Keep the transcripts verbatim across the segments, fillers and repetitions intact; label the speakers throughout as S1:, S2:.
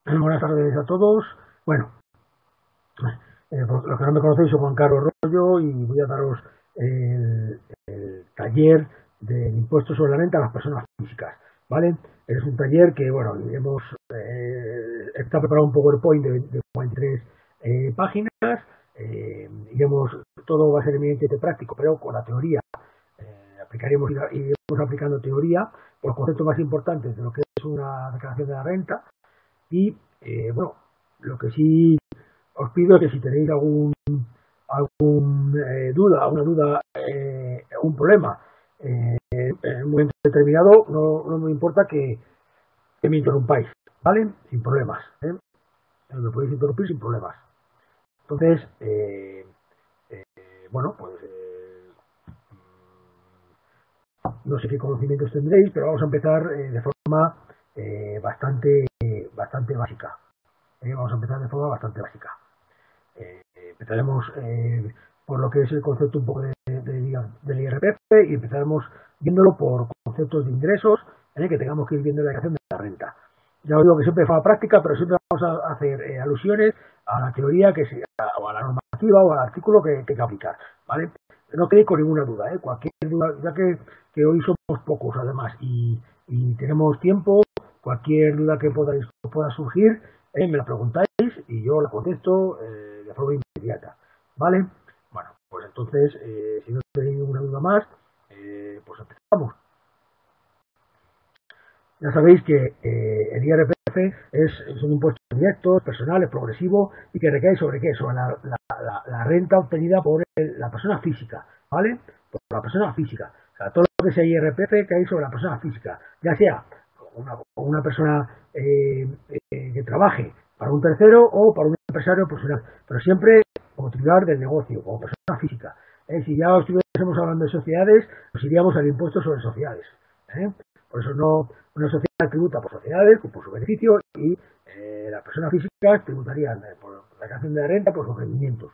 S1: Buenas tardes a todos. Bueno, eh, por los que no me conocéis, soy Juan Carlos Rollo y voy a daros el, el taller del impuesto sobre la renta a las personas físicas, ¿vale? Es un taller que, bueno, hemos eh, está preparado un PowerPoint de, de cuarenta y tres eh, páginas, eh, iremos, todo va a ser eminentemente práctico, pero con la teoría eh, aplicaremos, iremos aplicando teoría, los conceptos más importantes de lo que es una declaración de la renta. Y eh, bueno, lo que sí os pido es que si tenéis algún algún eh, duda, alguna duda, eh, un problema eh, en un momento determinado, no, no me importa que, que me interrumpáis, ¿vale? Sin problemas, ¿eh? Me podéis interrumpir sin problemas. Entonces, eh, eh, bueno, pues eh, no sé qué conocimientos tendréis, pero vamos a empezar eh, de forma eh, bastante, bastante básica. Eh, vamos a empezar de forma bastante básica. Eh, empezaremos eh, por lo que es el concepto un poco de, de, de, del I R P F y empezaremos viéndolo por conceptos de ingresos, eh, que tengamos que ir viendo la declaración de la renta. Ya os digo que siempre de forma práctica, pero siempre vamos a hacer eh, alusiones a la teoría que sea, o a la normativa o al artículo que, que hay que aplicar, ¿vale? No quedéis con ninguna duda, ¿eh? Cualquier duda, ya que, que hoy somos pocos además y, y tenemos tiempo, cualquier duda que podáis, pueda surgir, eh, me la preguntáis y yo la contesto eh, de forma inmediata, ¿vale? Bueno, pues entonces, eh, si no tenéis ninguna duda más, eh, pues empezamos. Ya sabéis que eh, el I R P F es, es un impuesto directo, personal, es progresivo y que recae sobre qué, sobre la, la, la, la renta obtenida por el, la persona física, ¿vale? Por la persona física. O sea, todo lo que sea I R P F cae sobre la persona física, ya sea una, una persona eh, eh, que trabaje para un tercero o para un empresario profesional, pero siempre como titular del negocio, como persona física. ¿Eh? Si ya estuviésemos hablando de sociedades, pues iríamos al impuesto sobre sociedades. ¿eh? Por eso no, una sociedad tributa por sociedades, por su beneficio, y eh, las personas físicas tributarían eh, por la declaración de la renta por sus rendimientos.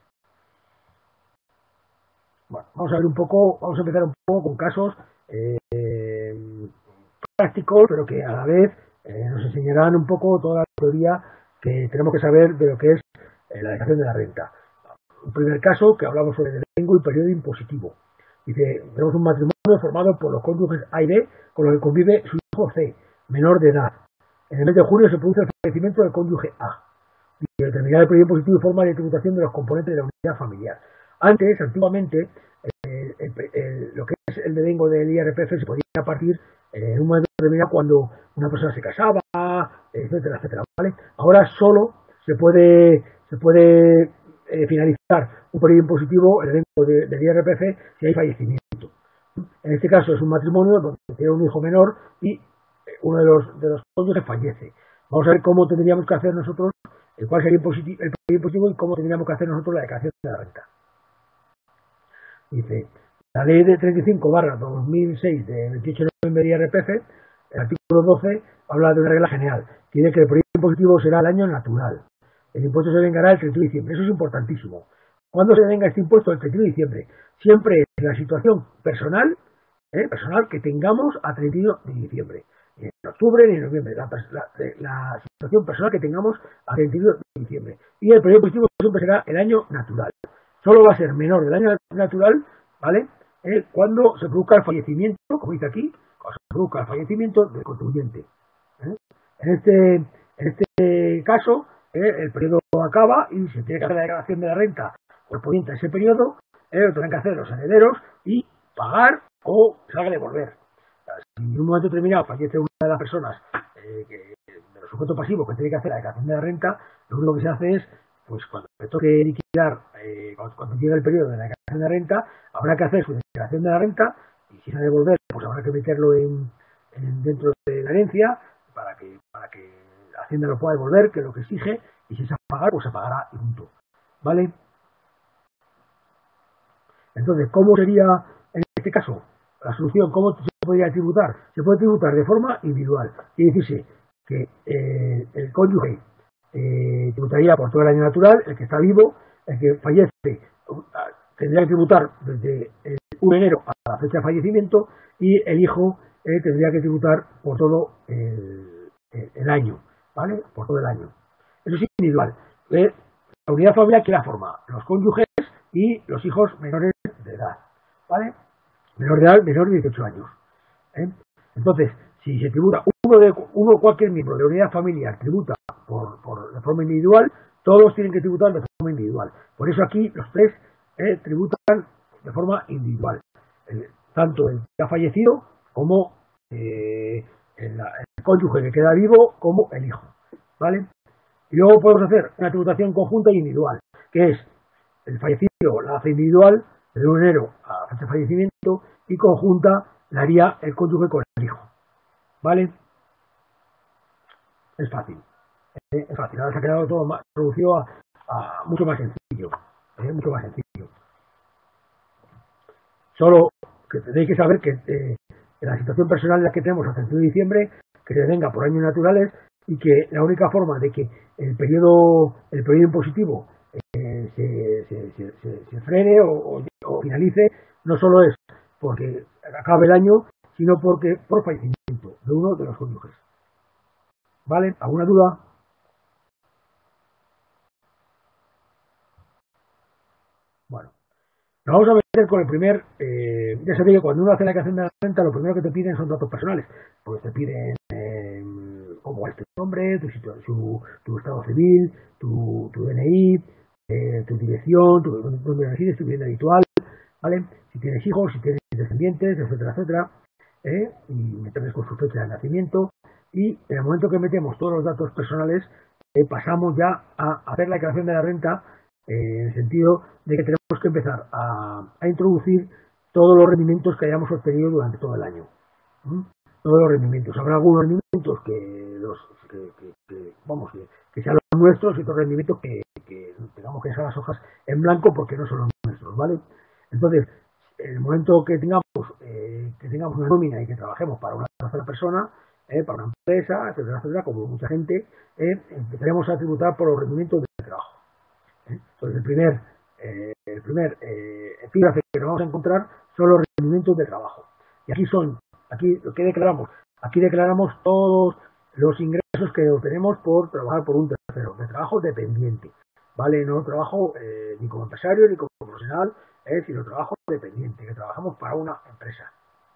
S1: Bueno, vamos a ver un poco, vamos a empezar un poco con casos eh, prácticos, pero que a la vez eh, nos enseñarán un poco toda la teoría que tenemos que saber de lo que es eh, la declaración de la renta. Un primer caso que hablamos sobre el devengo y periodo impositivo. Dice, tenemos un matrimonio formado por los cónyuges A y B, con los que convive su hijo C, menor de edad. En el mes de junio se produce el fallecimiento del cónyuge A. Y determinar el periodo impositivo y forma de tributación de los componentes de la unidad familiar. Antes, antiguamente, eh, el, el, lo que es el devengo del I R P F se podía partir eh, en un momento determinado cuando una persona se casaba, etcétera, etcétera, ¿vale? Ahora solo se puede, se puede eh, finalizar un periodo impositivo, el devengo de, del I R P F, si hay fallecimiento. En este caso es un matrimonio donde tiene un hijo menor y uno de los, de los cónyuges fallece. Vamos a ver cómo tendríamos que hacer nosotros, cuál sería el periodo impositivo y cómo tendríamos que hacer nosotros la declaración de la renta. Dice, la ley de treinta y cinco barra dos mil seis de veintiocho de noviembre de I R P F, el artículo doce, habla de una regla general, que dice que el periodo impositivo será el año natural. El impuesto se vengará el treinta y uno de diciembre. Eso es importantísimo. ¿Cuándo se venga este impuesto? El treinta y uno de diciembre. Siempre es la situación personal, ¿eh? personal que tengamos a treinta y uno de diciembre. Ni en octubre ni en noviembre. La, la, la situación personal que tengamos a treinta y uno de diciembre. Y el periodo impositivo siempre será el año natural. Solo va a ser menor del año natural, ¿vale? Eh, cuando se produzca el fallecimiento, como dice aquí, cuando se produzca el fallecimiento del contribuyente. ¿eh? En este, en este caso, eh, el periodo acaba y se tiene que hacer la declaración de la renta correspondiente a ese periodo, eh, lo tendrán que hacer los herederos y pagar o se haga devolver. Si en un momento determinado fallece una de las personas eh, que, de los sujetos pasivos que tiene que hacer la declaración de la renta, lo único que se hace es, pues cuando se toque liquidar, eh, cuando, cuando llegue el periodo de la declaración de la renta, habrá que hacer su declaración de la renta y si se ha de devolver, pues habrá que meterlo en, en dentro de la herencia para que para que Hacienda lo pueda devolver, que es lo que exige, y si es a pagar, pues se pagará y punto. ¿Vale? Entonces, ¿cómo sería en este caso la solución? ¿Cómo se podría tributar? Se puede tributar de forma individual. Quiere decirse que eh, el cónyuge eh, tributaría por todo el año natural, el que está vivo, el que fallece tendría que tributar desde el uno de enero a la fecha de fallecimiento y el hijo eh, tendría que tributar por todo el, el, el año, ¿vale? Por todo el año. Eso es individual. Eh, la unidad familiar, ¿quién la forma? Los cónyuges y los hijos menores de edad, ¿vale? Menor de edad, menor de dieciocho años. ¿eh? Entonces, si se tributa uno de uno cualquier miembro de la unidad familiar tributa por, por de forma individual, todos tienen que tributar de forma individual. Por eso aquí los tres eh, tributan de forma individual, el, tanto el que ha fallecido como eh, el, el cónyuge que queda vivo como el hijo, ¿vale? Y luego podemos hacer una tributación conjunta y individual, que es el fallecido la hace individual desde un enero a la fecha de fallecimiento y conjunta la haría el cónyuge con el hijo, ¿vale? Es fácil, ¿eh? Es fácil. Ahora se ha quedado todo más reducido a, a mucho más sencillo, ¿eh? Mucho más sencillo. Solo que tenéis que saber que eh, en la situación personal en la que tenemos hasta el treinta de diciembre, que se venga por años naturales y que la única forma de que el periodo el periodo impositivo eh, se, se, se, se, se frene o, o, o finalice no solo es porque acabe el año, sino porque por fallecimiento de uno de los cónyuges. ¿Vale? ¿Alguna duda? Bueno, nos vamos a meter con el primer. Eh, ya sabéis que cuando uno hace la declaración de la renta, lo primero que te piden son datos personales. Pues te piden eh, cómo es tu nombre, tu, su, tu estado civil, tu, tu D N I, eh, tu dirección, tu, donde resides, tu vivienda habitual, ¿vale? Si tienes hijos, si tienes descendientes, etcétera, etcétera. ¿eh? Y meterles con su fecha de nacimiento. Y en el momento que metemos todos los datos personales, eh, pasamos ya a hacer la declaración de la renta eh, en el sentido de que tenemos que empezar a, a introducir todos los rendimientos que hayamos obtenido durante todo el año. ¿Mm? Todos los rendimientos. Habrá algunos rendimientos que los que, que, que vamos que, que sean los nuestros y otros rendimientos que, que tengamos que dejar las hojas en blanco porque no son los nuestros, ¿vale? Entonces, en el momento que tengamos eh, que tengamos una nómina y que trabajemos para una tercera persona, eh, para una empresa, etcétera, etcétera, como mucha gente, eh, empezaremos a tributar por los rendimientos del trabajo. ¿eh? Entonces, el primer, eh, el primer eh, epígrafe que nos vamos a encontrar son los rendimientos de trabajo. Y aquí son, aquí lo que declaramos, aquí declaramos todos los ingresos que obtenemos por trabajar por un tercero, de trabajo dependiente, ¿vale? No trabajo eh, ni como empresario ni como profesional, eh, sino trabajo dependiente, que trabajamos para una empresa,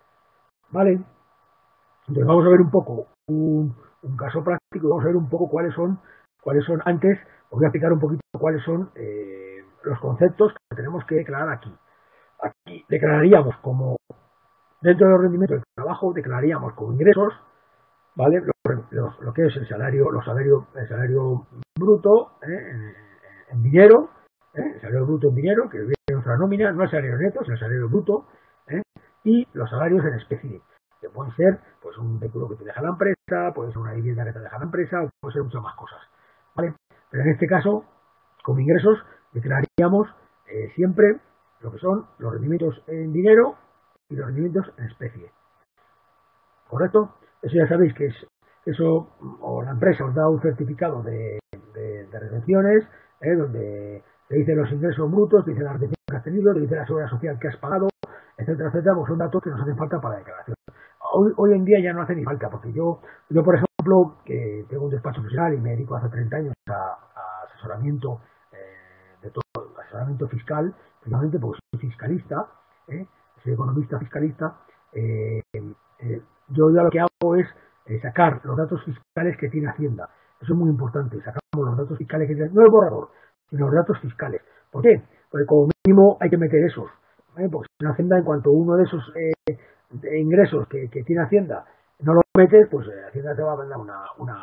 S1: ¿vale? Entonces vamos a ver un poco un, un caso práctico, vamos a ver un poco cuáles son, cuáles son antes, os voy a explicar un poquito cuáles son eh, los conceptos que tenemos que declarar aquí. Aquí declararíamos como, dentro de los rendimientos del trabajo, declararíamos como ingresos, ¿vale? Los, los, lo que es el salario, los salarios, el salario bruto ¿eh? en, en dinero, ¿eh? el salario bruto en dinero, que viene en nuestra nómina, no el salario neto, sino el salario bruto, ¿eh? y los salarios en especie, que pueden ser pues un vehículo que te deja la empresa, puede ser una vivienda que te deja la empresa, o puede ser muchas más cosas, ¿vale? Pero en este caso, como ingresos, declararíamos eh, siempre lo que son los rendimientos en dinero y los rendimientos en especie. ¿Correcto? Eso ya sabéis que es eso, o la empresa os da un certificado de, de, de retenciones, ¿eh? donde te dice los ingresos brutos, te dice la retención que has tenido, te dice la seguridad social que has pagado, etcétera, etcétera, pues son datos que nos hacen falta para la declaración. Hoy, hoy en día ya no hace ni falta, porque yo, yo por ejemplo, que tengo un despacho profesional y me dedico hace treinta años a, a asesoramiento eh, de todo, asesoramiento fiscal, precisamente porque soy fiscalista, ¿eh? soy economista fiscalista, eh, eh, yo ya lo que hago es eh, sacar los datos fiscales que tiene Hacienda. Eso es muy importante, sacamos los datos fiscales que tiene, no el borrador, sino los datos fiscales. ¿Por qué? Porque como mínimo hay que meter esos, ¿eh? porque si en Hacienda, en cuanto uno de esos eh, de ingresos que, que tiene Hacienda no lo metes, pues eh, Hacienda te va a mandar una, una,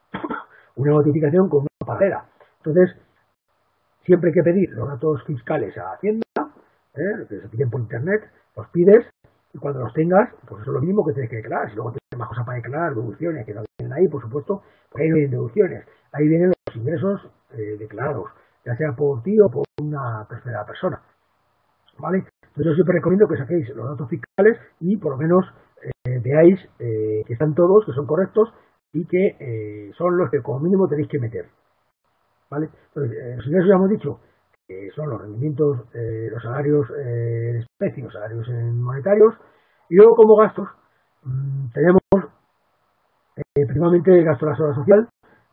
S1: una notificación con una papelera. Entonces, siempre hay que pedir los datos fiscales a Hacienda, ¿eh? que se piden por internet, los pides, y cuando los tengas, pues eso es lo mismo que tienes que declarar. Si luego tienes más cosas para declarar, deducciones, que no vienen ahí, por supuesto, pues ahí no vienen deducciones. Ahí vienen los ingresos eh, declarados, ya sea por ti o por una tercera persona. ¿Vale? Entonces yo siempre recomiendo que saquéis los datos fiscales y por lo menos eh, veáis eh, que están todos, que son correctos y que eh, son los que como mínimo tenéis que meter. ¿Vale? Entonces, eh, los ingresos ya hemos dicho que son los rendimientos, eh, los salarios eh, en especie, los salarios en monetarios, y luego como gastos mmm, tenemos eh, principalmente el gasto de la seguridad social,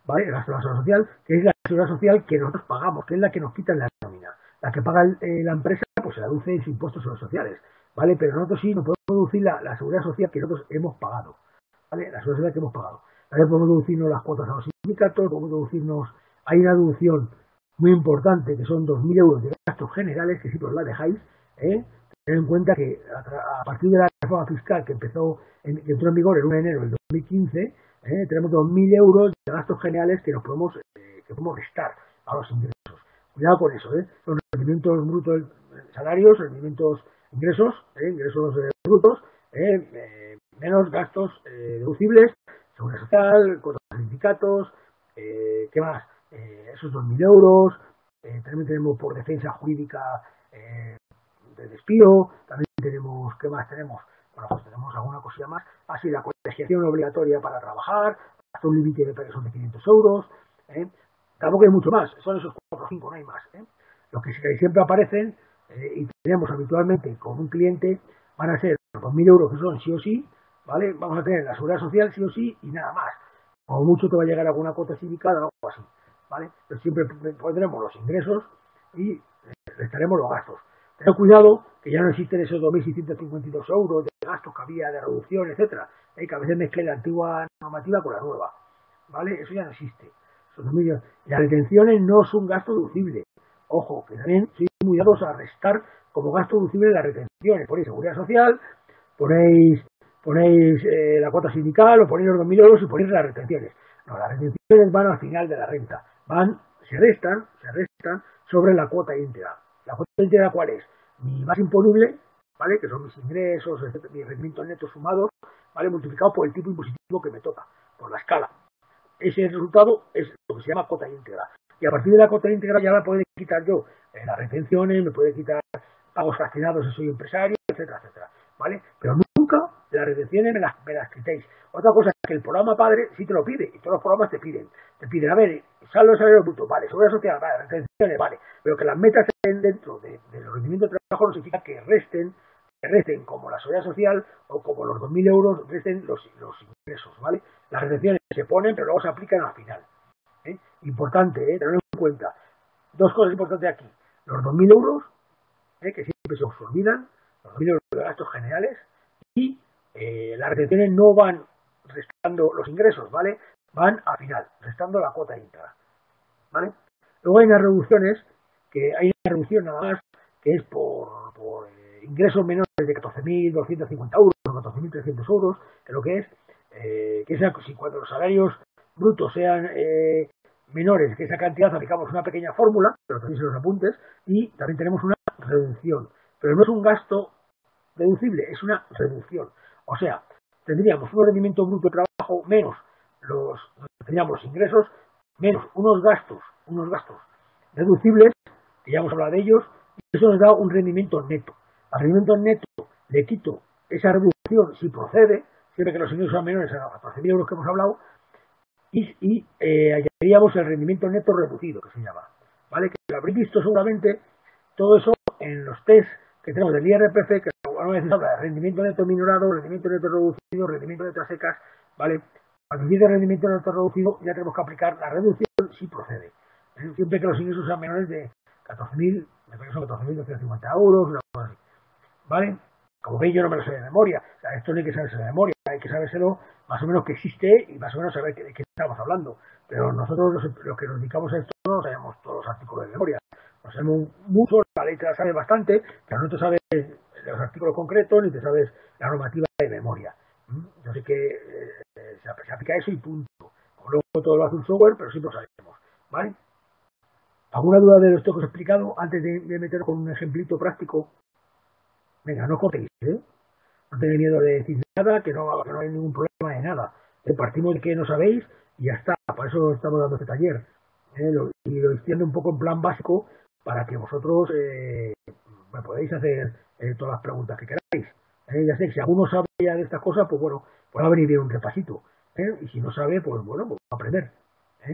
S1: ¿vale? El gasto de la seguridad social, que es la seguridad social que nosotros pagamos, que es la que nos quitan la nómina. La que paga eh, la empresa, pues se deduce en sus impuestos sociales, ¿vale? Pero nosotros sí nos podemos deducir la, la seguridad social que nosotros hemos pagado, ¿vale? La seguridad social que hemos pagado. También podemos deducirnos las cuotas a los sindicatos, podemos deducirnos, hay una deducción muy importante que son dos mil euros de gastos generales, que si os la dejáis, ¿eh? Tener en cuenta que a, a partir de la reforma fiscal que empezó, en, que entró en vigor el uno de enero del dos mil quince, ¿eh? Tenemos dos mil euros de gastos generales que nos podemos, eh, que podemos restar a los ingresos. Cuidado con eso, ¿eh? Son rendimientos brutos, salarios, rendimientos, ingresos, ¿eh? ingresos eh, brutos, ¿eh? Eh, menos gastos eh, deducibles, seguridad social, cuotas de sindicatos, eh, ¿qué más? Eh, esos dos mil euros, eh, también tenemos por defensa jurídica eh, de despido, también tenemos, ¿qué más tenemos? Bueno, pues tenemos alguna cosilla más, así la colegiación obligatoria para trabajar, hasta un límite de pesos de quinientos euros, ¿eh? Tampoco hay mucho más, son esos cuatro o cinco, no hay más, ¿eh? Los que siempre aparecen eh, y tenemos habitualmente con un cliente van a ser los dos mil euros que son sí o sí, ¿vale? Vamos a tener la seguridad social sí o sí y nada más. Como mucho te va a llegar alguna cuota sindical o algo así, ¿vale? Pero siempre pondremos los ingresos y restaremos los gastos. Ten cuidado que ya no existen esos dos mil seiscientos cincuenta y dos euros de gastos que había de reducción, etcétera, ¿eh? Que a veces mezclen la antigua normativa con la nueva, ¿vale? Eso ya no existe. Las retenciones no son gasto deducible. Ojo, que también sois muy dados a restar como gasto deducible las retenciones. Ponéis seguridad social, ponéis ponéis eh, la cuota sindical o ponéis los dos mil euros y ponéis las retenciones. No, las retenciones van al final de la renta. Van, se restan, se restan sobre la cuota íntegra. ¿La cuota íntegra cuál es? Mi base imponible, ¿vale? Que son mis ingresos, etcétera, mis rendimientos netos sumados, ¿vale? Multiplicado por el tipo impositivo que me toca, por la escala. Ese resultado es lo que se llama cuota íntegra. Y a partir de la cuota íntegra ya la puedo quitar yo eh, las retenciones, me puede quitar pagos fraccionados si soy empresario, etcétera, etcétera. ¿Vale? Pero nunca las retenciones me las, me las quitéis. Otra cosa es que el programa padre sí te lo pide, y todos los programas te piden. Te piden, a ver, saldo de salario bruto, vale, seguridad social, vale, retenciones, vale. Pero que las metas estén dentro de, de los rendimientos de trabajo no significa que resten, que resten como la seguridad social o como los dos mil euros, resten los, los ingresos, ¿vale? Las retenciones se ponen, pero luego se aplican al final. ¿eh? Importante, ¿eh? Tenerlo en cuenta. Dos cosas importantes aquí. Los dos mil euros, ¿eh? que siempre se os olvidan, los dos mil euros de gastos generales, y eh, las retenciones no van restando los ingresos, ¿vale? Van al final, restando la cuota íntegra, ¿vale? Luego hay unas reducciones, que hay una reducción nada más, que es por, por eh, ingresos menores de catorce mil doscientos cincuenta euros o catorce mil trescientos euros, que lo que es, eh, que sea, si cuando los salarios brutos sean eh, menores que esa cantidad, aplicamos una pequeña fórmula, pero tenéis en los apuntes, y también tenemos una reducción. Pero no es un gasto deducible, es una reducción. O sea, tendríamos un rendimiento bruto de trabajo menos los, tendríamos los ingresos, menos unos gastos, unos gastos deducibles, que ya hemos hablado de ellos, y eso nos da un rendimiento neto. Al rendimiento neto le quito esa reducción si procede, siempre que los ingresos sean menores a catorce mil euros que hemos hablado, y, y eh, añadiríamos el rendimiento neto reducido, que se llama, ¿vale? Que lo habréis visto seguramente todo eso en los test que tenemos del I R P F, que alguna vez habla de rendimiento neto minorado, rendimiento neto reducido, rendimiento neto a secas, ¿vale? A partir del rendimiento neto reducido ya tenemos que aplicar la reducción si procede. ¿eh? Siempre que los ingresos sean menores de catorce mil, me parece que son catorce mil doscientos cincuenta euros, una cosa así, ¿vale? Como veis, yo no me lo sé de memoria. O sea, esto no hay que saberse de memoria, hay que sabérselo más o menos que existe y más o menos saber de qué estamos hablando. Pero nosotros, los, los que nos dedicamos a esto, no sabemos todos los artículos de memoria. No sabemos mucho, la ley te la sabe bastante, pero no te sabes los artículos concretos ni te sabes la normativa de memoria. Yo sé que eh, se, se aplica eso y punto. Como luego todo lo hace un software, pero sí lo sabemos. ¿Vale? ¿Alguna duda de esto que os he explicado antes de, de meter con un ejemplito práctico? Venga, no cortéis, ¿eh? No tenéis miedo de decir nada, que no, que no hay ningún problema de nada. ¿eh? Partimos de que no sabéis y ya está. Por eso estamos dando este taller. ¿eh? Lo, y lo extiendo un poco en plan básico para que vosotros eh, me podáis hacer eh, todas las preguntas que queráis. ¿eh? Ya sé que si alguno sabe ya de estas cosas, pues bueno, pues va a venir bien un repasito. ¿eh? Y si no sabe, pues bueno, pues va a aprender. ¿eh?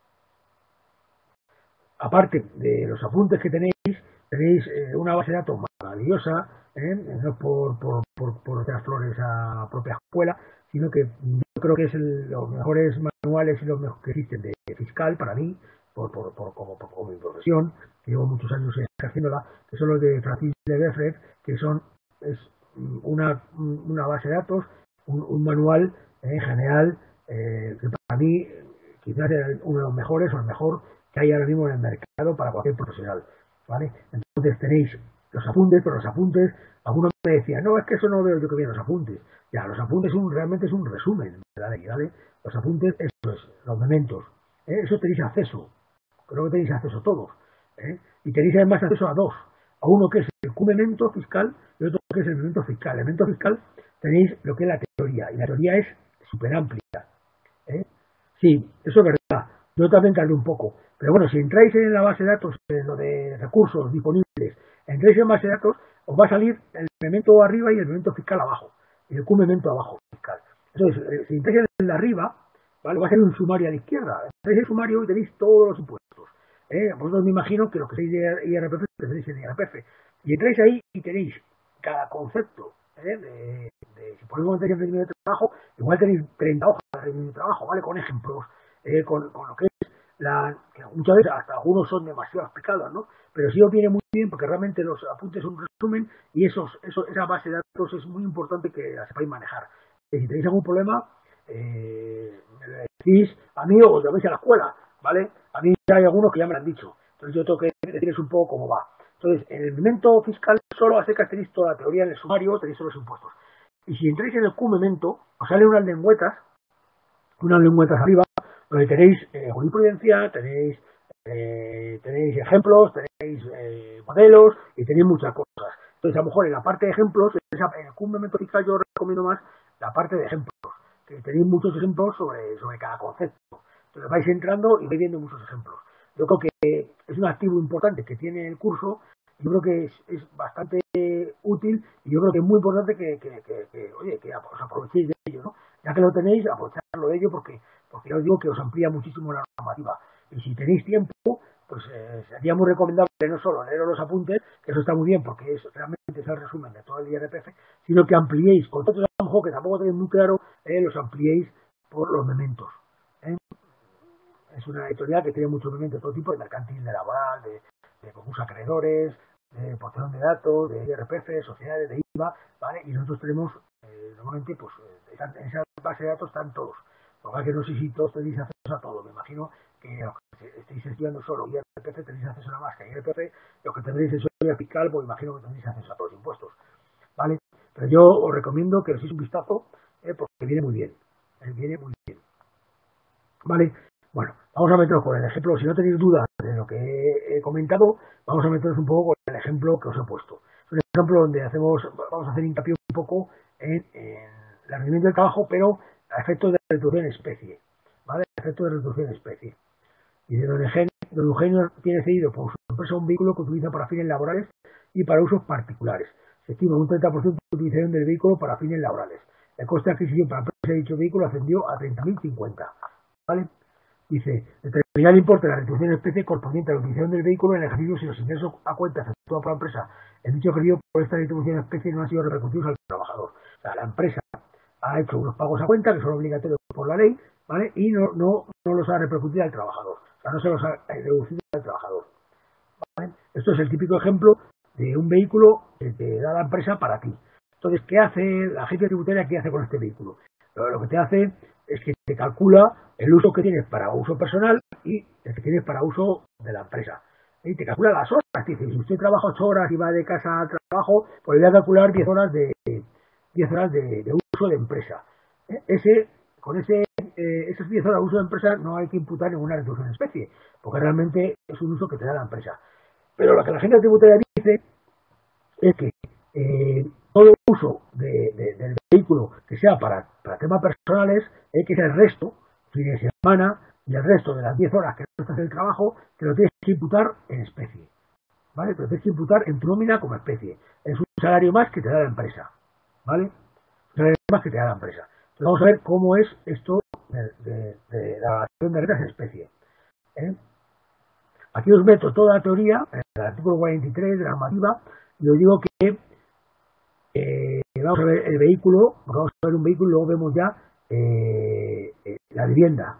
S1: Aparte de los apuntes que tenéis, tenéis eh, una base de datos valiosa, ¿eh? No por, por, por, por otras flores a la propia escuela, sino que yo creo que es el, los mejores manuales y los mejores que existen de fiscal para mí, por, por, por, como, por, como mi profesión, que llevo muchos años haciéndola, que son los de Francis de Beffred, que son es una, una base de datos, un, un manual en general, eh, que para mí quizás es uno de los mejores o el mejor que hay ahora mismo en el mercado para cualquier profesional, ¿vale? Entonces tenéis los apuntes, pero los apuntes, algunos me decían, no, es que eso no veo yo que bien los apuntes. Ya, los apuntes un, realmente es un resumen de la ley, ¿vale? Los apuntes, eso es, los mementos, ¿eh? Eso tenéis acceso, creo que tenéis acceso todos, ¿eh? Y tenéis además acceso a dos, a uno que es el Q-memento fiscal y otro que es el memento fiscal. El memento fiscal tenéis lo que es la teoría, y la teoría es súper amplia, ¿eh? Sí, eso es verdad, yo también tardé un poco, pero bueno, si entráis en la base de datos, en lo de recursos disponibles, entráis en base de datos, os va a salir el memento arriba y el memento fiscal abajo, y el Q-memento abajo fiscal. Entonces, eh, si entráis en el de arriba, ¿vale? Va a ser un sumario a la izquierda, entráis en el sumario y tenéis todos los impuestos. ¿Eh? Vosotros me imagino que los que tenéis de I R P F tenéis en I R P F, y entráis ahí y tenéis cada concepto, ¿eh? de, de, si ponemos en régimen de trabajo, igual tenéis treinta hojas de régimen de trabajo, ¿vale? Con ejemplos, eh, con, con lo que es la, que muchas veces hasta algunos son demasiado explicados, ¿no? Pero sí os viene muy bien porque realmente los apuntes son un resumen y esos, esos, esa base de datos es muy importante que la sepáis manejar. Y si tenéis algún problema, eh, me lo decís a mí o os llaméis a la escuela, ¿vale? A mí hay algunos que ya me lo han dicho, entonces yo tengo que decirles un poco cómo va. Entonces, en el memento fiscal solo hace que tenéis toda la teoría en el sumario, tenéis todos los impuestos. Y si entráis en el Q-memento, os salen unas lengüetas, unas lengüetas arriba, donde tenéis eh, jurisprudencia, tenéis, eh, tenéis ejemplos, tenéis eh, modelos y tenéis muchas cosas. Entonces, a lo mejor en la parte de ejemplos, en el Q-memento fiscal yo recomiendo más la parte de ejemplos, que tenéis muchos ejemplos sobre, sobre cada concepto. Entonces vais entrando y vais viendo muchos ejemplos. Yo creo que es un activo importante que tiene el curso. Yo creo que es, es bastante útil y yo creo que es muy importante que, que, que, que oye, que os aprovechéis de ello, ¿no? Ya que lo tenéis, aprovecharlo de ello porque, porque ya os digo que os amplía muchísimo la normativa. Y si tenéis tiempo, pues eh, sería muy recomendable no solo leer los apuntes, que eso está muy bien porque es realmente es el resumen de todo el I R P F, sino que ampliéis, con otros a que tampoco tenéis muy claro, eh, los ampliéis por los mementos. ¿eh? Es una editorial que tiene muchos mementos de todo tipo, de mercantil, de laboral, de, de concursos acreedores, de protección de datos, de I R P F, sociedades, de I V A, ¿vale? Y nosotros tenemos, eh, normalmente, pues, en esa base de datos están todos. Lo cual que no sé si todos tenéis acceso a todo. Me imagino que los que estéis estudiando solo I R P F tenéis acceso a más que I R P F, los que tendréis historia fiscal, pues imagino que tenéis acceso a todos los impuestos, ¿vale? Pero yo os recomiendo que os deis un vistazo, eh, porque viene muy bien, eh, viene muy bien, ¿vale? Bueno, vamos a meternos con el ejemplo. Si no tenéis dudas de lo que he, he comentado, vamos a meternos un poco con el ejemplo que os he puesto. Es un ejemplo donde hacemos, vamos a hacer hincapié un poco en, en el rendimiento del trabajo, pero a efectos de reducción en especie, ¿vale? A efectos de reducción en especie. Y de don Eugenio, don Eugenio tiene cedido por su empresa un vehículo que utiliza para fines laborales y para usos particulares. Se estima un treinta por ciento de utilización del vehículo para fines laborales. El coste de adquisición para la empresa de dicho vehículo ascendió a treinta mil cincuenta. ¿Vale? Dice, determinar el importe de la retribución en especie correspondiente a la utilización del vehículo en el ejercicio si los ingresos a cuenta efectuados por la empresa en dicho ejercicio por esta retribución en especie no han sido repercutidos al trabajador. O sea, la empresa ha hecho unos pagos a cuenta que son obligatorios por la ley, ¿vale? Y no, no, no los ha repercutido al trabajador. O sea, no se los ha reducido al trabajador. ¿Vale? Esto es el típico ejemplo de un vehículo que te da la empresa para ti. Entonces, ¿qué hace la agencia tributaria? ¿Qué hace con este vehículo? Pero lo que te hace es que te calcula el uso que tienes para uso personal y el que tienes para uso de la empresa. Y te calcula las horas. Dice, si usted trabaja ocho horas y va de casa al trabajo, pues le voy a calcular diez horas de diez horas de, de uso de empresa. Ese, con ese, eh, esas diez horas de uso de empresa no hay que imputar ninguna reducción en especie, porque realmente es un uso que te da la empresa. Pero lo que la agencia tributaria dice es que eh, todo uso de, de, del vehículo que sea para, para temas personales, eh, que es el resto, fin de semana, y el resto de las diez horas que no estás en el trabajo, te lo tienes que imputar en especie. ¿Vale? Te lo tienes que imputar en tu nómina como especie. Es un salario más que te da la empresa. ¿Vale? Un salario más que te da la empresa. Entonces vamos a ver cómo es esto de, de, de la acción de rentas en especie. ¿Eh? Aquí os meto toda la teoría, el artículo cuarenta y tres de la normativa, Y os digo que eh, vamos a ver el vehículo, vamos a ver un vehículo y luego vemos ya eh, eh, la vivienda.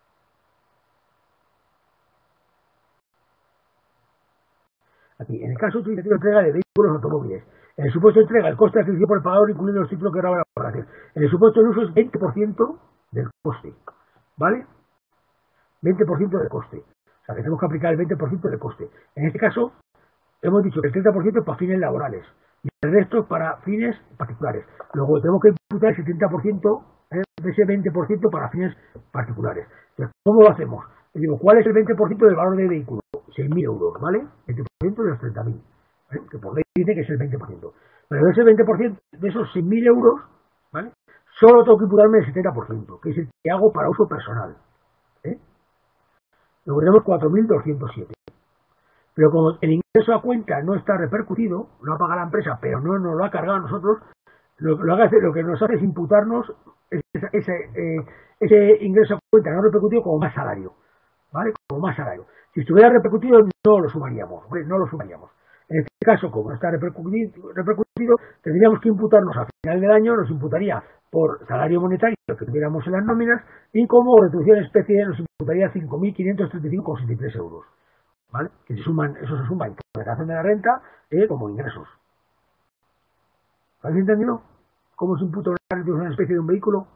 S1: Aquí, en el caso utilizativo de entrega de vehículos automóviles. En el supuesto de entrega, el coste adquisitivo por el pagador, incluyendo los títulos que graba la operación. En el supuesto de uso es veinte por ciento del coste. ¿Vale? veinte por ciento del coste. O sea, que tenemos que aplicar el veinte por ciento del coste. En este caso, hemos dicho que el treinta por ciento es para fines laborales y el resto es para fines particulares. Luego tenemos que imputar el setenta por ciento ¿eh? de ese veinte por ciento para fines particulares. Entonces, ¿cómo lo hacemos? Le digo, ¿cuál es el veinte por ciento del valor del vehículo? seis mil euros, ¿vale? veinte por ciento de los treinta mil. ¿eh? Que por ley dice que es el veinte por ciento. Pero de ese veinte por ciento, de esos seis mil euros, ¿vale? Solo tengo que imputarme el setenta por ciento, que es el que hago para uso personal. ¿eh? Luego tenemos cuatro mil doscientos siete. Pero como el ingreso a cuenta no está repercutido, lo ha pagado la empresa, pero no nos lo ha cargado a nosotros, lo, lo, haga, lo que nos hace es imputarnos ese, ese, eh, ese ingreso a cuenta no repercutido como más salario, ¿vale? Como más salario. Si estuviera repercutido, no lo sumaríamos, ¿vale? No lo sumaríamos. En este caso, como no está repercutido, repercutido, tendríamos que imputarnos al final del año, nos imputaría por salario monetario que tuviéramos en las nóminas y como retribución en especie nos imputaría cinco mil quinientos treinta y cinco coma sesenta y tres euros. ¿Vale? Que se suman, eso se suma en declaración de la renta eh, como ingresos. ¿Habéis entendido cómo se imputa una especie de un vehículo?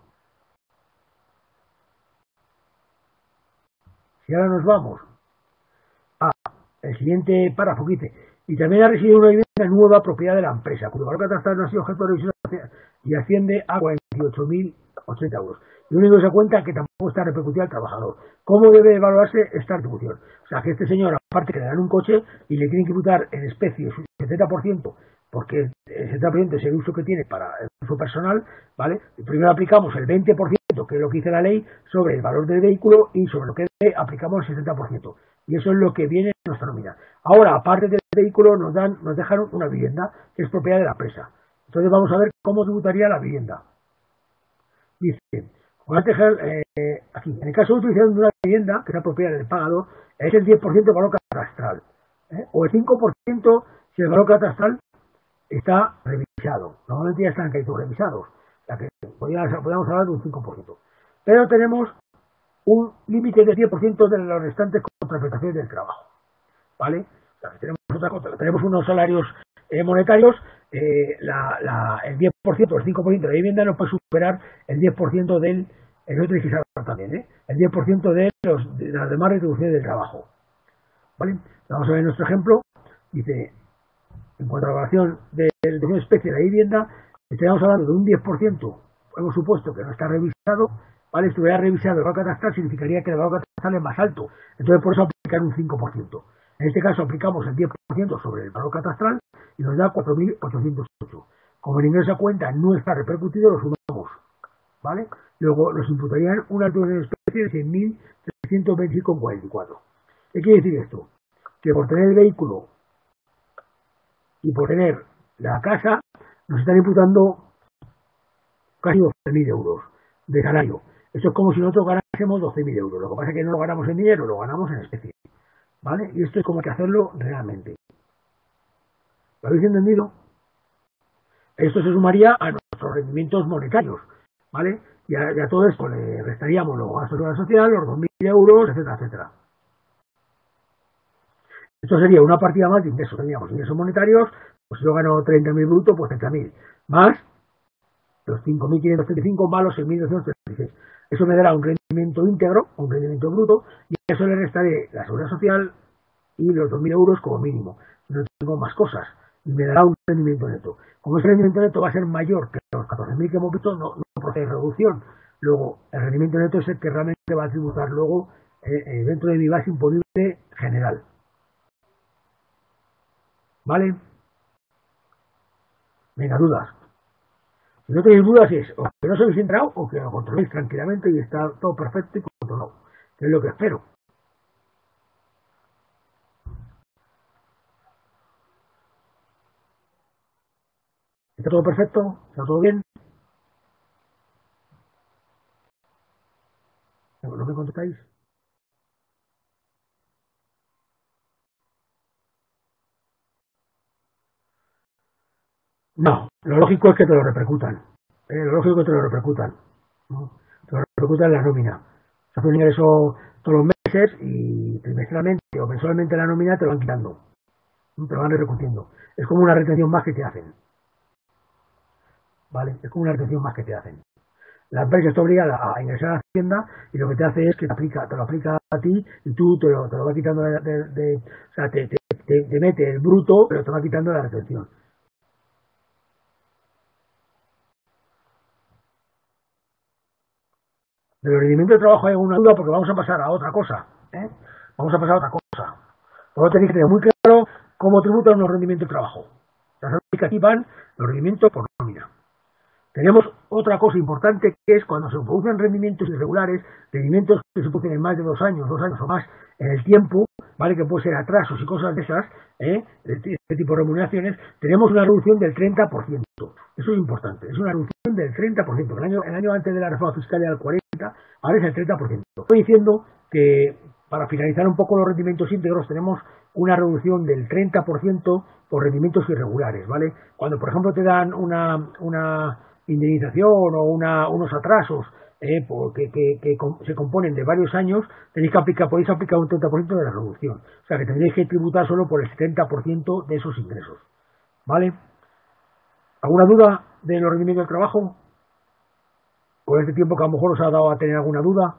S1: Si ahora nos vamos a el siguiente párrafo que dice, y también ha residido una vivienda nueva propiedad de la empresa, cuyo valor catastral no ha sido objeto de revisión y asciende a cuarenta y ocho mil ochenta euros. Y único se cuenta que tampoco está repercutida al trabajador. ¿Cómo debe evaluarse esta retribución? O sea, que este señor, aparte que le dan un coche y le tienen que imputar en especie su setenta por ciento, porque el setenta por ciento es el uso que tiene para el uso personal, ¿vale? Y primero aplicamos el veinte por ciento, que es lo que dice la ley, sobre el valor del vehículo y sobre lo que aplicamos el setenta por ciento. Y eso es lo que viene en nuestra nómina. Ahora, aparte del vehículo, nos dan, nos dejan una vivienda que es propiedad de la empresa. Entonces vamos a ver cómo tributaría la vivienda. Dice, eh, aquí, en el caso de utilización de una vivienda, que es la propiedad del pagador, es el diez por ciento de valor catastral, ¿eh? O el cinco por ciento si el valor catastral está revisado. Normalmente ya están créditos revisados, o sea que podríamos hablar de un cinco por ciento. Pero tenemos un límite de diez por ciento de los restantes contraprestaciones del trabajo, ¿vale? O sea, que tenemos otra cosa, tenemos unos salarios eh, monetarios, eh, la, la, el diez por ciento, el cinco por ciento de vivienda no puede superar el diez por ciento del, el otro también, ¿eh? El diez por ciento de, los, de las demás retribuciones del trabajo, ¿vale? Vamos a ver nuestro ejemplo. Dice, en cuanto a la evaluación de la especie de la vivienda, estaríamos hablando de un diez por ciento, hemos supuesto que no está revisado, ¿vale? Si estuviera revisado el valor catastral, significaría que el valor catastral es más alto, entonces por eso aplicar un cinco por ciento. En este caso aplicamos el diez por ciento sobre el valor catastral y nos da cuatro mil ochocientos ocho. Como el ingreso a cuenta no está repercutido, lo sumamos, ¿vale? Luego nos imputarían una retribución de especie de seis mil trescientos veinticinco coma cuarenta y cuatro. ¿Qué quiere decir esto? Que por tener el vehículo y por tener la casa nos están imputando casi doce mil euros de salario. Esto es como si nosotros ganásemos doce mil euros. Lo que pasa es que no lo ganamos en dinero, lo ganamos en especie, ¿vale? Y esto es como hay que hacerlo realmente. ¿Lo habéis entendido? Esto se sumaría a nuestros rendimientos monetarios, ¿vale? Y a, y a todo esto le restaríamos los gastos de la sociedad, los dos mil euros, etcétera, etcétera. Esto sería una partida más de ingresos. Tendríamos ingresos monetarios, pues si yo gano treinta mil bruto, pues treinta mil, más los cinco mil quinientos treinta y cinco más los seis mil doscientos treinta y seis. Eso me dará un rendimiento íntegro, un rendimiento bruto, y a eso le restaré la seguridad social y los dos mil euros como mínimo. No tengo más cosas, y me dará un rendimiento neto. Como ese rendimiento neto va a ser mayor que los catorce mil que hemos visto, no, no procede reducción. Luego, el rendimiento neto es el que realmente va a tributar luego eh, eh, dentro de mi base imponible general. ¿Vale? Venga, dudas. Si no tenéis dudas es o que no os habéis entrado o que lo controléis tranquilamente y está todo perfecto y controlado, que es lo que espero. ¿Está todo perfecto? ¿Está todo bien? ¿No me contestáis? No, lo lógico es que te lo repercutan. Eh, lo lógico es que te lo repercutan. ¿No? Te lo repercutan en la nómina. Se hace un ingreso todos los meses y trimestralmente o mensualmente la nómina te lo van quitando. Te lo van repercutiendo. Es como una retención más que te hacen. ¿Vale? Es como una retención más que te hacen. La empresa está obligada a ingresar a la Hacienda y lo que te hace es que te, aplica, te lo aplica a ti y tú te lo, te lo va quitando de, de, de o sea, te, te, te, te mete el bruto, pero te va quitando la retención. Del rendimiento de trabajo hay alguna duda porque vamos a pasar a otra cosa. ¿eh? Vamos a pasar a otra cosa. Por lo tenéis que tener muy claro cómo tributan los rendimientos de trabajo. Aquí van los rendimientos por nómina. Tenemos otra cosa importante que es cuando se producen rendimientos irregulares, rendimientos que se producen en más de dos años, dos años o más en el tiempo, ¿vale? Que puede ser atrasos y cosas de esas, ¿eh? de este tipo de remuneraciones, tenemos una reducción del treinta por ciento. Eso es importante, es una reducción del treinta por ciento. El año, el año antes de la reforma fiscal era el cuarenta por ciento, ahora es el treinta por ciento. Estoy diciendo que para finalizar un poco los rendimientos íntegros tenemos una reducción del treinta por ciento por rendimientos irregulares, ¿vale? Cuando, por ejemplo, te dan una, una indemnización o una, unos atrasos eh, que, que, que se componen de varios años, tenéis que aplicar, podéis aplicar un treinta por ciento de la reducción. O sea que tendréis que tributar solo por el setenta por ciento de esos ingresos. ¿Vale? ¿Alguna duda de los rendimientos del trabajo? Con este tiempo que a lo mejor os ha dado a tener alguna duda.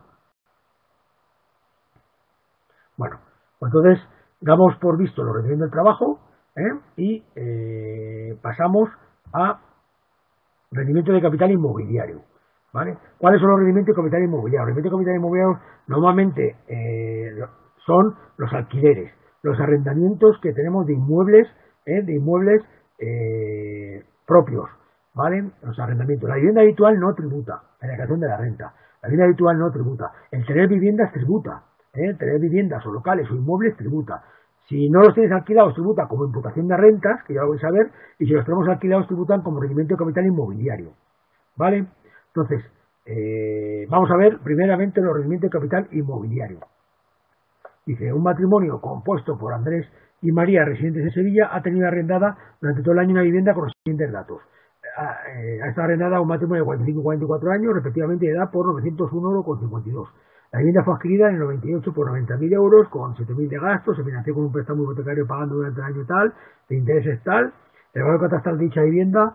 S1: Bueno, pues entonces damos por visto los rendimientos del trabajo ¿eh? y eh, pasamos a rendimiento de capital inmobiliario. ¿Vale? ¿Cuáles son los rendimientos de capital inmobiliario? Los rendimientos de capital inmobiliario normalmente eh, son los alquileres, los arrendamientos que tenemos de inmuebles, ¿eh? de inmuebles eh, propios, ¿vale? Los arrendamientos. La vivienda habitual no tributa, la declaración de la renta. La vivienda habitual no tributa. El tener viviendas tributa, ¿eh? Tener viviendas o locales o inmuebles tributa. Si no los tienes alquilados, tributa como imputación de rentas, que ya lo vais a ver, y si los tenemos alquilados, tributan como rendimiento de capital inmobiliario. ¿Vale? Entonces, eh, vamos a ver primeramente los rendimientos de capital inmobiliario. Dice, un matrimonio compuesto por Andrés y María, residentes en Sevilla, ha tenido arrendada durante todo el año una vivienda con los siguientes datos. Ha, eh, ha estado arrendada un matrimonio de cuarenta y cinco y cuarenta y cuatro años, respectivamente de edad por novecientos uno euros con cincuenta y dos. La vivienda fue adquirida en el noventa y ocho por noventa mil euros, con siete mil de gastos, se financió con un préstamo hipotecario pagando durante el año tal, de intereses tal. El valor catastral de dicha vivienda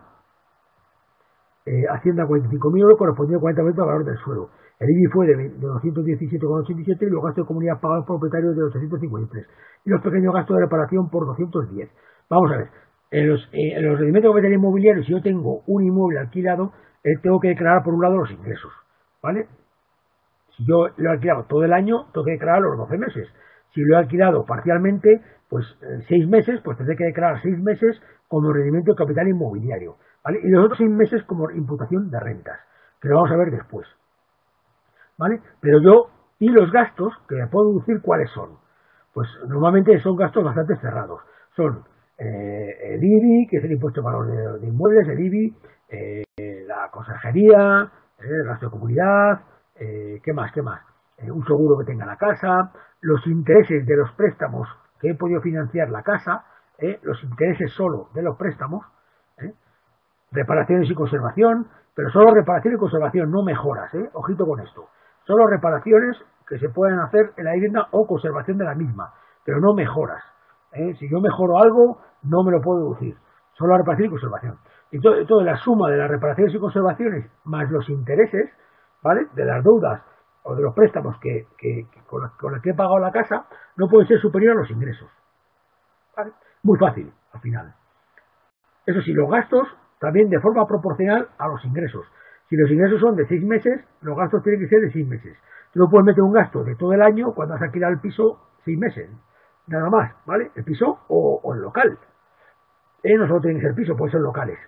S1: eh, asciende a cuarenta y cinco mil euros, correspondiendo al cuarenta por ciento al valor del suelo. El I B I fue de, de doscientos diecisiete con ochenta y siete y los gastos de comunidad pagados por propietarios de ochocientos cincuenta y tres. Y los pequeños gastos de reparación por doscientos diez. Vamos a ver, en los, eh, en los rendimientos de capital inmobiliario, si yo tengo un inmueble alquilado, eh, tengo que declarar por un lado los ingresos, ¿vale? Si yo lo he alquilado todo el año, tengo que declarar los doce meses. Si lo he alquilado parcialmente, pues eh, seis meses, pues tendré que declarar seis meses como rendimiento de capital inmobiliario, ¿vale? Y los otros seis meses como imputación de rentas, que lo vamos a ver después, ¿vale? Pero yo, y los gastos que me puedo deducir, ¿cuáles son? Pues normalmente son gastos bastante cerrados. Son eh, el I B I, que es el impuesto de valor de, de inmuebles, el I B I, eh, la conserjería, eh, el gasto de comunidad, eh, ¿qué más? ¿Qué más? Eh, un seguro que tenga la casa, los intereses de los préstamos que he podido financiar la casa, eh, los intereses solo de los préstamos, eh, reparaciones y conservación, pero solo reparación y conservación, no mejoras, eh, ojito con esto. Solo reparaciones que se pueden hacer en la vivienda o conservación de la misma, pero no mejoras. ¿eh? Si yo mejoro algo, no me lo puedo deducir. Solo reparación y conservación. Y todo, todo la suma de las reparaciones y conservaciones más los intereses, ¿vale? De las deudas o de los préstamos que, que, que con, los, con los que he pagado la casa, no pueden ser superior a los ingresos. ¿Vale? Muy fácil, al final. Eso sí, los gastos también de forma proporcional a los ingresos. Si los ingresos son de seis meses, los gastos tienen que ser de seis meses. Tú no puedes meter un gasto de todo el año cuando has alquilado el piso seis meses. Nada más, ¿vale? El piso o, o el local. Eh, no solo tienen que ser piso, pueden ser locales.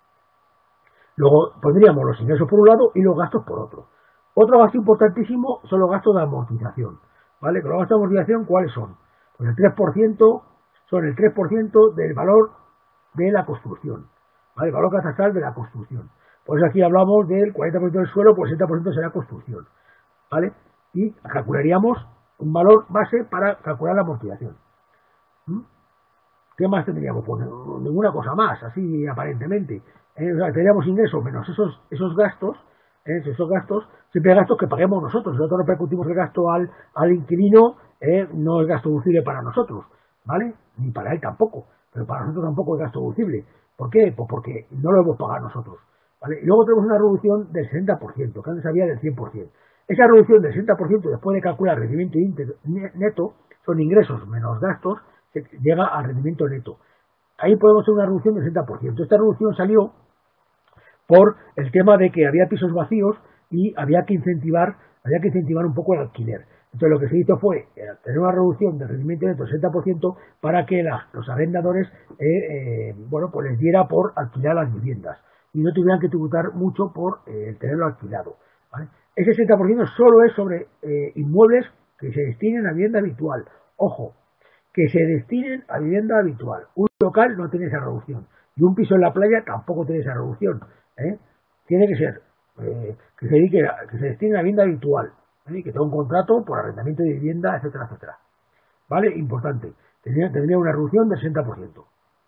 S1: Luego pondríamos los ingresos por un lado y los gastos por otro. Otro gasto importantísimo son los gastos de amortización. ¿Vale? Con los gastos de amortización, ¿cuáles son? Pues el tres por ciento son el tres por ciento del valor de la construcción. ¿Vale? El valor catastral de la construcción. Por eso aquí hablamos del cuarenta por ciento del suelo, pues el setenta por ciento será construcción. ¿Vale? Y calcularíamos un valor base para calcular la amortización. ¿Mm? ¿qué más tendríamos? Pues ninguna cosa más, así aparentemente. ¿eh? O sea, tendríamos ingresos menos esos esos gastos, ¿eh? esos gastos, siempre hay gastos que paguemos nosotros. Si nosotros repercutimos el gasto al, al inquilino, ¿eh? no es gasto deducible para nosotros, ¿vale? Ni para él tampoco, pero para nosotros tampoco es gasto deducible. ¿Por qué? Pues porque no lo hemos pagado nosotros, ¿vale? Y luego tenemos una reducción del sesenta por ciento, que antes había del cien por ciento. Esa reducción del sesenta por ciento, después de calcular el rendimiento neto, son ingresos menos gastos, que llega al rendimiento neto. Ahí podemos hacer una reducción del sesenta por ciento. Esta reducción salió por el tema de que había pisos vacíos y había que incentivar, había que incentivar un poco el alquiler. Entonces lo que se hizo fue tener una reducción del rendimiento neto del sesenta por ciento para que la, los arrendadores eh, eh, bueno, pues les diera por alquilar las viviendas y no tuvieran que tributar mucho por eh, tenerlo alquilado, ¿vale? Ese sesenta por ciento solo es sobre eh, inmuebles que se destinen a vivienda habitual. Ojo, que se destinen a vivienda habitual. Un local no tiene esa reducción y un piso en la playa tampoco tiene esa reducción, ¿eh? Tiene que ser eh, que se dedique a, que se destine a vivienda habitual, ¿eh? Que tenga un contrato por arrendamiento de vivienda, etcétera, etcétera. ¿Vale? Importante. Tendría, tendría una reducción del sesenta por ciento.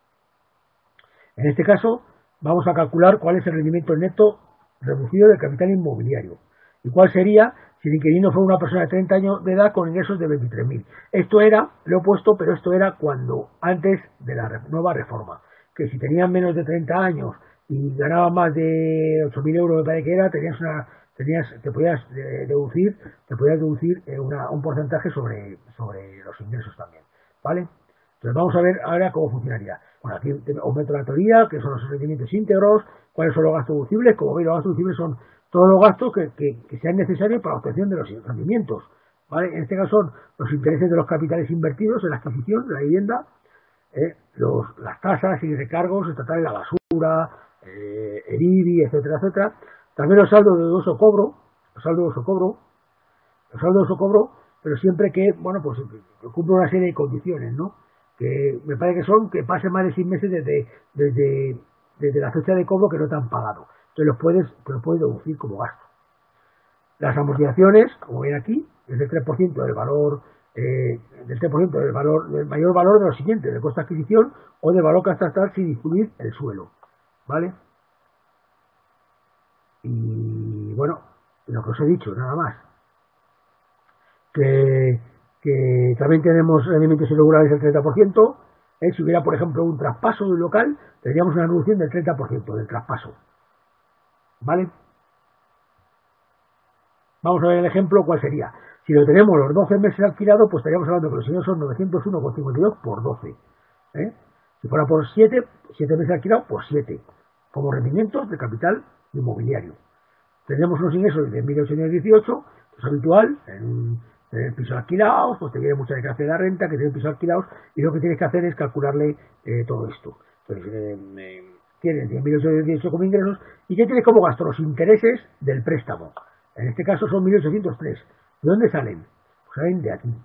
S1: En este caso, vamos a calcular cuál es el rendimiento neto reducido del capital inmobiliario. ¿Y cuál sería si el inquilino fuera una persona de treinta años de edad con ingresos de veintitrés mil? Esto era, lo he puesto, pero esto era cuando, antes de la nueva reforma, que si tenían menos de treinta años y ganaban más de ocho mil euros, me parece que era, tenías una, tenías, te podías deducir, te podías deducir una, un porcentaje sobre, sobre los ingresos también, ¿vale? Entonces vamos a ver ahora cómo funcionaría. Bueno, aquí aumento la teoría, que son los rendimientos íntegros, cuáles son los gastos deducibles. Como veis, los gastos deducibles son todos los gastos que, que, que sean necesarios para la obtención de los rendimientos, ¿vale? En este caso son los intereses de los capitales invertidos en la adquisición de la vivienda, eh, los, las tasas y recargos estatales, la basura, eh, el I B I, etcétera, etcétera. También los saldos de dudoso cobro, los saldos de dudoso cobro, los saldos de dudoso cobro, pero siempre que, bueno, pues que cumpla una serie de condiciones, ¿no? Que me parece que son que pasen más de seis meses desde, desde, desde la fecha de cobro que no te han pagado. Entonces los puedes, te los puedes deducir como gasto. Las amortizaciones, como ven aquí, es del tres por ciento del valor, eh, del tres por ciento del valor, del mayor valor de lo siguiente, del coste de adquisición o del valor catastral sin incluir el suelo, ¿vale? Y bueno, lo que os he dicho, nada más. Que, que también tenemos rendimientos irregulares del treinta por ciento. ¿eh? Si hubiera, por ejemplo, un traspaso de un local, tendríamos una reducción del treinta por ciento del traspaso. ¿Vale? Vamos a ver el ejemplo, ¿cuál sería? Si lo tenemos los doce meses alquilado, pues estaríamos hablando que los ingresos son novecientos uno coma cincuenta y dos por doce. ¿eh? Si fuera por siete, siete meses alquilados, por siete. Como rendimientos de capital inmobiliario. Tendríamos unos ingresos de mil ochocientos dieciocho, es habitual, en, en pisos alquilados, pues te viene mucha declaración de la renta, que tienen pisos alquilados, y lo que tienes que hacer es calcularle eh, todo esto. Entonces, eh, eh, tienes mil ochocientos dieciocho como ingresos, y ¿qué tienes como gasto? Los intereses del préstamo. En este caso son mil ochocientos tres. ¿De dónde salen? Pues salen de aquí.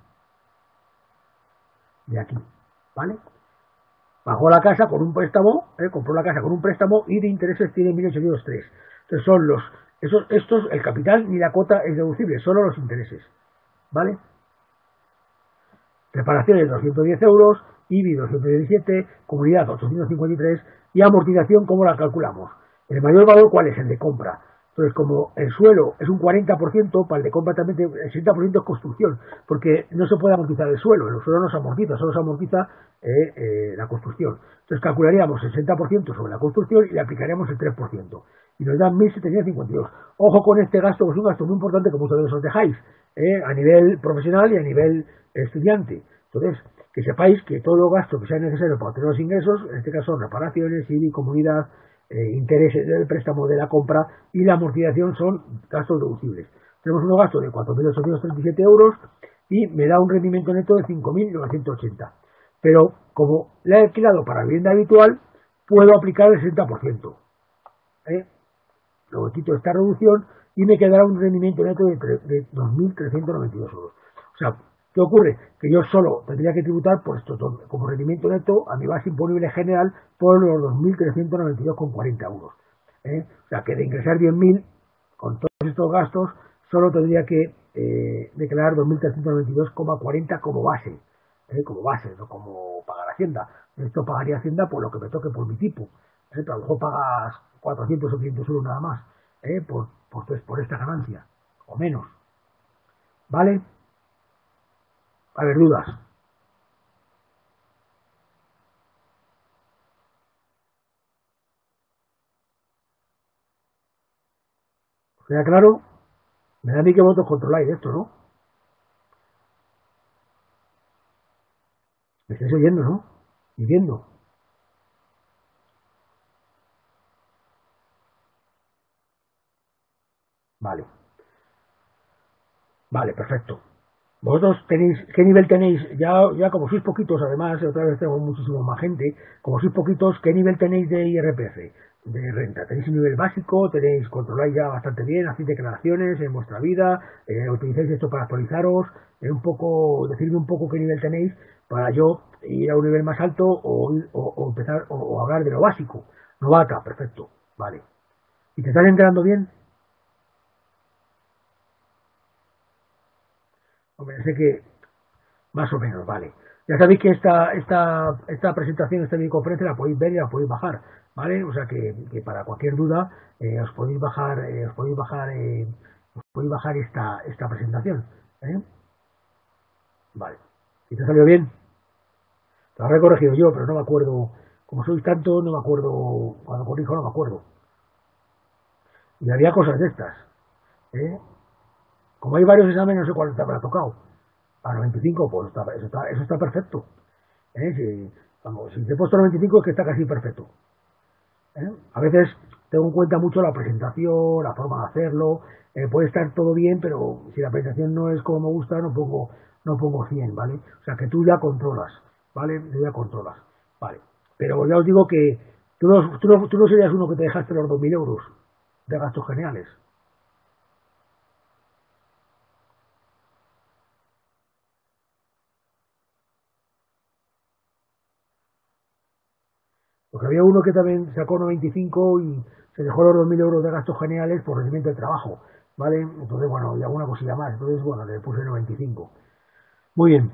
S1: De aquí, ¿vale? Pagó la casa con un préstamo, eh, compró la casa con un préstamo y de intereses tiene mil ochocientos tres. Entonces son los, esos, estos, el capital ni la cuota es deducible, solo los intereses, ¿vale? Reparaciones doscientos diez euros, I B I doscientos diecisiete, comunidad ochocientos cincuenta y tres y amortización, ¿cómo la calculamos? El mayor valor, ¿cuál es? El de compra. Entonces, como el suelo es un cuarenta por ciento, para el de compra también el sesenta por ciento es construcción, porque no se puede amortizar el suelo, el suelo no se amortiza, solo se amortiza eh, eh, la construcción. Entonces calcularíamos el sesenta por ciento sobre la construcción y le aplicaríamos el tres por ciento. Y nos dan mil setecientos cincuenta y dos. Ojo con este gasto, que es un gasto muy importante que muchos de vosotros os dejáis, eh, a nivel profesional y a nivel estudiante. Entonces, que sepáis que todo los gasto que sea necesario para obtener los ingresos, en este caso son reparaciones, I B I, comunidad, Eh, intereses del préstamo de la compra y la amortización son gastos deducibles. Tenemos unos gastos de cuatro mil ochocientos treinta y siete euros y me da un rendimiento neto de cinco mil novecientos ochenta. Pero como la he alquilado para vivienda habitual, puedo aplicar el sesenta por ciento. ¿eh? Luego quito esta reducción y me quedará un rendimiento neto de, de dos mil trescientos noventa y dos euros. O sea, ¿qué ocurre? Que yo solo tendría que tributar por esto como rendimiento neto a mi base imponible general por los dos mil trescientos noventa y dos coma cuarenta euros. ¿eh? O sea, que de ingresar diez mil con todos estos gastos, solo tendría que eh, declarar dos mil trescientos noventa y dos coma cuarenta como base, ¿eh? como base, no como pagar Hacienda. Esto pagaría Hacienda por lo que me toque por mi tipo. ¿eh? Pero a lo mejor pagas cuatrocientos o quinientos euros nada más, ¿eh? por, por, pues, por esta ganancia, o menos. ¿Vale? A ver, dudas. ¿Queda claro? Me da a mí que vosotros controláis esto, ¿no? Me estáis oyendo, ¿no? Y viendo. Vale. Vale, perfecto. Vosotros tenéis, ¿qué nivel tenéis? Ya, ya como sois poquitos, además, otra vez tengo muchísimo más gente, como sois poquitos, ¿qué nivel tenéis de I R P F, de renta? ¿Tenéis un nivel básico? ¿Tenéis, controláis ya bastante bien, hacéis declaraciones en vuestra vida? Eh, ¿Utilizáis esto para actualizaros? Eh, un poco, decirme un poco qué nivel tenéis para yo ir a un nivel más alto o, o, o empezar o, o hablar de lo básico. Novata, perfecto, vale. ¿Y te estás enterando bien? Hombre, sé que más o menos, vale. Ya sabéis que esta, esta, esta presentación, esta videoconferencia la podéis ver y la podéis bajar, ¿vale? O sea que, que para cualquier duda eh, os podéis bajar, eh, os podéis bajar, eh, os podéis bajar esta, esta presentación, ¿eh? Vale. ¿Y te salió bien? Lo habré corregido yo, pero no me acuerdo. Como sois tanto, no me acuerdo. Cuando corrijo no me acuerdo. Y había cosas de estas, ¿eh? Como hay varios exámenes, no sé cuál te habrá tocado. A noventa y cinco, pues está, eso, está, eso está perfecto. ¿eh? Si, vamos, si te he puesto noventa y cinco es que está casi perfecto. ¿eh? A veces tengo en cuenta mucho la presentación, la forma de hacerlo. Eh, puede estar todo bien, pero si la presentación no es como me gusta, no pongo, no pongo cien, ¿vale? O sea que tú ya controlas, ¿vale? Tú ya controlas, ¿vale? Pero ya os digo que tú no, tú no, tú no serías uno que te dejaste los dos mil euros de gastos generales. Porque había uno que también sacó noventa y cinco y se dejó los dos mil euros de gastos generales por rendimiento de trabajo, ¿vale? Entonces, bueno, y alguna cosilla más. Entonces, bueno, le puse noventa y cinco. Muy bien.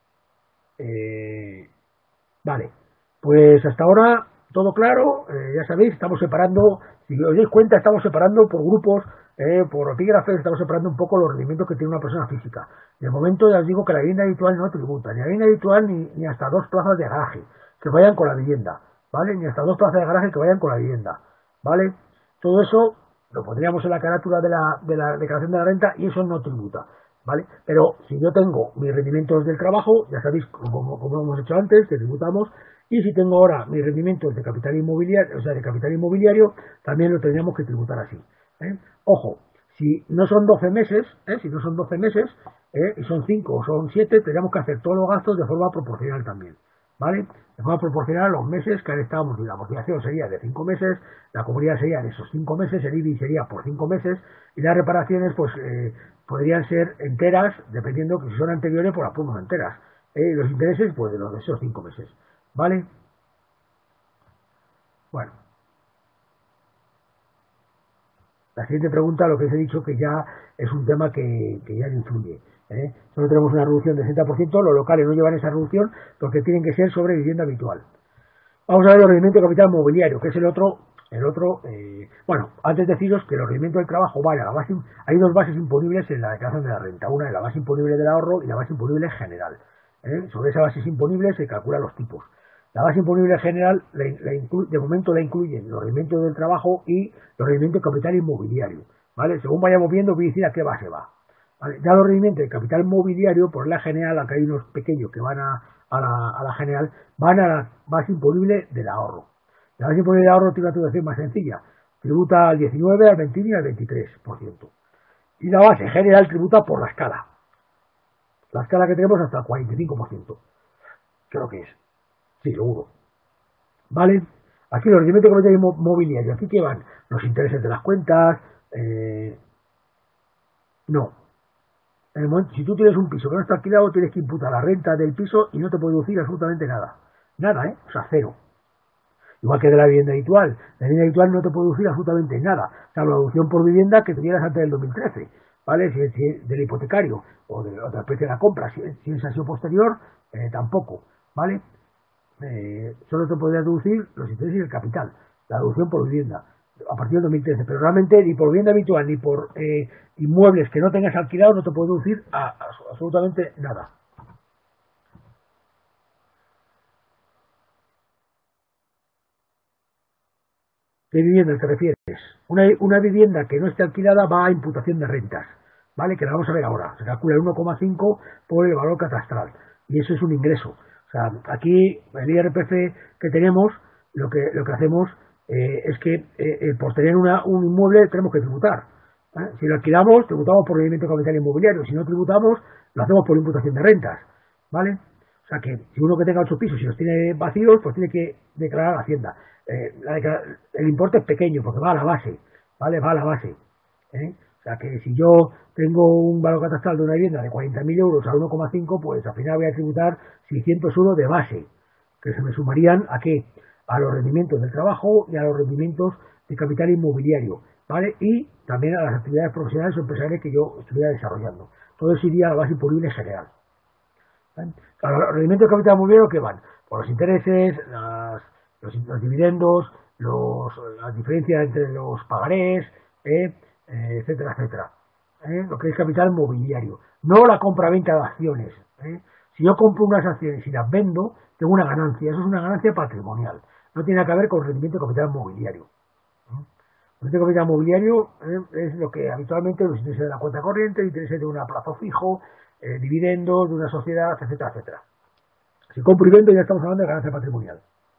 S1: Eh, vale. Pues hasta ahora todo claro. Eh, ya sabéis, estamos separando, si os dais cuenta, estamos separando por grupos, eh, por epígrafes, estamos separando un poco los rendimientos que tiene una persona física. De momento ya os digo que la vivienda habitual no tributa, ni la vivienda habitual ni, ni hasta dos plazas de garaje que vayan con la vivienda, ¿vale? Ni hasta dos plazas de garaje que vayan con la vivienda, ¿vale? Todo eso lo pondríamos en la carátula de la, de la declaración de la renta y eso no tributa, ¿vale? Pero si yo tengo mis rendimientos del trabajo, ya sabéis, como, como hemos hecho antes, que tributamos, y si tengo ahora mis rendimientos de capital inmobiliario, o sea, de capital inmobiliario, también lo tendríamos que tributar así, ¿eh? Ojo, si no son doce meses, ¿eh? Si no son doce meses, ¿eh? Y son cinco o son siete, tendríamos que hacer todos los gastos de forma proporcional también, ¿vale? De forma proporcional a los meses que han estado, la amortización sería de cinco meses, la comunidad sería de esos cinco meses, el I B I sería por cinco meses, y las reparaciones, pues, eh, podrían ser enteras, dependiendo que si son anteriores, pues las ponemos enteras. ¿eh? Los intereses, pues, de los de esos cinco meses, ¿vale? Bueno, la siguiente pregunta, lo que os he dicho, que ya es un tema que, que ya no influye. ¿eh? Solo tenemos una reducción del sesenta por ciento, los locales no llevan esa reducción porque tienen que ser sobre vivienda habitual. Vamos a ver los rendimientos de capital mobiliario, que es el otro, el otro, eh, bueno, antes deciros que los rendimientos del trabajo van a la base, hay dos bases imponibles en la declaración de la renta, una es la base imponible del ahorro y la base imponible general. ¿eh? Sobre esa base imponible se calculan los tipos. La base imponible general, la, la inclu, de momento la incluyen los rendimientos del trabajo y los rendimientos de capital inmobiliario, ¿vale? Según vayamos viendo, voy a decir a qué base va. ¿Vale? Ya los rendimientos de capital mobiliario, por la general, acá hay unos pequeños que van a, a, la, a la general, van a la base imponible del ahorro. La base imponible del ahorro tiene una tributación más sencilla. Tributa al diecinueve, al veintiuno y al veintitrés por ciento. Y la base general tributa por la escala. La escala que tenemos hasta el cuarenta y cinco por ciento. Creo que es. Sí, seguro. ¿Vale? Aquí los rendimientos de capital mobiliario. Aquí que van los intereses de las cuentas. Eh, no. En el momento, si tú tienes un piso que no está alquilado, tienes que imputar la renta del piso y no te puede deducir absolutamente nada. Nada, ¿eh? O sea, cero. Igual que de la vivienda habitual. La vivienda habitual no te puede deducir absolutamente nada. Salvo la deducción por vivienda que tuvieras antes del dos mil trece. ¿Vale? Si es, si es del hipotecario o de otra especie de la compra. Si, si es así posterior, eh, tampoco. ¿Vale? eh, solo te podría deducir los intereses y el capital, la deducción por vivienda, a partir del dos mil trece, pero realmente ni por vivienda habitual ni por eh, inmuebles que no tengas alquilados no te puedo deducir a, a, absolutamente nada. ¿Qué vivienda te refieres? Una, una vivienda que no esté alquilada va a imputación de rentas, ¿vale? Que la vamos a ver ahora. Se calcula el uno coma cinco por el valor catastral y eso es un ingreso. O sea, aquí el I R P F que tenemos, lo que lo que hacemos eh, es que eh, eh, por tener una, un inmueble tenemos que tributar. ¿eh? Si lo alquilamos, tributamos por rendimiento de capital inmobiliario. Si no tributamos, lo hacemos por imputación de rentas, ¿vale? O sea que si uno que tenga ocho pisos y los tiene vacíos, pues tiene que declarar a la Hacienda. Eh, la el importe es pequeño porque va a la base, ¿vale? Va a la base. ¿eh? O sea que si yo tengo un valor catastral de una vivienda de cuarenta mil euros a uno coma cinco, pues al final voy a tributar seiscientos euros de base, que se me sumarían ¿a qué? A los rendimientos del trabajo y a los rendimientos de capital inmobiliario, ¿vale? Y también a las actividades profesionales o empresariales que yo estuviera desarrollando. Todo eso iría a la base imponible general. ¿vale? Claro, los rendimientos de capital inmobiliario que van por los intereses, las, los, los dividendos, los, las diferencias entre los pagarés, eh, eh, etcétera, etcétera. ¿eh? Lo que es capital mobiliario, no la compra-venta de acciones. ¿eh? Si yo compro unas acciones y las vendo, tengo una ganancia, eso es una ganancia patrimonial, no tiene nada que ver con el rendimiento de capital mobiliario. ¿eh? El rendimiento de capital mobiliario ¿eh? es lo que habitualmente los intereses de la cuenta corriente, intereses de un plazo fijo, eh, dividendos de una sociedad, etcétera, etcétera. Si compro y vendo ya estamos hablando de ganancia patrimonial.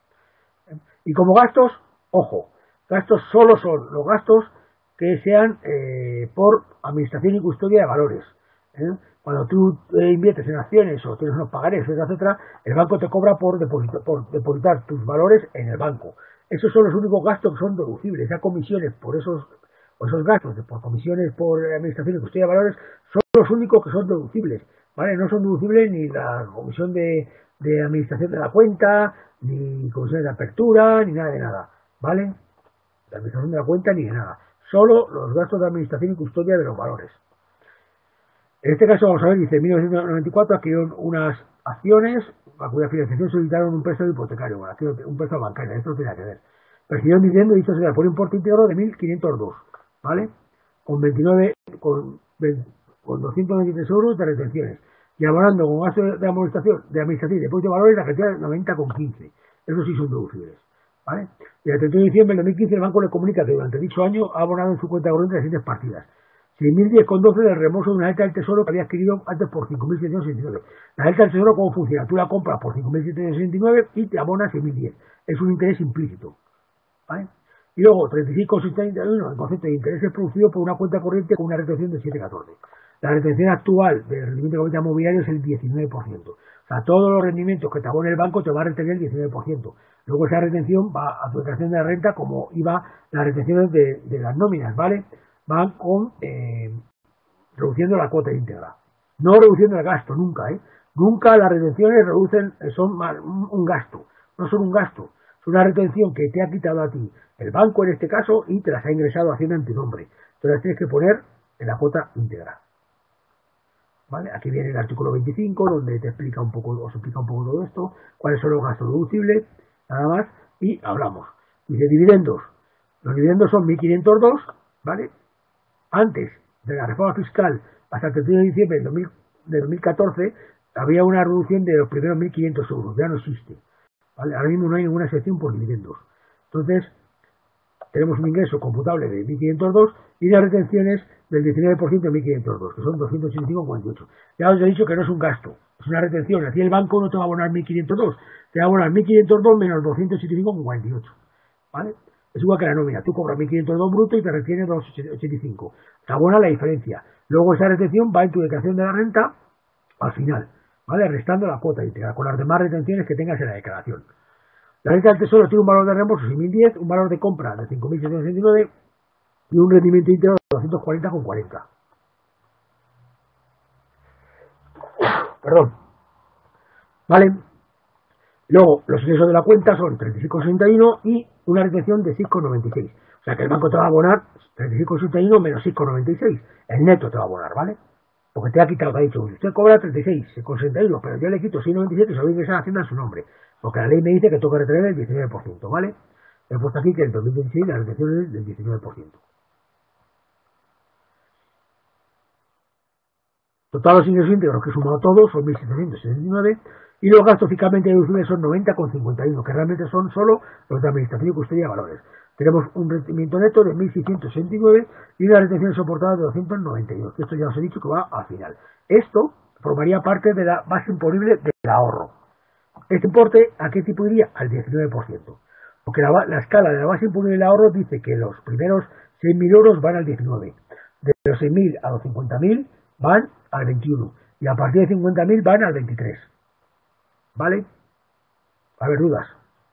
S1: ¿eh? Y como gastos, ojo, gastos solo son los gastos que sean eh, por administración y custodia de valores. ¿eh? Cuando tú eh, inviertes en acciones o tienes unos pagarés, etcétera, etcétera, el banco te cobra por depositar, por depositar tus valores en el banco. Esos son los únicos gastos que son deducibles. Ya comisiones por esos, por esos gastos, por comisiones por administración y custodia de valores, son los únicos que son deducibles. ¿vale? No son deducibles ni la comisión de, de administración de la cuenta, ni comisiones de apertura, ni nada de nada. ¿Vale? De administración de la cuenta ni de nada. Solo los gastos de administración y custodia de los valores. En este caso vamos a ver, dice, en mil novecientos noventa y cuatro adquirieron unas acciones a cuya financiación solicitaron un préstamo hipotecario, bueno, aquí un préstamo bancario, esto no tiene nada que ver. Percibieron dividendo y dicho se por un importe íntegro de mil quinientos dos, ¿vale? Con veintinueve, con, con doscientos veintitrés euros de retenciones y abonando con gasto de administración, de administración y depósito de valores la cantidad de noventa coma quince. Esos sí son deducibles, ¿vale? Y el treinta y uno de diciembre del dos mil quince el banco le comunica que durante dicho año ha abonado en su cuenta corriente las siguientes partidas. seis mil diez coma doce del reembolso de una alta del tesoro que había adquirido antes por cinco mil setecientos sesenta y nueve. La alta del tesoro, ¿cómo funciona? Tú la compras por cinco mil setecientos sesenta y nueve y te abonas seis mil diez. Es un interés implícito, ¿vale? Y luego, treinta y seis coma setenta y uno, el concepto de interés es producido por una cuenta corriente con una retención de siete coma catorce. La retención actual del rendimiento de capital mobiliario es el diecinueve por ciento. O sea, todos los rendimientos que te abone el banco te va a retener el diecinueve por ciento. Luego esa retención va a tu declaración de la renta como iba las retenciones de, de las nóminas, ¿vale? Van con eh, reduciendo la cuota íntegra, no reduciendo el gasto, nunca, ¿eh? Nunca las retenciones reducen, son un, un gasto, no son un gasto, es una retención que te ha quitado a ti el banco en este caso y te las ha ingresado haciendo en tu nombre. Entonces tienes que poner en la cuota íntegra. ¿Vale? Aquí viene el artículo veinticinco donde te explica un poco, os explica un poco todo esto, cuáles son los gastos deducibles, nada más, y hablamos. Dice dividendos. Los dividendos son mil quinientos dos, ¿vale? Antes de la reforma fiscal, hasta el treinta y uno de diciembre de dos mil catorce, había una reducción de los primeros mil quinientos euros, ya no existe. ¿Vale? Ahora mismo no hay ninguna excepción por dividendos. Entonces, tenemos un ingreso computable de mil quinientos dos y las retenciones del diecinueve por ciento de mil quinientos dos, que son doscientos ochenta y cinco coma cuarenta y ocho. Ya os he dicho que no es un gasto, es una retención. Aquí el banco no te va a abonar mil quinientos dos, te va a abonar mil quinientos dos menos doscientos ochenta y cinco coma cuarenta y ocho. ¿Vale? Es igual que la nómina, tú cobras mil quinientos dos bruto y te retienes doscientos ochenta y cinco. Te abona la diferencia. Luego esa retención va en tu declaración de la renta al final, ¿vale? Restando la cuota íntegra, con las demás retenciones que tengas en la declaración. La renta del tesoro tiene un valor de reembolso de seis mil diez, un valor de compra de cinco mil setecientos sesenta y nueve y un rendimiento íntegro de doscientos cuarenta coma cuarenta. Perdón. ¿Vale? Luego, los ingresos de la cuenta son treinta y seis coma sesenta y uno y una retención de seis coma noventa y seis. O sea que el banco te va a abonar treinta y seis coma sesenta y uno menos seis coma noventa y seis. El neto te va a abonar, ¿vale? porque te ha quitado, te ha dicho, usted cobra treinta y seis con sesenta y uno, pero yo le quito seis noventa y siete y se lo voy a ingresar a Hacienda en su nombre, porque la ley me dice que tengo que retener el diecinueve por ciento, ¿vale? He puesto aquí que en dos mil dieciséis la retención es del diecinueve por ciento. Total los ingresos íntegros que he sumado todos son mil setecientos setenta y nueve y los gastos fiscalmente deducibles son noventa con cincuenta y uno, que realmente son solo los de administración y custodia de valores. Tenemos un rendimiento neto de mil seiscientos sesenta y nueve y una retención soportada de doscientos noventa y dos, que esto ya os he dicho que va al final. Esto formaría parte de la base imponible del ahorro. Este importe, ¿a qué tipo iría? Al diecinueve por ciento. Porque la, la escala de la base imponible del ahorro dice que los primeros seis mil euros van al diecinueve, de los seis mil a los cincuenta mil van al veintiuno y a partir de cincuenta mil van al veintitrés. ¿Vale? A ver, dudas.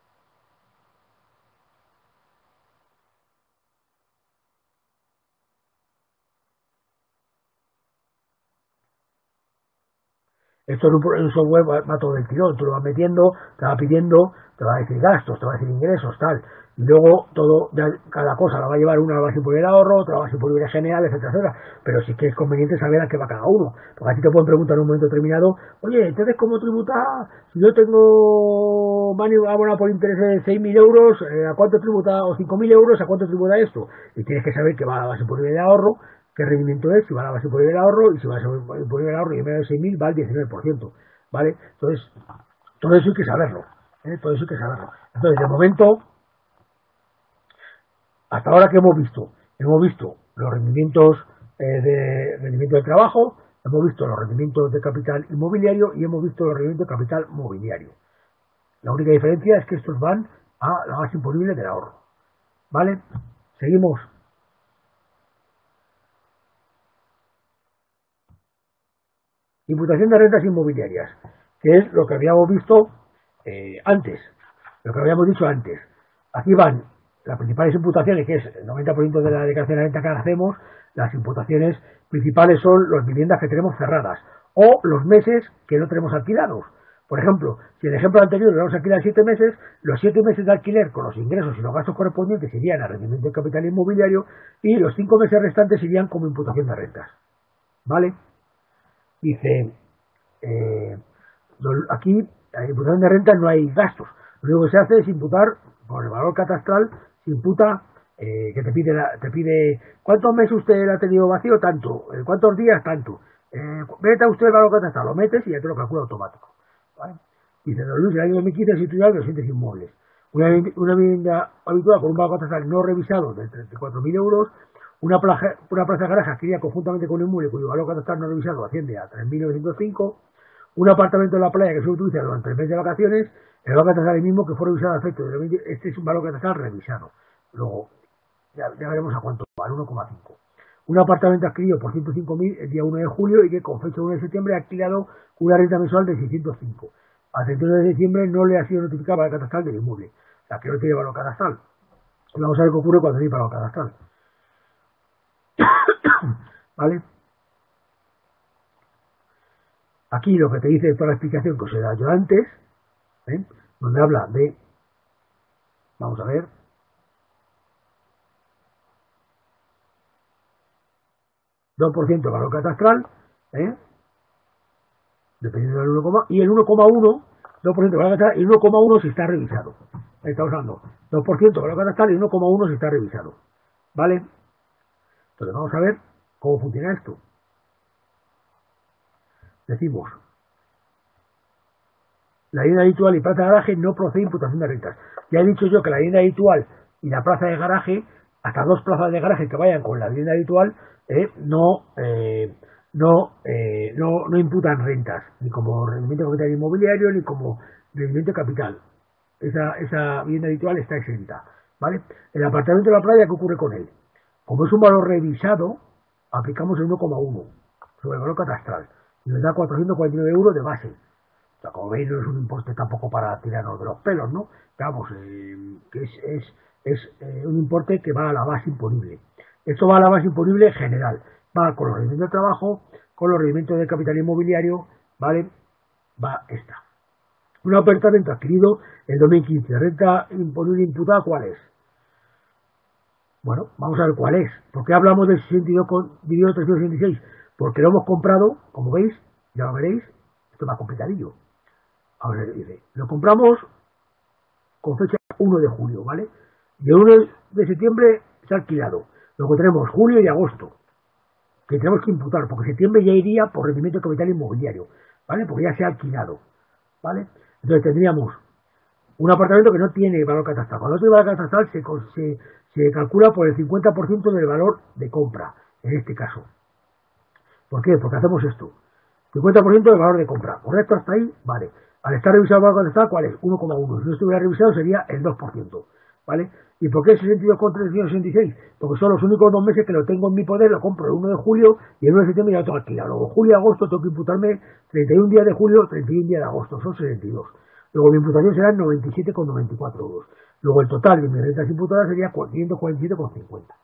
S1: Esto en un, en un software va, va todo del tirón, tú lo vas metiendo, te va pidiendo, te va a decir gastos, te va a decir ingresos, tal. Y luego todo, ya cada cosa la va a llevar una a la base imponible de ahorro, otra a la base imponible general, etcétera, etcétera. Pero sí que es conveniente saber a qué va cada uno. Porque así te pueden preguntar en un momento determinado, oye, entonces ¿cómo tributa? Si yo tengo mano abonado por interés de seis mil euros, eh, ¿a cuánto tributa? O cinco mil euros, ¿a cuánto tributa esto? Y tienes que saber que va a la base imponible de ahorro, qué rendimiento es, si va a la base imponible del ahorro, y si va a la base imponible del ahorro y en medio de seis mil va al diecinueve por ciento, ¿vale? Entonces, todo eso hay que saberlo, ¿eh? Todo eso hay que saberlo. Entonces, de momento, hasta ahora que hemos visto, hemos visto los rendimientos eh, de rendimiento del trabajo, hemos visto los rendimientos de capital inmobiliario y hemos visto los rendimientos de capital mobiliario. La única diferencia es que estos van a la base imponible del ahorro, ¿vale? Seguimos. Imputación de rentas inmobiliarias, que es lo que habíamos visto eh, antes, lo que habíamos dicho antes. Aquí van las principales imputaciones, que es el noventa por ciento de la declaración de renta que hacemos. Las imputaciones principales son las viviendas que tenemos cerradas o los meses que no tenemos alquilados. Por ejemplo, si el ejemplo anterior lo vamos a alquilar siete meses, los siete meses de alquiler con los ingresos y los gastos correspondientes irían al rendimiento del capital inmobiliario y los cinco meses restantes irían como imputación de rentas. ¿Vale? Dice, eh, aquí en imputación de renta no hay gastos. Lo único que se hace es imputar por el valor catastral, se imputa eh, que te pide, la, te pide ¿cuántos meses usted ha tenido vacío? Tanto. ¿Cuántos días? Tanto. Eh, meta usted el valor catastral, lo metes y ya te lo calcula automático. ¿Vale? Dice, don Luis, el año dos mil quince se titularon los siguientes inmuebles. Una, una vivienda habitual con un valor catastral no revisado de treinta y cuatro mil euros, Una plaza, una plaza de garaje adquirida conjuntamente con un inmueble cuyo valor catastral no revisado asciende a tres mil novecientos cinco, un apartamento en la playa que se utiliza durante el mes de vacaciones, el valor catastral el mismo que fue revisado a efecto de este es un valor catastral revisado. Luego, ya, ya veremos a cuánto vale, uno coma cinco. Un apartamento adquirido por ciento cinco mil el día uno de julio y que con fecha uno de septiembre ha alquilado una renta mensual de seiscientos cinco. A treinta y uno de diciembre no le ha sido notificado el valor catastral del inmueble, o sea que no tiene valor catastral. Vamos a ver qué ocurre cuando tiene valor catastral. ¿Vale? Aquí lo que te dice toda la explicación que os he dado yo antes, ¿eh? Donde habla de, vamos a ver, dos por ciento de valor catastral, ¿eh? Dependiendo del uno, y el uno coma uno, dos por ciento de valor catastral y uno coma uno si está revisado. Ahí está usando dos por ciento de valor catastral y uno coma uno si está revisado. ¿Vale? Entonces vamos a ver cómo funciona esto. Decimos, la vivienda habitual y plaza de garaje no procede imputación de rentas. Ya he dicho yo que la vivienda habitual y la plaza de garaje, hasta dos plazas de garaje que vayan con la vivienda habitual, eh, no, eh, no, eh, no, no imputan rentas, ni como rendimiento de capital inmobiliario, ni como rendimiento de capital. Esa, esa vivienda habitual está exenta. ¿Vale? El apartamento de la playa, ¿qué ocurre con él? Como es un valor revisado, aplicamos el uno coma uno sobre el valor catastral y nos da cuatrocientos cuarenta y nueve euros de base. O sea, como veis, no es un importe tampoco para tirarnos de los pelos, ¿no? Vamos, eh, que es, es, es eh, un importe que va a la base imponible. Esto va a la base imponible general. Va con los rendimientos de trabajo, con los rendimientos del capital inmobiliario, ¿vale? Va esta. Un apartamento adquirido en dos mil quince, renta imponible imputada, ¿cuál es? Bueno, vamos a ver cuál es. ¿Por qué hablamos del sesenta y dos dividido trescientos sesenta y seis? porque lo hemos comprado, como veis, ya lo veréis, esto es más complicadillo. Ahora dice, lo compramos con fecha uno de julio, ¿vale? Y el uno de septiembre se ha alquilado. Luego tenemos julio y agosto, que tenemos que imputar, porque septiembre ya iría por rendimiento de capital inmobiliario, ¿vale? Porque ya se ha alquilado, ¿vale? Entonces tendríamos un apartamento que no tiene valor catastral. Cuando no tiene valor catastral se, se, se calcula por el cincuenta por ciento del valor de compra, en este caso. ¿Por qué? Porque hacemos esto. cincuenta por ciento del valor de compra. ¿Correcto hasta ahí? Vale. Al estar revisado el valor catastral, ¿cuál es? uno coma uno. Si no estuviera revisado sería el dos por ciento. ¿Vale? ¿Y por qué sesenta y dos coma trescientos sesenta y seis? Porque son los únicos dos meses que lo tengo en mi poder, lo compro el uno de julio y el uno de septiembre ya lo tengo alquilado. Luego julio y agosto tengo que imputarme treinta y un días de julio, treinta y un días de agosto, son sesenta y dos. Luego mi imputación será noventa y siete coma noventa y cuatro euros. Luego el total de mis rentas imputadas sería quinientos cuarenta y siete coma cincuenta.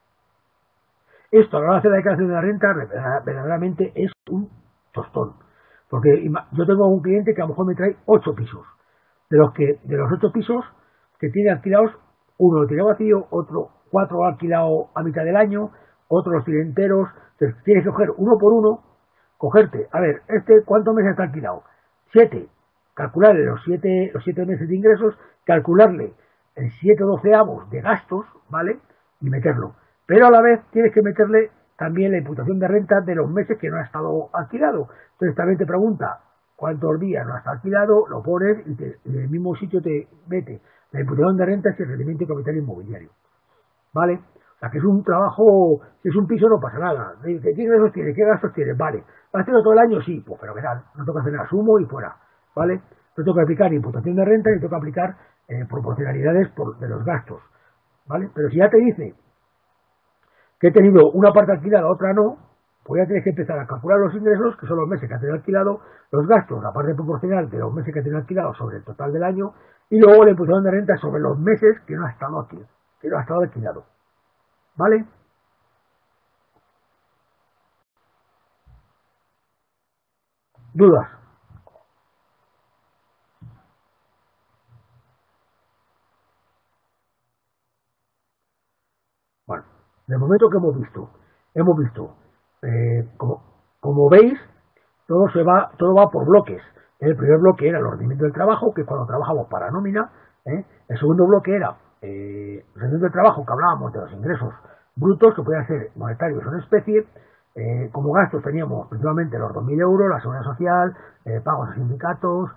S1: Esto a la hora de hacer la declaración de la renta verdaderamente es un tostón. Porque yo tengo un cliente que a lo mejor me trae ocho pisos. De los que de los ocho pisos que tiene alquilados, uno lo tiene vacío, otro cuatro ha alquilado a mitad del año, otro los tiene enteros. Entonces tienes que coger uno por uno, cogerte, a ver, este ¿cuántos meses está alquilado? Siete. Calcularle los siete, los siete meses de ingresos, calcularle el siete doceavos de gastos, ¿vale? Y meterlo. Pero a la vez tienes que meterle también la imputación de renta de los meses que no ha estado alquilado. Entonces también te pregunta cuántos días no ha estado alquilado, lo pones y, te, y en el mismo sitio te mete la imputación de renta y el rendimiento de capital inmobiliario. ¿Vale? O sea que es un trabajo, si es un piso no pasa nada. ¿Qué ingresos tiene? ¿Qué gastos tiene? Vale. ¿Has tenido todo el año? Sí, pues fenomenal. No toca hacer nada, sumo y fuera. ¿Vale? No tengo que aplicar imputación de renta ni tengo que aplicar eh, proporcionalidades por, de los gastos. ¿Vale? Pero si ya te dice que he tenido una parte alquilada, otra no, pues ya tienes que empezar a calcular los ingresos, que son los meses que ha tenido alquilado, los gastos, la parte proporcional de los meses que ha tenido alquilado sobre el total del año, y luego la imputación de renta sobre los meses que no ha estado aquí, que no ha estado alquilado. ¿Vale? ¿Dudas? Bueno, de momento que hemos visto, hemos visto, eh, como, como veis, todo se va, todo va por bloques. El primer bloque era el rendimiento del trabajo, que es cuando trabajamos para nómina. ¿eh? El segundo bloque era eh, el rendimiento del trabajo, que hablábamos de los ingresos brutos, que podían ser monetarios o en especie. Eh, como gastos teníamos principalmente los dos mil euros, la seguridad social, eh, pagos a sindicatos,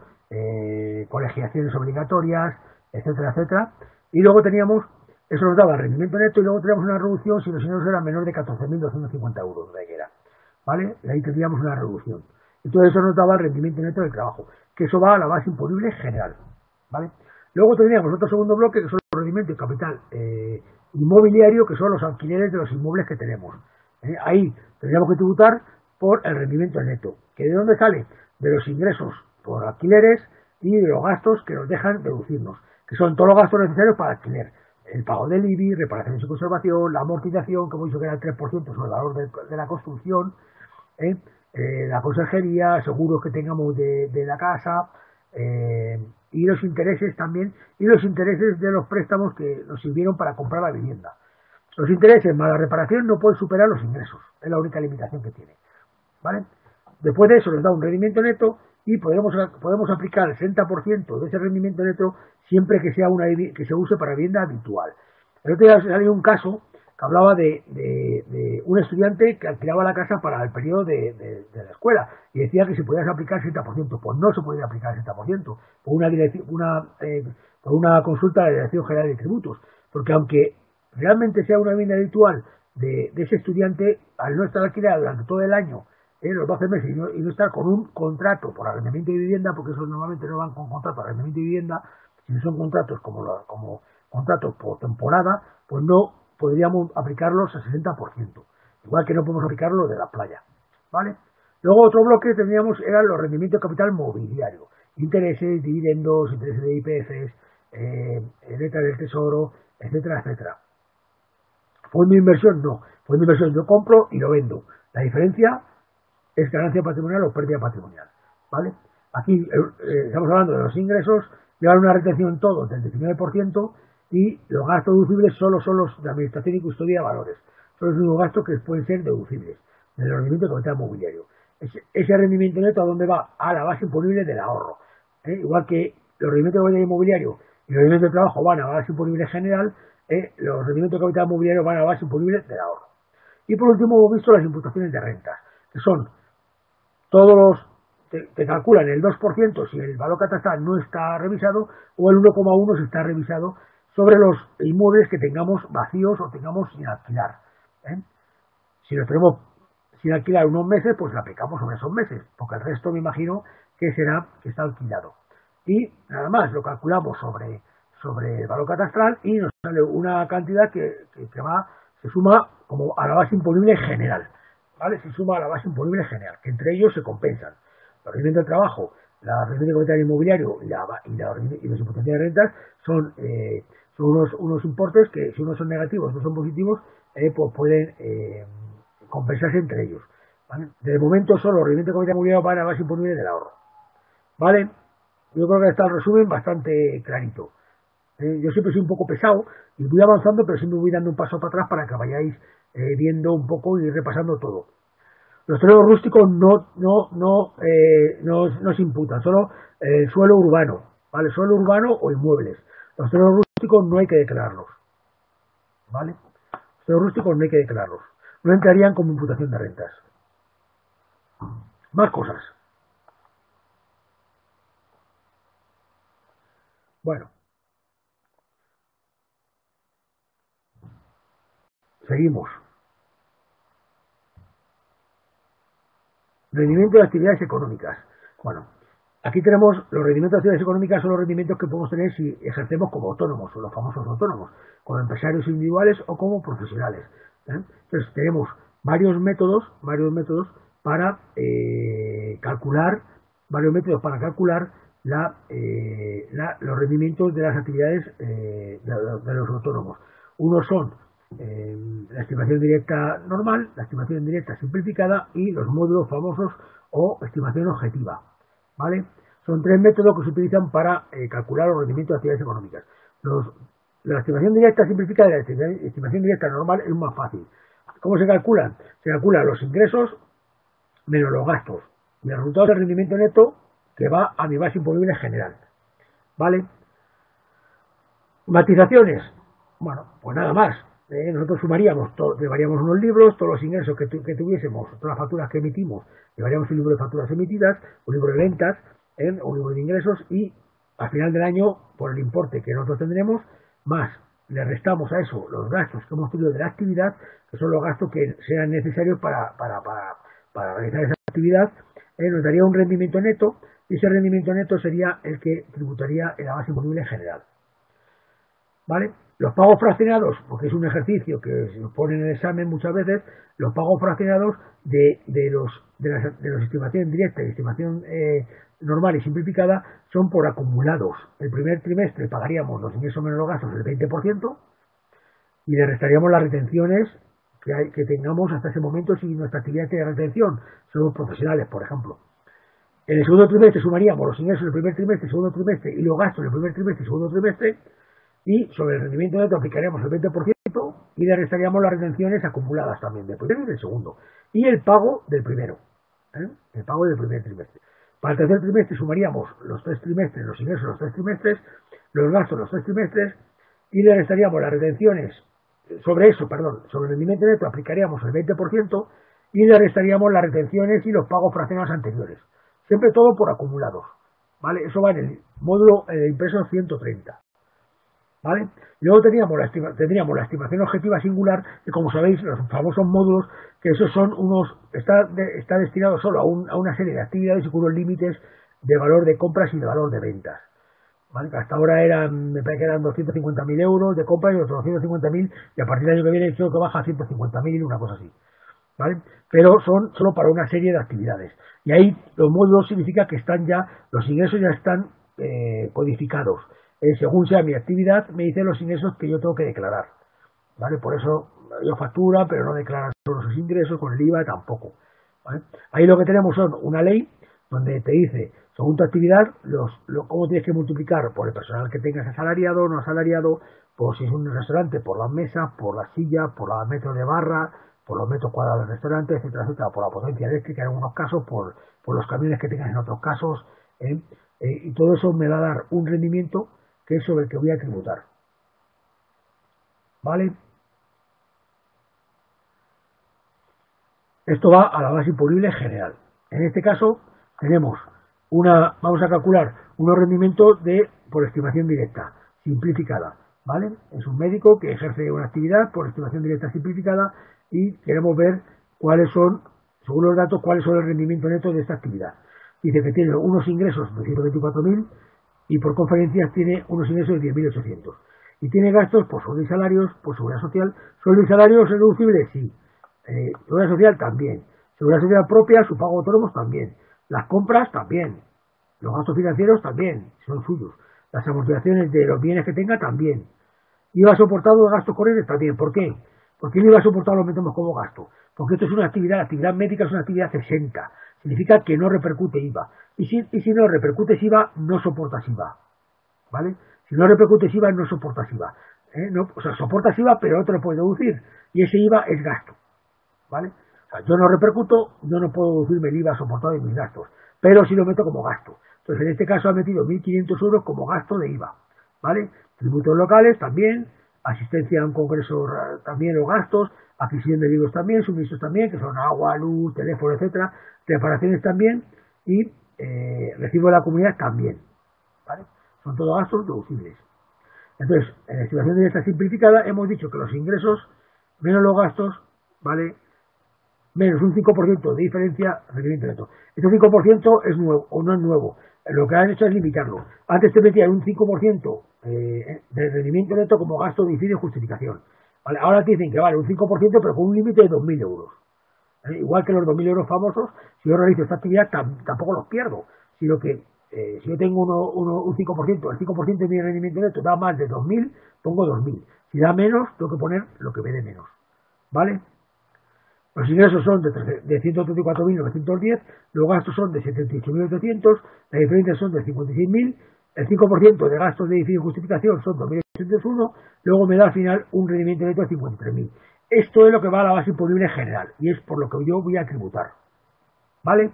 S1: eh, colegiaciones obligatorias, etcétera, etcétera. Y luego teníamos, eso nos daba el rendimiento neto, y luego teníamos una reducción si los ingresos eran menor de catorce mil doscientos cincuenta euros, de que era. ¿Vale? Y ahí tendríamos una reducción. Y todo eso nos daba el rendimiento neto del trabajo, que eso va a la base imponible general. ¿Vale? Luego tendríamos otro segundo bloque, que son los rendimientos de capital eh, inmobiliario, que son los alquileres de los inmuebles que tenemos. ¿Eh? Ahí tendríamos que tributar por el rendimiento neto. ¿Que de dónde sale? De los ingresos por alquileres y de los gastos que nos dejan deducirnos, que son todos los gastos necesarios para alquiler. El pago del I B I, reparaciones y conservación, la amortización, que hemos dicho que era el tres por ciento sobre el valor de, de la construcción, ¿eh? Eh, la conserjería, seguros que tengamos de, de la casa, eh, y los intereses también, y los intereses de los préstamos que nos sirvieron para comprar la vivienda. Los intereses más la reparación no pueden superar los ingresos, es la única limitación que tiene. ¿Vale? Después de eso nos da un rendimiento neto y podemos, podemos aplicar el sesenta por ciento de ese rendimiento neto siempre que sea una que se use para vivienda habitual. El otro día salió un caso que hablaba de, de, de un estudiante que alquilaba la casa para el periodo de, de, de la escuela y decía que se podía aplicar el sesenta por ciento. Pues no se podía aplicar el sesenta por ciento por una, una, eh, por una consulta de la Dirección General de Tributos, porque aunque realmente sea una vivienda habitual de, de ese estudiante, al no estar alquilada durante todo el año, eh, los doce meses, y no, y no estar con un contrato por arrendamiento de vivienda, porque esos normalmente no van con contrato de arrendamiento de vivienda, si no son contratos como, la, como contratos por temporada, pues no podríamos aplicarlos al sesenta por ciento, igual que no podemos aplicarlo de la playa, ¿vale? Luego otro bloque que teníamos eran los rendimientos de capital mobiliario, intereses, dividendos, intereses de I P Fs, eh, letras del tesoro, etcétera, etcétera. Fondo de inversión no, fondo de inversión yo compro y lo vendo, la diferencia es ganancia patrimonial o pérdida patrimonial, ¿vale? Aquí eh, estamos hablando de los ingresos, llevan una retención todos del diecinueve por ciento y los gastos deducibles solo son los de administración y custodia de valores. Son los únicos gastos que pueden ser deducibles. del rendimiento de capital mobiliario. Ese, ese rendimiento neto, ¿a dónde va? A la base imponible del ahorro. ¿eh? Igual que los rendimientos de capital inmobiliario y los rendimientos de trabajo van a la base imponible general, ¿eh? los rendimientos de capital mobiliario van a la base imponible del ahorro. Y por último hemos visto las imputaciones de rentas, que son todos los, te, te calculan el dos por ciento si el valor catastral no está revisado, o el uno coma uno por ciento si está revisado, sobre los inmuebles que tengamos vacíos o tengamos sin alquilar. ¿eh? Si los tenemos sin alquilar unos meses, pues la aplicamos sobre esos meses, porque el resto me imagino que será que está alquilado. Y nada más, lo calculamos sobre, sobre el valor catastral y nos sale una cantidad que, que, que va, se suma como a la base imponible general. ¿Vale? Se suma a la base imponible general, que entre ellos se compensan. Los rendimientos de trabajo, la rendimiento de capital inmobiliario y, la, y, la, y las imputaciones de rentas son, eh, son unos, unos importes que, si unos son negativos, otros son positivos, eh, pues pueden eh, compensarse entre ellos. ¿Vale? De momento solo los rendimientos de capital inmobiliario van a la base imponible del ahorro. ¿Vale? Yo creo que está el resumen bastante clarito. Eh, yo siempre soy un poco pesado y voy avanzando, pero siempre voy dando un paso para atrás para que vayáis eh, viendo un poco y repasando todo. Los terrenos rústicos no no no eh, no, no se imputan, solo eh, suelo urbano, ¿vale? Suelo urbano o inmuebles. Los terrenos rústicos no hay que declararlos, ¿vale? Los terrenos rústicos no hay que declararlos. No entrarían como imputación de rentas. Más cosas. Bueno. Seguimos. Rendimiento de actividades económicas. Bueno, aquí tenemos los rendimientos de actividades económicas, son los rendimientos que podemos tener si ejercemos como autónomos, o los famosos autónomos, como empresarios individuales o como profesionales. ¿eh? Entonces tenemos varios métodos, varios métodos para eh, calcular, varios métodos para calcular la, eh, la, los rendimientos de las actividades eh, de, de los autónomos. Unos son Eh, la estimación directa normal, la estimación directa simplificada y los módulos famosos o estimación objetiva. ¿Vale? Son tres métodos que se utilizan para eh, calcular los rendimientos de actividades económicas. Los, la estimación directa simplificada y la estimación directa normal es más fácil. ¿Cómo se calculan? Se calculan los ingresos menos los gastos y el resultado del rendimiento neto que va a mi base imponible general. ¿Vale? Matizaciones. Bueno, pues nada más. Eh, nosotros sumaríamos, todo, llevaríamos unos libros, todos los ingresos que, tu, que tuviésemos, todas las facturas que emitimos, llevaríamos un libro de facturas emitidas, un libro de ventas, eh, un libro de ingresos y al final del año, por el importe que nosotros tendremos, más le restamos a eso los gastos que hemos tenido de la actividad, que son los gastos que sean necesarios para, para, para, para realizar esa actividad, eh, nos daría un rendimiento neto y ese rendimiento neto sería el que tributaría en la base imponible general. ¿Vale? Los pagos fraccionados, porque es un ejercicio que se nos pone en el examen muchas veces, los pagos fraccionados de, de los de las de los estimación directa y estimación eh, normal y simplificada son por acumulados. El primer trimestre pagaríamos los ingresos menos los gastos el veinte por ciento y le restaríamos las retenciones que, hay, que tengamos hasta ese momento si nuestra actividad tiene retención. Somos profesionales, por ejemplo. En el segundo trimestre sumaríamos los ingresos del primer trimestre, segundo trimestre y los gastos del primer trimestre y segundo trimestre. Y sobre el rendimiento neto aplicaríamos el veinte por ciento y le restaríamos las retenciones acumuladas también del primero y del segundo. Y el pago del primero. ¿eh? El pago del primer trimestre. Para el tercer trimestre sumaríamos los tres trimestres, los ingresos de los tres trimestres, los gastos de los tres trimestres y le restaríamos las retenciones. Sobre eso, perdón, sobre el rendimiento neto aplicaríamos el veinte por ciento y le restaríamos las retenciones y los pagos fraccionados anteriores. Siempre todo por acumulados. ¿Vale? Eso va en el módulo eh, impreso ciento treinta. ¿Vale? Luego teníamos la, estima, tendríamos la estimación objetiva singular, que como sabéis, los famosos módulos, que esos son unos, está, de, está destinado solo a, un, a una serie de actividades y con unos límites de valor de compras y de valor de ventas. ¿Vale? Hasta ahora eran, me parece que eran doscientos cincuenta mil euros de compras y otros doscientos cincuenta mil, y a partir del año que viene creo que baja a ciento cincuenta mil, una cosa así. ¿Vale? Pero son solo para una serie de actividades. Y ahí los módulos significa que están ya, los ingresos ya están eh, codificados. Eh, según sea mi actividad, me dicen los ingresos que yo tengo que declarar. ¿Vale? Por eso yo factura, pero no declaran solo sus ingresos, con el I V A tampoco. ¿Vale? Ahí lo que tenemos son una ley donde te dice, según tu actividad, los, lo, cómo tienes que multiplicar por el personal que tengas asalariado o no asalariado, por si es un restaurante, por las mesas, por las sillas, por los metros de barra, por los metros cuadrados del restaurante, etcétera, etcétera, por la potencia eléctrica en algunos casos, por, por los camiones que tengas en otros casos, ¿eh? Eh, y todo eso me va a dar un rendimiento que es sobre el que voy a tributar. ¿Vale? Esto va a la base imponible general. En este caso tenemos una, vamos a calcular unos rendimientos de por estimación directa, simplificada, ¿vale? Es un médico que ejerce una actividad por estimación directa simplificada y queremos ver cuáles son, según los datos, cuáles son el rendimiento neto de esta actividad. Dice que tiene unos ingresos de ciento veinticuatro mil y por conferencias tiene unos ingresos de diez mil ochocientos. Y tiene gastos por sueldo y salarios, por seguridad social. ¿Sueldo y salarios es reducible? Sí. Eh, seguridad social también. Seguridad social propia, su pago autónomos también. Las compras también. Los gastos financieros también, son suyos. Las amortizaciones de los bienes que tenga también. I V A soportado de gastos corrientes también. ¿Por qué? Porque el I V A soportado lo metemos como gasto. Porque esto es una actividad, la actividad médica es una actividad exenta. Significa que no repercute I V A. Y si, y si no repercutes I V A, no soportas I V A. ¿Vale? Si no repercutes I V A, no soportas I V A. ¿Eh? No, o sea, soportas I V A, pero no te lo puedes deducir. Y ese I V A es gasto. ¿Vale? O sea, yo no repercuto, yo no puedo deducirme el I V A soportado de mis gastos. Pero sí lo meto como gasto. Entonces, en este caso ha metido mil quinientos euros como gasto de I V A. ¿Vale? Tributos locales también, asistencia a un congreso también los gastos, adquisición de libros también, suministros también, que son agua, luz, teléfono, etcétera, reparaciones también y eh, recibo de la comunidad también. ¿Vale? Son todos gastos deducibles. Entonces, en la estimación directa simplificada hemos dicho que los ingresos menos los gastos, ¿vale? Menos un cinco por ciento de diferencia rendimiento neto. Este cinco por ciento es nuevo o no es nuevo. Lo que han hecho es limitarlo. Antes te metían un cinco por ciento eh, de rendimiento neto como gasto de incidio y justificación. ¿Vale? Ahora te dicen que vale un cinco por ciento pero con un límite de dos mil euros. ¿Eh? Igual que los dos mil euros famosos, si yo realizo esta actividad tam, tampoco los pierdo, sino que eh, si yo tengo uno, uno, un cinco por ciento, el cinco por ciento de mi rendimiento neto da más de dos mil, pongo dos mil. Si da menos, tengo que poner lo que me dé menos. ¿Vale? Los ingresos son de ciento treinta y cuatro mil novecientos diez, los gastos son de setenta y ocho mil ochocientos, las diferencias son de cincuenta y seis mil, el cinco por ciento de gastos de edificio y justificación son dos mil ochocientos uno, luego me da al final un rendimiento neto de cincuenta y tres mil. Esto es lo que va a la base imponible general y es por lo que yo voy a tributar. ¿Vale?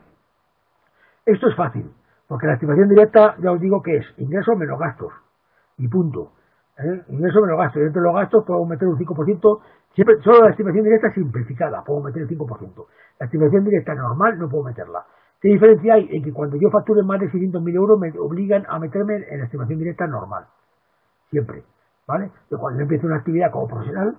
S1: Esto es fácil, porque la estimación directa ya os digo que es ingresos menos gastos y punto. ¿Eh? Ingresos menos gastos, y dentro de los gastos puedo meter un cinco por ciento. Siempre, solo la estimación directa simplificada, puedo meter el cinco por ciento. La estimación directa normal no puedo meterla. ¿Qué diferencia hay? En que cuando yo facture más de seiscientos mil euros me obligan a meterme en la estimación directa normal. Siempre. ¿Vale? Pero cuando yo empiezo una actividad como profesional,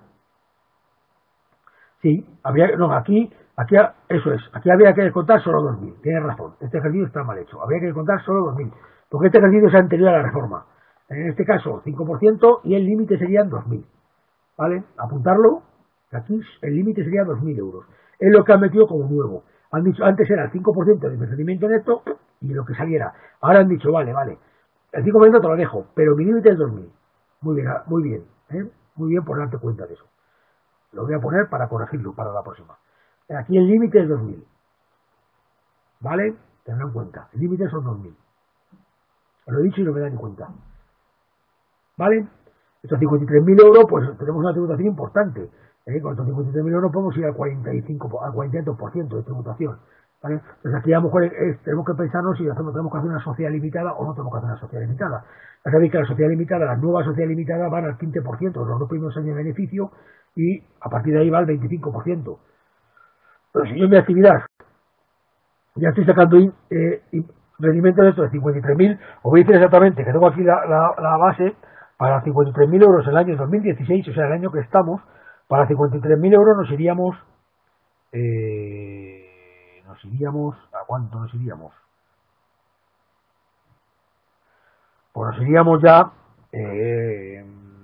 S1: sí, habría, no, aquí, aquí, eso es, aquí habría que descontar solo dos mil. Tienes razón, este ejercicio está mal hecho. Habría que descontar solo dos mil. Porque este ejercicio es anterior a la reforma. En este caso, cinco por ciento y el límite serían dos mil. ¿Vale? Apuntarlo, aquí el límite sería dos mil euros. Es lo que han metido como nuevo. Han dicho, antes era el cinco por ciento de mi rendimiento neto y lo que saliera. Ahora han dicho, vale, vale, el cinco por ciento te lo dejo, pero mi límite es dos mil. Muy bien, muy bien, ¿eh? Muy bien por darte cuenta de eso. Lo voy a poner para corregirlo para la próxima. Aquí el límite es dos mil. ¿Vale? Tenedlo en cuenta. El límite son dos mil. Os lo he dicho y no me dan ni cuenta. ¿Vale? Estos cincuenta y tres mil euros, pues tenemos una tributación importante. ¿Eh? Con estos cincuenta y tres mil euros podemos ir al cuarenta y cinco, al cuarenta y dos por ciento de tributación. ¿Vale? Entonces aquí a lo mejor es, tenemos que pensarnos si hacemos, tenemos que hacer una sociedad limitada o no tenemos que hacer una sociedad limitada. Ya sabéis que la sociedad limitada, las nuevas sociedades limitadas van al quince por ciento los dos primeros años de beneficio y a partir de ahí va al veinticinco por ciento. Pero si yo en mi actividad ya estoy sacando eh, rendimiento de esto de cincuenta y tres mil, os voy a decir exactamente que tengo aquí la, la, la base para cincuenta y tres mil euros el año dos mil dieciséis, o sea, el año que estamos, para cincuenta y tres mil euros nos iríamos, eh, nos iríamos, ¿a cuánto nos iríamos? Pues nos iríamos ya eh,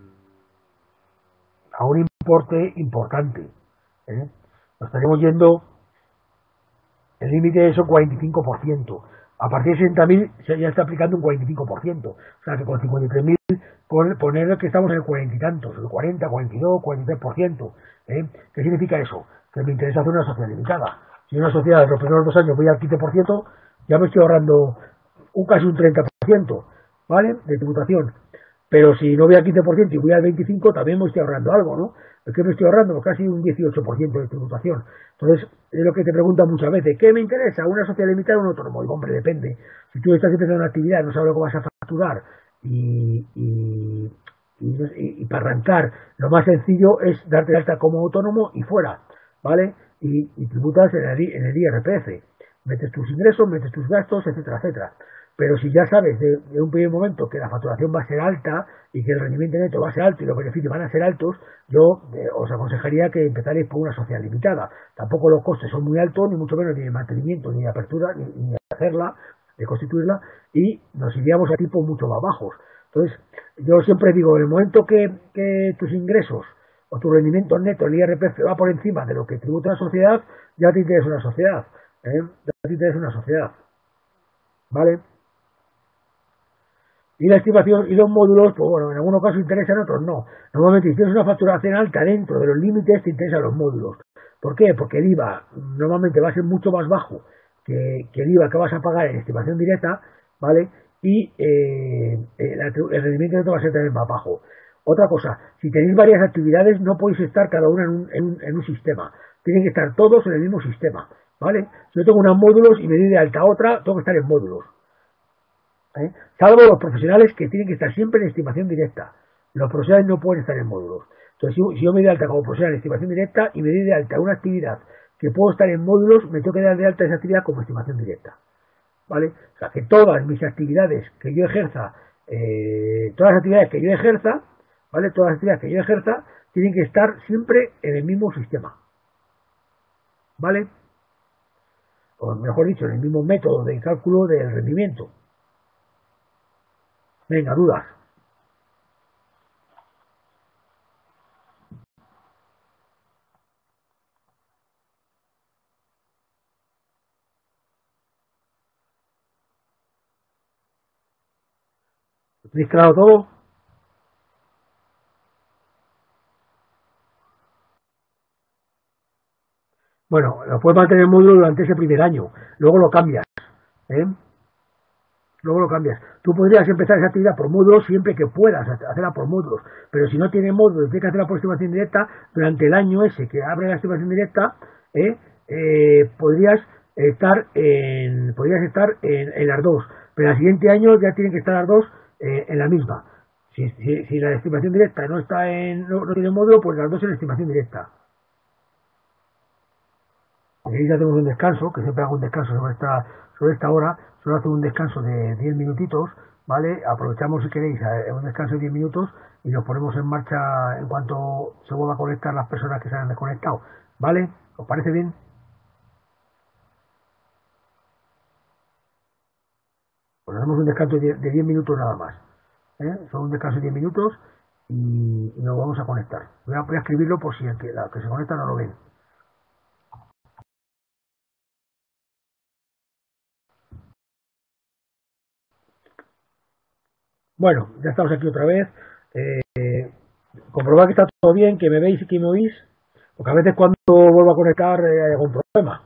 S1: a un importe importante. ¿eh? Nos estaríamos yendo, el límite de eso, cuarenta y cinco por ciento. A partir de sesenta mil ya está aplicando un cuarenta y cinco por ciento. O sea que con cincuenta y tres mil poner que estamos en el cuarenta y tantos, el cuarenta, cuarenta y dos, cuarenta y tres por ciento. ¿eh? ¿Qué significa eso? Que me interesa hacer una sociedad limitada. Si una sociedad de los primeros dos años voy al quince por ciento, ya me estoy ahorrando un casi un treinta por ciento, ¿vale? De tributación. Pero si no voy al quince por ciento y voy al veinticinco por ciento, también me estoy ahorrando algo, ¿no? ¿Es que me estoy ahorrando? Pues casi un dieciocho por ciento de tributación. Entonces, es lo que te preguntan muchas veces. ¿Qué me interesa? ¿Una sociedad limitada o un autónomo? Y, hombre, depende. Si tú estás empezando una actividad, no sabes lo que vas a facturar y, y, y, y, y para arrancar, lo más sencillo es darte de alta como autónomo y fuera, ¿vale? Y, y tributas en el, en el I R P F. Metes tus ingresos, metes tus gastos, etcétera, etcétera. Pero si ya sabes de, de un primer momento que la facturación va a ser alta y que el rendimiento neto va a ser alto y los beneficios van a ser altos, yo eh, os aconsejaría que empezaréis por una sociedad limitada. Tampoco los costes son muy altos, ni mucho menos ni de mantenimiento, ni de apertura, ni, ni de hacerla, de constituirla, y nos iríamos a tipos mucho más bajos. Entonces, yo siempre digo, en el momento que, que tus ingresos o tu rendimiento neto, el I R P F, va por encima de lo que tributa la sociedad, ya te interesa una sociedad. ¿eh? Ya te interesa una sociedad. ¿Vale? Y la estimación y los módulos, pues bueno, en algunos casos interesan, en otros no. Normalmente, si tienes una facturación alta dentro de los límites, te interesan los módulos. ¿Por qué? Porque el I V A normalmente va a ser mucho más bajo que, que el I V A que vas a pagar en estimación directa, ¿vale? Y eh, el, el rendimiento neto va a ser también más bajo. Otra cosa, si tenéis varias actividades, no podéis estar cada una en un, en un, en un sistema. Tienen que estar todos en el mismo sistema, ¿vale? Si yo tengo unos módulos y me doy de alta otra, tengo que estar en módulos. ¿Eh? Salvo los profesionales que tienen que estar siempre en estimación directa. Los profesionales no pueden estar en módulos. Entonces, si, si yo me doy de alta como profesional en estimación directa y me doy de alta una actividad que puedo estar en módulos, me tengo que dar de alta esa actividad como estimación directa. ¿Vale? O sea, que todas mis actividades que yo ejerza, eh, todas las actividades que yo ejerza, ¿vale? Todas las actividades que yo ejerza tienen que estar siempre en el mismo sistema. ¿Vale? O mejor dicho, en el mismo método de cálculo del rendimiento. Venga, dudas. ¿Tenéis claro todo? Bueno, lo puedes mantener el módulo durante ese primer año. Luego lo cambias. ¿eh? Luego lo cambias. Tú podrías empezar esa actividad por módulos siempre que puedas hacerla por módulos. Pero si no tiene módulos y tienes que hacerla por estimación directa, durante el año ese que abre la estimación directa, ¿eh? Eh, podrías estar en podrías estar en, en las dos. Pero al siguiente año ya tienen que estar las dos eh, en la misma. Si, si, si la estimación directa no está en no, no tiene módulo, pues las dos en estimación directa. Y ya tenemos un descanso, que siempre hago un descanso sobre esta, sobre esta hora, solo hacer un descanso de diez minutitos, ¿vale? Aprovechamos si queréis un descanso de diez minutos y nos ponemos en marcha en cuanto se vuelva a conectar las personas que se han desconectado, ¿vale? ¿Os parece bien? Pues hacemos un descanso de diez minutos nada más, ¿eh? Son un descanso de diez minutos y, y nos vamos a conectar. Voy a, voy a escribirlo por si el que, la que se conecta no lo ven. Bueno, ya estamos aquí otra vez. Eh, comprobad que está todo bien, que me veis y que me oís, porque a veces cuando vuelvo a conectar eh, hay algún problema.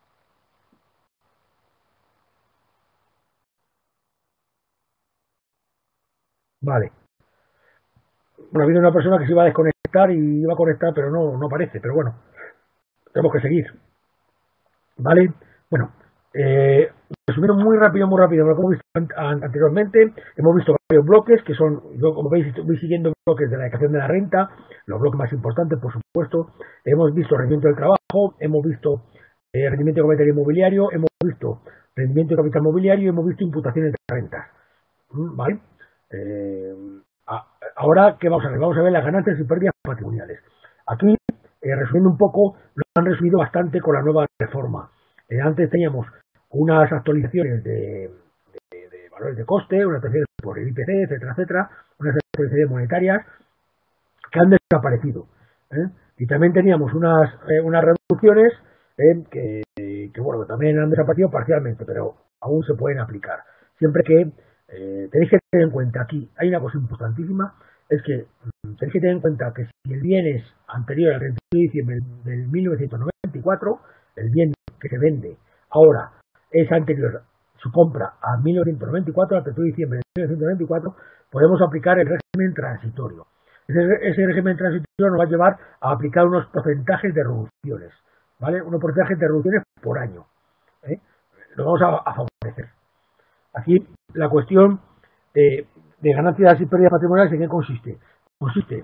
S1: Vale. Bueno, ha habido una persona que se iba a desconectar y iba a conectar, pero no, no aparece, pero bueno, tenemos que seguir. Vale. Bueno, eh, resumiendo muy rápido, muy rápido lo que hemos visto an anteriormente, hemos visto varios bloques que son, yo como veis, voy siguiendo bloques de la declaración de la renta, los bloques más importantes, por supuesto. Hemos visto rendimiento del trabajo, hemos visto eh, rendimiento de capital inmobiliario, hemos visto rendimiento de capital mobiliario y hemos visto imputaciones de rentas. ¿Vale? Eh, a, ahora, ¿qué vamos a ver? Vamos a ver las ganancias y pérdidas patrimoniales. Aquí, eh, resumiendo un poco, lo han resumido bastante con la nueva reforma. Eh, antes teníamos unas actualizaciones de, de, de valores de coste, unas actualizaciones por el I P C, etcétera, etcétera, unas actualizaciones monetarias que han desaparecido. ¿eh? Y también teníamos unas, eh, unas reducciones eh, que, que, bueno, que también han desaparecido parcialmente, pero aún se pueden aplicar. Siempre que eh, tenéis que tener en cuenta aquí, hay una cosa importantísima, es que mm, tenéis que tener en cuenta que si el bien es anterior al treinta y uno de diciembre del mil novecientos noventa y cuatro, el bien que se vende ahora es anterior su compra a mil novecientos noventa y cuatro, al treinta y uno de diciembre de mil novecientos noventa y cuatro, podemos aplicar el régimen transitorio. Ese, ese régimen transitorio nos va a llevar a aplicar unos porcentajes de reducciones, ¿vale? Unos porcentajes de reducciones por año, ¿eh? Lo vamos a, a favorecer. Aquí la cuestión de, de ganancias y pérdidas patrimoniales, ¿en qué consiste? Consiste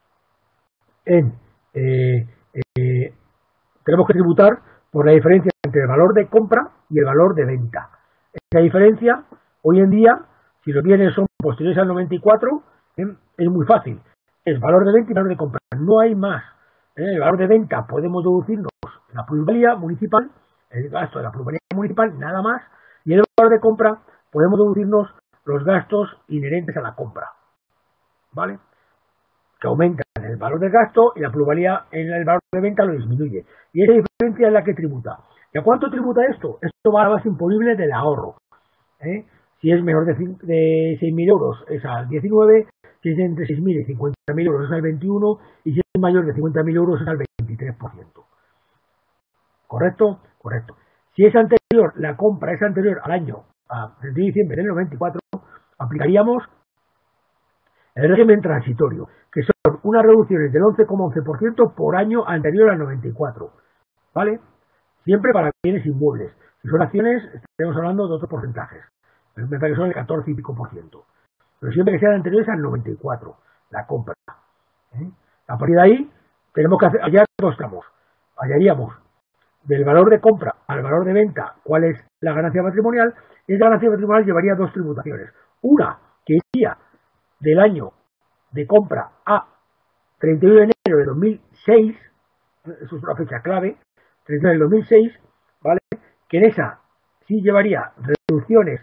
S1: en eh, eh, tenemos que tributar por la diferencia entre el valor de compra y el valor de venta. Esa diferencia, hoy en día, si los bienes son posteriores al noventa y cuatro, ¿eh? Es muy fácil. Es valor de venta y valor de compra. No hay más. ¿eh? El valor de venta podemos deducirnos la plusvalía municipal, el gasto de la plusvalía municipal, nada más. Y el valor de compra podemos deducirnos los gastos inherentes a la compra. ¿Vale? Que aumentan el valor del gasto y la plusvalía en el valor de venta lo disminuye. Y esa diferencia es la que tributa. ¿Y a cuánto tributa esto? Esto va a la base imponible del ahorro. ¿eh? Si es menor de, de seis mil euros es al diecinueve, si es entre seis mil y cincuenta mil euros es al veintiuno y si es mayor de cincuenta mil euros es al veintitrés por ciento. ¿Correcto? Correcto. Si es anterior, la compra es anterior al año, a treinta de diciembre del noventa y cuatro, aplicaríamos el régimen transitorio, que son unas reducciones del once coma once por ciento por año anterior al noventa y cuatro. ¿Vale? Siempre para bienes inmuebles. Si son acciones, estaremos hablando de otros porcentajes. Me parece que son el catorce y pico por ciento. Pero siempre que sean anteriores al noventa y cuatro, la compra. ¿eh? A partir de ahí, tenemos que hacer, hallar dos tramos. Hallaríamos del valor de compra al valor de venta cuál es la ganancia patrimonial, y esa ganancia patrimonial llevaría dos tributaciones. Una, que iría del año de compra a treinta y uno de enero de dos mil seis, eso es una fecha clave, treinta y uno del dos mil seis, ¿vale? Que en esa sí llevaría reducciones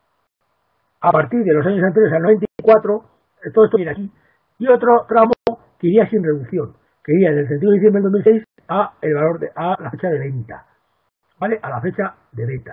S1: a partir de los años anteriores al noventa y cuatro, todo esto viene aquí, y otro tramo que iría sin reducción, que iría del treinta y uno de diciembre del dos mil seis a el valor de, a la fecha de venta, ¿vale? A la fecha de venta.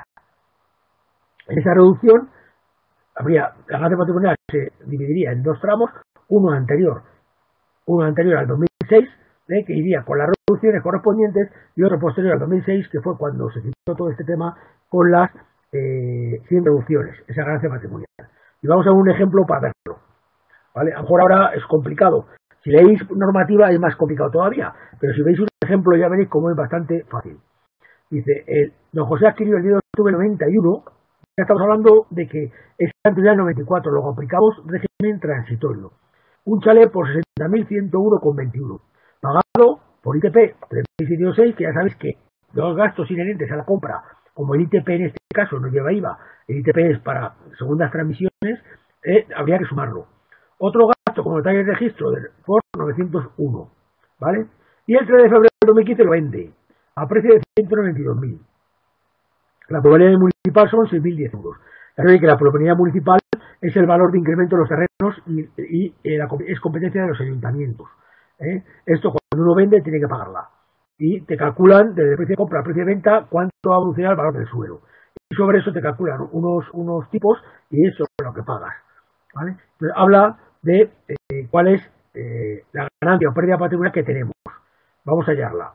S1: En esa reducción habría, la ganancia patrimonial se dividiría en dos tramos, uno anterior, uno anterior al dos mil seis, ¿eh? Que iría con las reducciones correspondientes, y otro posterior al dos mil seis, que fue cuando se citó todo este tema con las eh, sin reducciones, esa ganancia patrimonial. Y vamos a ver un ejemplo para verlo, ¿vale? A lo mejor ahora es complicado. Si leéis normativa es más complicado todavía, pero si veis un ejemplo ya veréis cómo es bastante fácil. Dice, el, don José adquirió el diez de octubre del noventa y uno, ya estamos hablando de que es anterior al noventa y cuatro, luego aplicamos régimen transitorio. Un chalet por sesenta mil ciento uno con veintiuno, pagado por I T P tres mil seiscientos seis, que ya sabéis que los gastos inherentes a la compra, como el I T P en este caso no lleva I V A, el I T P es para segundas transmisiones, eh, habría que sumarlo. Otro gasto como detalle de registro por novecientos uno, ¿vale? Y el tres de febrero de dos mil quince lo vende a precio de ciento noventa y dos mil. La probabilidad municipal son seis mil diez euros. Ya sabéis que la probabilidad municipal es el valor de incremento de los terrenos y, y, y la, es competencia de los ayuntamientos. ¿eh? Esto cuando uno vende tiene que pagarla. Y te calculan desde el precio de compra al precio de venta cuánto va a evolucionar el valor del suelo. Y sobre eso te calculan unos, unos tipos y eso es lo que pagas. ¿Vale? Entonces, habla de eh, cuál es eh, la ganancia o pérdida patrimonial que tenemos. Vamos a hallarla.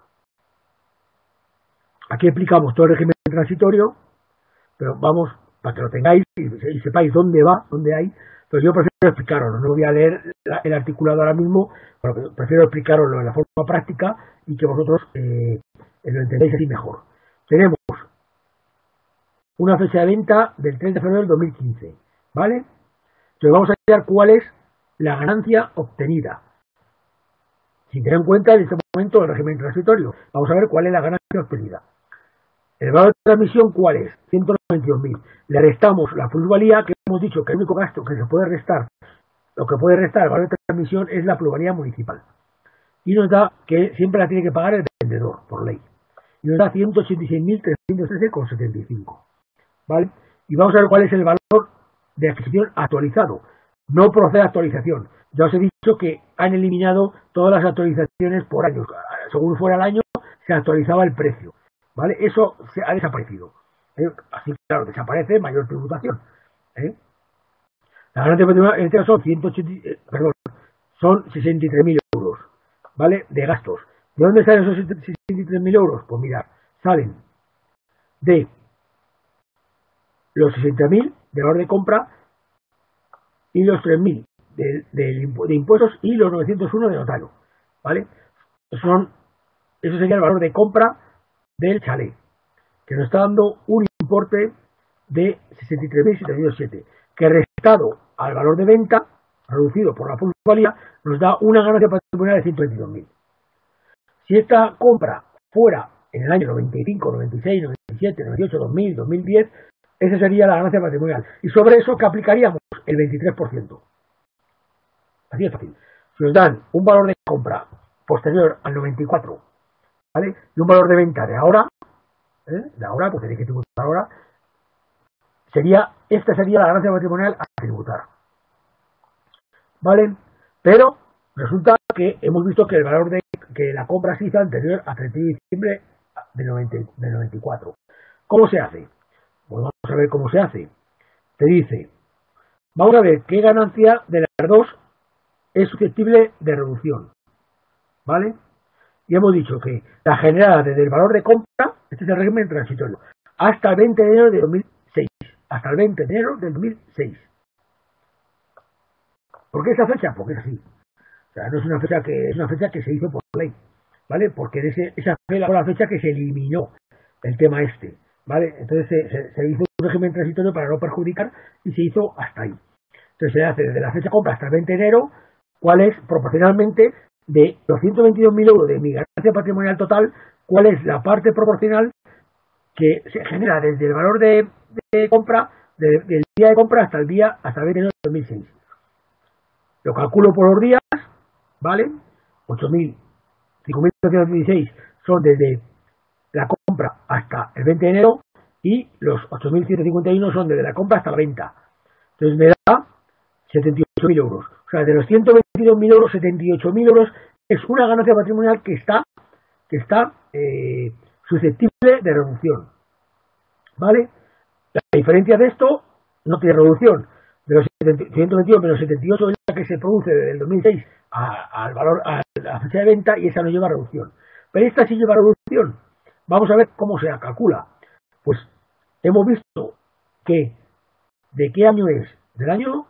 S1: Aquí explicamos todo el régimen transitorio, pero vamos, para que lo tengáis y, y sepáis dónde va, dónde hay. Entonces yo prefiero explicaroslo, no voy a leer la, el articulado ahora mismo, pero prefiero explicaroslo de la forma práctica y que vosotros eh, lo entendáis así mejor. Tenemos una fecha de venta del treinta de febrero del dos mil quince, ¿vale? Entonces vamos a ver cuál es la ganancia obtenida, sin tener en cuenta en este momento el régimen transitorio. Vamos a ver cuál es la ganancia obtenida. El valor de transmisión, ¿cuál es? ciento noventa y dos mil. Le restamos la plusvalía, que hemos dicho que el único gasto que se puede restar, lo que puede restar el valor de transmisión es la plusvalía municipal. Y nos da que siempre la tiene que pagar el vendedor, por ley. Y nos da ciento ochenta y seis mil trescientos trece con setenta y cinco. ¿Vale? Y vamos a ver cuál es el valor de adquisición actualizado. No procede a actualización. Ya os he dicho que han eliminado todas las actualizaciones por años. Según fuera el año, se actualizaba el precio. ¿Vale? Eso se ha desaparecido. ¿eh? Así que, claro, desaparece mayor tributación. ¿eh? La ganancia patrimonial en este caso son, ciento ochenta, eh, perdón, son sesenta y tres mil euros, ¿vale? De gastos. ¿De dónde salen esos sesenta y tres mil euros? Pues mirad, salen de los sesenta mil de valor de compra y los tres mil de, de, de impuestos y los novecientos uno de notario, ¿vale? Son, eso sería el valor de compra del chalet, que nos está dando un importe de sesenta y tres mil setecientos siete, que restado al valor de venta, reducido por la plusvalía, nos da una ganancia patrimonial de ciento veintidós mil. Si esta compra fuera en el año noventa y cinco, noventa y seis, noventa y siete, noventa y ocho, dos mil, dos mil diez, esa sería la ganancia patrimonial. Y sobre eso, ¿qué aplicaríamos? El veintitrés por ciento. Así es fácil. Si os dan un valor de compra posterior al noventa y cuatro, ¿vale? Y un valor de venta de ahora, ¿eh? de ahora, pues tenéis que tributar ahora, sería, esta sería la ganancia patrimonial a tributar. ¿Vale? Pero resulta que hemos visto que el valor de que la compra se hizo anterior a treinta de diciembre del, noventa, del noventa y cuatro. ¿Cómo se hace? Pues vamos a ver cómo se hace. Te dice, vamos a ver qué ganancia de las dos es susceptible de reducción. ¿Vale? Y hemos dicho que la generada desde el valor de compra, este es el régimen transitorio, hasta el veinte de enero de dos mil seis. Hasta el veinte de enero del dos mil seis. ¿Por qué esa fecha? Porque es así. O sea, no es una fecha que es una fecha que se hizo por ley, ¿vale? Porque ese, esa fue la, la fecha que se eliminó el tema este, ¿vale? Entonces se, se, se hizo un régimen transitorio para no perjudicar y se hizo hasta ahí. Entonces se hace desde la fecha de compra hasta el veinte de enero, cuál es proporcionalmente de los ciento veintidós mil euros de mi ganancia patrimonial total, cuál es la parte proporcional que se genera desde el valor de, de compra, de, del día de compra hasta el día, hasta el veinte de enero de dos mil seis. Lo calculo por los días, ¿vale? ocho mil, cinco mil novecientos dieciséis son desde la compra hasta el veinte de enero y los ocho mil ciento cincuenta y uno son desde la compra hasta la venta. Entonces me da setenta y ocho mil euros. O sea, de los ciento veintidós mil euros, setenta y ocho mil euros es una ganancia patrimonial que está, que está eh, susceptible de reducción. ¿Vale? La diferencia de esto no tiene reducción. De los ciento veintidós menos setenta y ocho es la que se produce desde el dos mil seis al valor, a la fecha de venta, y esa no lleva reducción. Pero esta sí lleva reducción. Vamos a ver cómo se calcula. Pues hemos visto que ¿de qué año es? Del año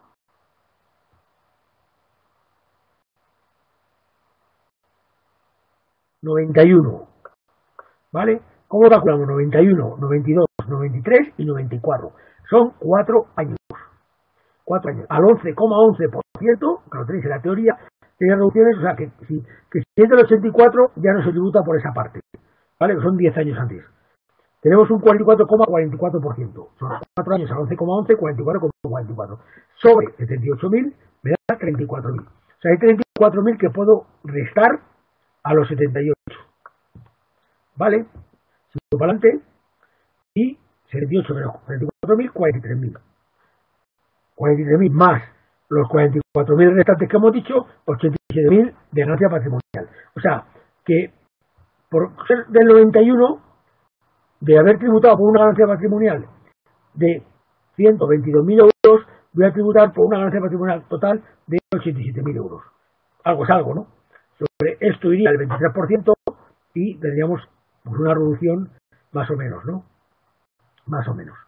S1: noventa y uno. ¿Vale? ¿Cómo lo calculamos? noventa y uno, noventa y dos, noventa y tres y noventa y cuatro. Son cuatro años. cuatro años. Al once coma once por ciento, que lo tenéis en la teoría, tiene reducciones, o sea que si, que si es del ochenta y cuatro ya no se tributa por esa parte. ¿Vale? Que son diez años antes. Tenemos un cuarenta y cuatro coma cuarenta y cuatro por ciento. Son cuatro años al once coma once, cuarenta y cuatro coma cuarenta y cuatro. Sobre setenta y ocho mil me da treinta y cuatro mil. O sea, hay treinta y cuatro mil que puedo restar a los setenta y ocho. ¿Vale? Sigo para adelante y setenta y ocho menos treinta y cuatro mil, cuarenta y tres mil. cuarenta y tres mil más los cuarenta y cuatro mil restantes que hemos dicho, ochenta y siete mil de ganancia patrimonial. O sea, que por ser del noventa y uno, de haber tributado por una ganancia patrimonial de ciento veintidós mil euros, voy a tributar por una ganancia patrimonial total de ochenta y siete mil euros. Algo es algo, ¿no? Sobre esto iría el veintitrés por ciento y tendríamos pues, una reducción más o menos, ¿no? Más o menos.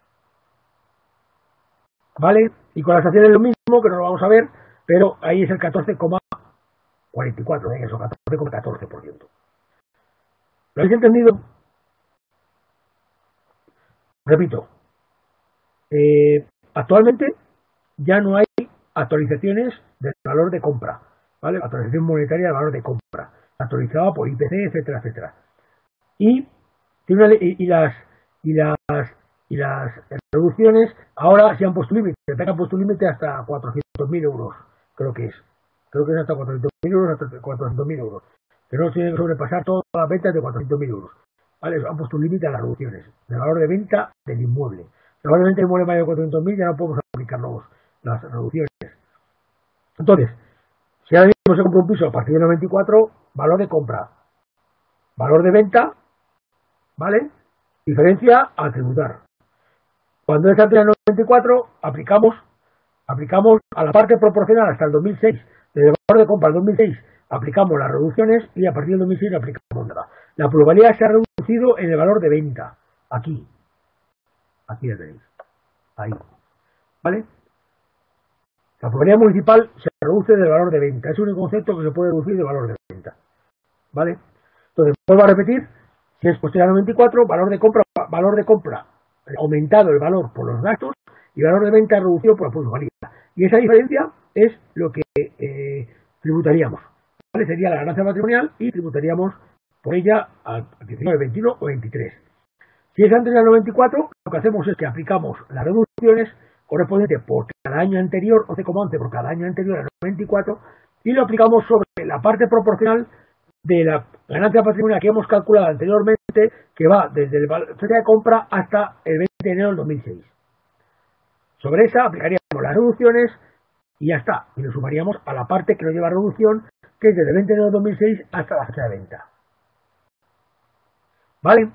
S1: ¿Vale? Y con las acciones lo mismo, que no lo vamos a ver, pero ahí es el catorce coma cuarenta y cuatro, ¿eh? Eso, catorce coma catorce por ciento. ¿Lo habéis entendido? Repito, eh, actualmente ya no hay actualizaciones del valor de compra, ¿vale? Actualización monetaria del valor de compra, actualizada por I P C, etcétera, etcétera. Y, tiene una, y, y las y las y las reducciones ahora se han puesto límite, se han puesto límite hasta cuatrocientos mil euros, creo que es. Creo que es hasta cuatrocientos mil euros, hasta cuatrocientos mil euros. Que no se tienen que sobrepasar todas las ventas de cuatrocientos mil euros. ¿Vale? Han puesto un límite a las reducciones del valor de venta del inmueble. El valor de venta del inmueble mayor de cuatrocientos mil ya no podemos aplicar los, las reducciones. Entonces, si ahora mismo se compra un piso a partir de noventa y cuatro, valor de compra, valor de venta, ¿vale? Diferencia a tributar. Cuando es antes del noventa y cuatro, aplicamos, aplicamos a la parte proporcional hasta el dos mil seis, desde el valor de compra al dos mil seis, aplicamos las reducciones y a partir del dos mil seis no aplicamos nada. La plusvalía se ha reducido en el valor de venta. Aquí. Aquí la tenéis. Ahí. ¿Vale? La plusvalía municipal se reduce del valor de venta. Es un único concepto que se puede reducir del valor de venta. ¿Vale? Entonces, vuelvo a repetir, si es posterior al noventa y cuatro, valor de compra, valor de compra aumentado el valor por los gastos y valor de venta reducido por la plusvalía. Y esa diferencia es lo que eh, tributaríamos. ¿Vale? Sería la ganancia patrimonial y tributaríamos por ella al diecinueve, veintiuno o veintitrés. Si es antes del noventa y cuatro, lo que hacemos es que aplicamos las reducciones correspondientes por cada año anterior, once coma once por cada año anterior al noventa y cuatro, y lo aplicamos sobre la parte proporcional de la ganancia patrimonial que hemos calculado anteriormente, que va desde la fecha de compra hasta el veinte de enero del dos mil seis. Sobre esa aplicaríamos las reducciones y ya está, y lo sumaríamos a la parte que no lleva reducción, que es desde el veinte de enero del dos mil seis hasta la fecha de venta. ¿Vale?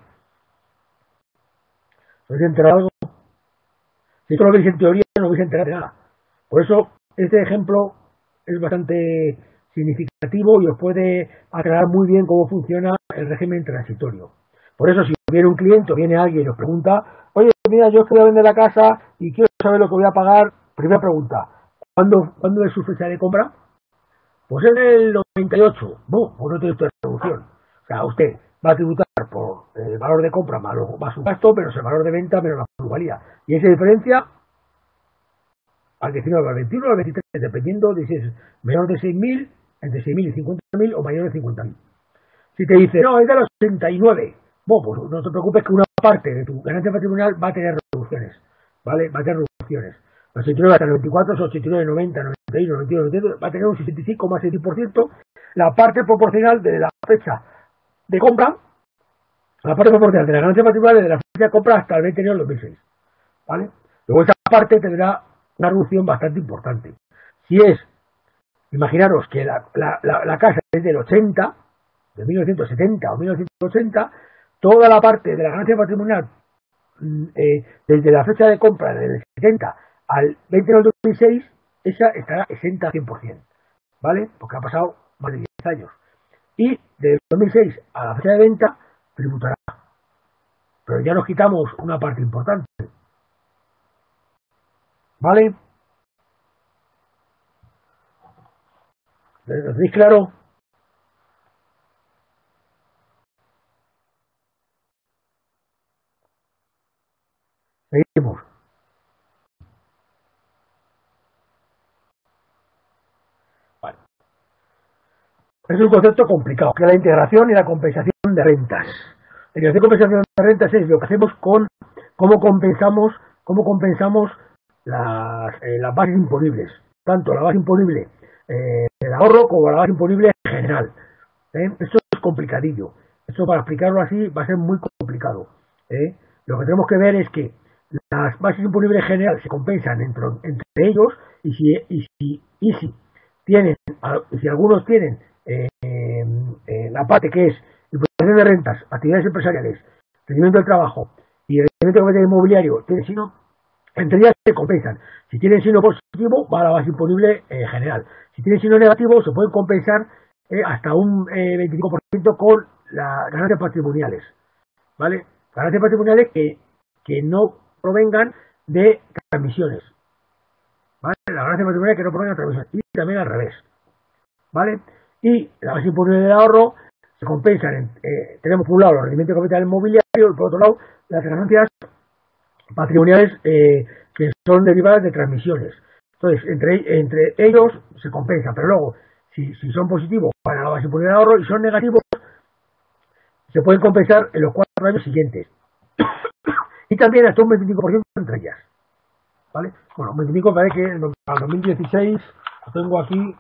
S1: ¿Os he enterado algo? Si esto lo veis en teoría, no vais a enterar de nada. Por eso, este ejemplo es bastante significativo y os puede aclarar muy bien cómo funciona el régimen transitorio. Por eso, si viene un cliente o viene alguien y os pregunta, oye, mira, yo quiero vender la casa y quiero saber lo que voy a pagar, primera pregunta, ¿cuándo, ¿cuándo es su fecha de compra? Pues en el noventa y ocho. No, pues no tiene usted reducción. O sea, usted va a tributar por el valor de compra más, más su gasto, menos el valor de venta, menos la plusvalía. Y esa diferencia al diecinueve, al veintiuno, al veintitrés, dependiendo de si es menor de seis mil, entre seis mil y cincuenta mil o mayor de cincuenta mil. Si te dice, no, es de los ochenta y nueve, bueno, pues no te preocupes que una parte de tu ganancia patrimonial va a tener reducciones, ¿vale? Va a tener reducciones. Los ochenta y nueve hasta el noventa y cuatro, son ochenta y nueve, noventa, noventa y uno, noventa y dos, noventa y dos, va a tener un sesenta y cinco coma seis por ciento, la parte proporcional de la fecha de compra, la parte proporcional de la ganancia patrimonial de la fecha de compra hasta el veinte de enero del dos mil seis, ¿vale? Luego esa parte tendrá una reducción bastante importante. Si es, imaginaros que la, la, la, la casa es del ochenta, de mil novecientos setenta o mil novecientos ochenta, toda la parte de la ganancia patrimonial eh, desde la fecha de compra del setenta al veinte de enero del dos mil seis, esa estará exenta al cien por ciento, ¿vale? Porque ha pasado más de diez años. Y del dos mil seis a la fecha de venta tributará. Pero ya nos quitamos una parte importante. ¿Vale? ¿Lo tenéis claro? Seguimos. Vale. Es un concepto complicado, que es la integración y la compensación de rentas. La integración y compensación de rentas es lo que hacemos con cómo compensamos, cómo compensamos las, eh, las bases imponibles, tanto la base imponible eh, del ahorro como la base imponible en general. ¿eh? Esto es complicadillo. Esto para explicarlo así va a ser muy complicado. ¿eh? Lo que tenemos que ver es que las bases imponibles en general se compensan entre, entre ellos y si, y si, y si tienen, y si algunos tienen eh, eh, la parte que es imputación de rentas, actividades empresariales, rendimiento del trabajo y el rendimiento del inmobiliario, tienen sino, entre ellas se compensan. Si tienen signo positivo, va a la base imponible eh, general. Si tienen signo negativo, se pueden compensar eh, hasta un eh, veinticinco por ciento con las ganancias patrimoniales. ¿Vale? Ganancias patrimoniales que, que no provengan de transmisiones. ¿Vale? Las ganancias patrimoniales que no provengan de transmisiones. Y también al revés. ¿Vale? Y la base imponible del ahorro se compensan. En, eh, tenemos por un lado los rendimientos de capital inmobiliario y por otro lado las ganancias patrimoniales eh, que son derivadas de transmisiones. Entonces, entre, entre ellos se compensa, pero luego, si, si son positivos para la base imponible del ahorro y son negativos, se pueden compensar en los cuatro años siguientes. Y también hasta un veinticinco por ciento entre ellas. ¿Vale? Bueno, un veinticinco por ciento parece que al dos mil dieciséis lo tengo aquí.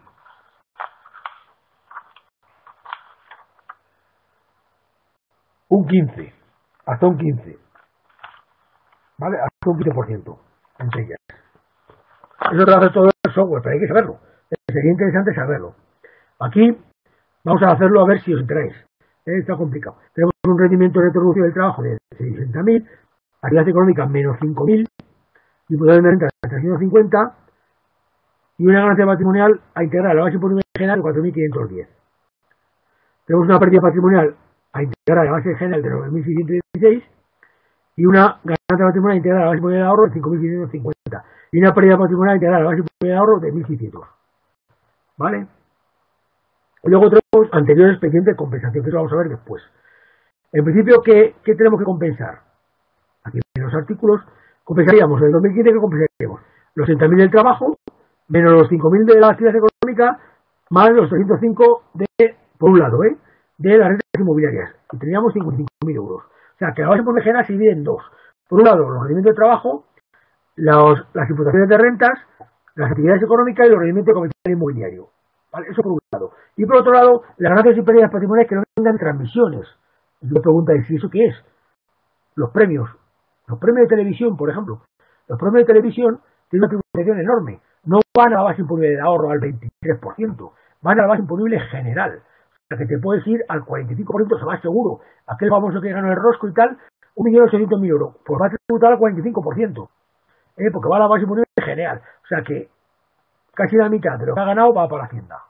S1: Un quince. Hasta un quince. ¿Vale? Hasta un quince por ciento entre ellas. Eso te lo hace todo el software, pero hay que saberlo. Sería interesante saberlo. Aquí vamos a hacerlo a ver si os enteráis. ¿Eh? Está complicado. Tenemos un rendimiento neto reducido del trabajo de seiscientos mil, actividad económica menos cinco mil, diputación de renta de trescientos cincuenta y una ganancia patrimonial a integrar a la base imponible general de cuatro mil quinientos diez. Tenemos una pérdida patrimonial a integrar a la base general de nueve mil seiscientos dieciséis y una ganancia patrimonial a integrar a la base imponible de ahorro de cinco mil quinientos cincuenta. y una pérdida patrimonial integral a la base imponible de ahorro de mil seiscientos. ¿Vale? Y luego tenemos anteriores expedientes de compensación, que eso vamos a ver después. En principio, ¿qué, qué tenemos que compensar? Aquí en los artículos compensaríamos en el dos mil quince, que compensaríamos los treinta mil del trabajo, menos los cinco mil de la actividad económica, más los trescientos cinco de, por un lado, ¿eh? de las rentas inmobiliarias. Y teníamos cincuenta y cinco mil euros. O sea, que la base imponible general se divide en dos. Por un lado, los rendimientos de trabajo, los, las imputaciones de rentas, las actividades económicas y los rendimientos de comercial inmobiliario. ¿Vale? Eso por un lado. Y por otro lado, las ganancias y pérdidas patrimoniales que no vengan transmisiones. Y me pregunta, ¿y eso qué es? Los premios. Los premios de televisión, por ejemplo. Los premios de televisión tienen una tributación enorme. No van a la base imponible de ahorro al veintitrés por ciento. Van a la base imponible general. O sea, que te puedes ir al cuarenta y cinco por ciento, se va seguro. Aquel famoso que ganó el rosco y tal, un millón ochocientos mil euros. Pues va a tributar al cuarenta y cinco por ciento. ¿Eh? Porque va a la base imponible general. O sea que casi la mitad de lo que ha ganado va para la hacienda.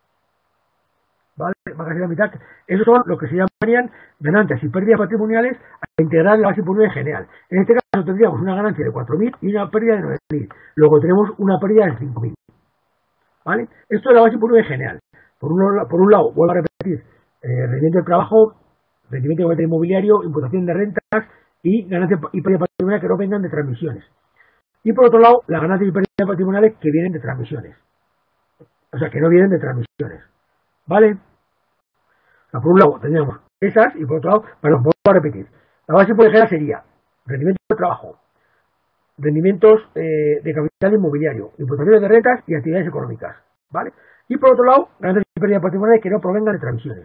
S1: ¿Vale? Va casi la mitad. Esos son lo que se llamarían ganancias y pérdidas patrimoniales a integrar en la base imponible general. En este caso tendríamos una ganancia de cuatro mil y una pérdida de nueve mil. Luego tenemos una pérdida de cinco mil. ¿Vale? Esto es la base imponible general. Por un, por un lado, vuelvo a repetir, eh, rendimiento del trabajo, rendimiento de capital inmobiliario, imputación de rentas y ganancias y pérdidas patrimoniales que no vengan de transmisiones. Y por otro lado, las ganancias y pérdidas patrimoniales que vienen de transmisiones. O sea, que no vienen de transmisiones. ¿Vale? O sea, por un lado tendríamos esas y por otro lado, bueno, vuelvo a repetir. La base imponible general sería rendimiento de trabajo, rendimientos eh, de capital inmobiliario, imputaciones de rentas y actividades económicas. ¿Vale? Y por otro lado, ganancias y pérdidas patrimoniales que no provengan de transmisiones.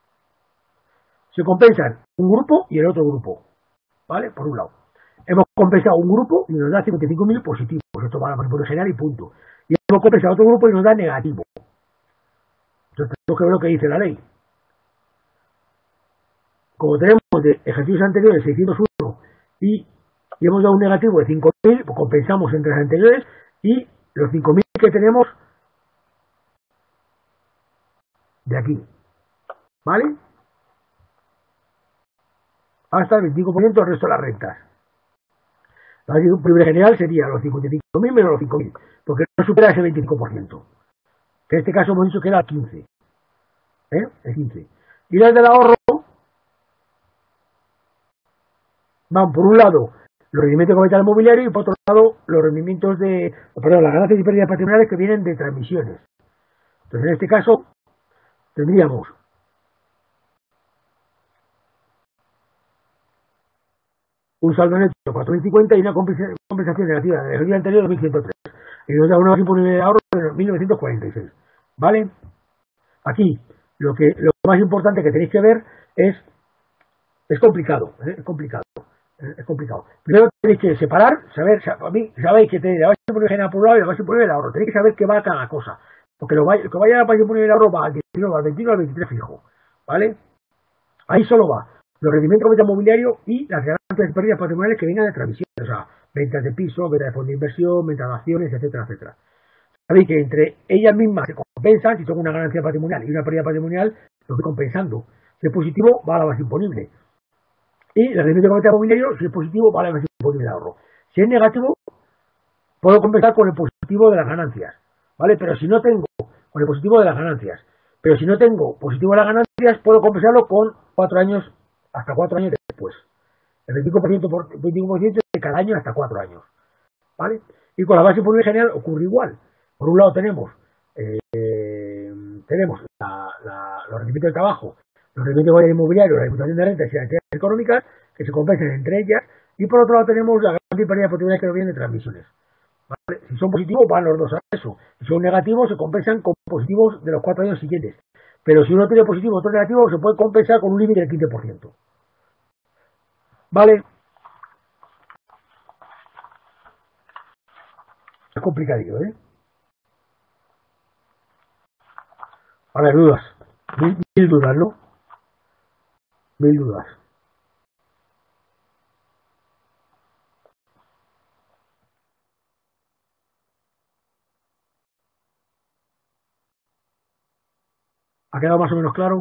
S1: Se compensan un grupo y el otro grupo. ¿Vale? Por un lado. Hemos compensado un grupo y nos da cincuenta y cinco mil positivos. Esto va a la base imponible general y punto. Y hemos compensado otro grupo y nos da negativo. Entonces tenemos que ver lo que dice la ley. Como tenemos de ejercicios anteriores seiscientos uno y, y hemos dado un negativo de cinco mil, pues compensamos entre las anteriores y los cinco mil que tenemos de aquí. ¿Vale? Hasta el veinticinco por ciento del resto de las rentas. La base imponible general sería los cincuenta y cinco mil menos los cinco mil, porque no supera ese veinticinco por ciento. Que en este caso hemos dicho que era el quince. ¿Eh? El quince. Y las del ahorro van por un lado los rendimientos de capital inmobiliario y por otro lado los rendimientos de, perdón, las ganancias y pérdidas patrimoniales que vienen de transmisiones. Entonces en este caso tendríamos un saldo neto de cuatro mil cincuenta y una compensación negativa del ejercicio anterior de mil ciento tres. Y nos da una base imponible de ahorro de mil novecientos cuarenta y seis. ¿Vale? Aquí lo que lo más importante que tenéis que ver es es complicado, ¿eh? es complicado. Es complicado. Primero tenéis que separar, saber, a mí sabéis que tenéis la base imponible general por un lado y la base imponible del ahorro. Tenéis que saber qué va a cada cosa. Porque lo, vaya, lo que vaya a la base imponible del ahorro va al diecinueve, al veintiuno, al veintitrés fijo. ¿Vale? Ahí solo va los rendimientos de capital inmobiliario y las ganancias y pérdidas patrimoniales que vengan de transmisiones. O sea, ventas de piso, ventas de fondos de inversión, ventas de acciones, etcétera, etcétera. Sabéis que entre ellas mismas se compensan. Si tengo una ganancia patrimonial y una pérdida patrimonial, lo estoy compensando. Si es positivo, va a la base imponible. Y el rendimiento de capital inmobiliario, si es positivo, va a la base imponible de ahorro. Si es negativo, puedo compensar con el positivo de las ganancias. ¿Vale? Pero si no tengo, con el positivo de las ganancias. Pero si no tengo positivo de las ganancias, puedo compensarlo con cuatro años, hasta cuatro años después. El veinticinco por ciento, por, veinticinco por ciento de cada año hasta cuatro años. ¿Vale? Y con la base imponible general ocurre igual. Por un lado tenemos eh, tenemos la, la, los rendimientos de trabajo, los rendimientos de inmobiliario, la imputación de rentas y las actividades económicas que se compensan entre ellas, y por otro lado tenemos la ganancia y pérdida patrimonial que no vienen de transmisiones. ¿Vale? Si son positivos van los dos a eso, si son negativos se compensan con positivos de los cuatro años siguientes, pero si uno tiene positivo y otro negativo se puede compensar con un límite del quince por ciento. ¿Vale? Es complicadillo, ¿eh? A ver, dudas. Mil, mil dudas, ¿no? Mil dudas. ¿Ha quedado más o menos claro?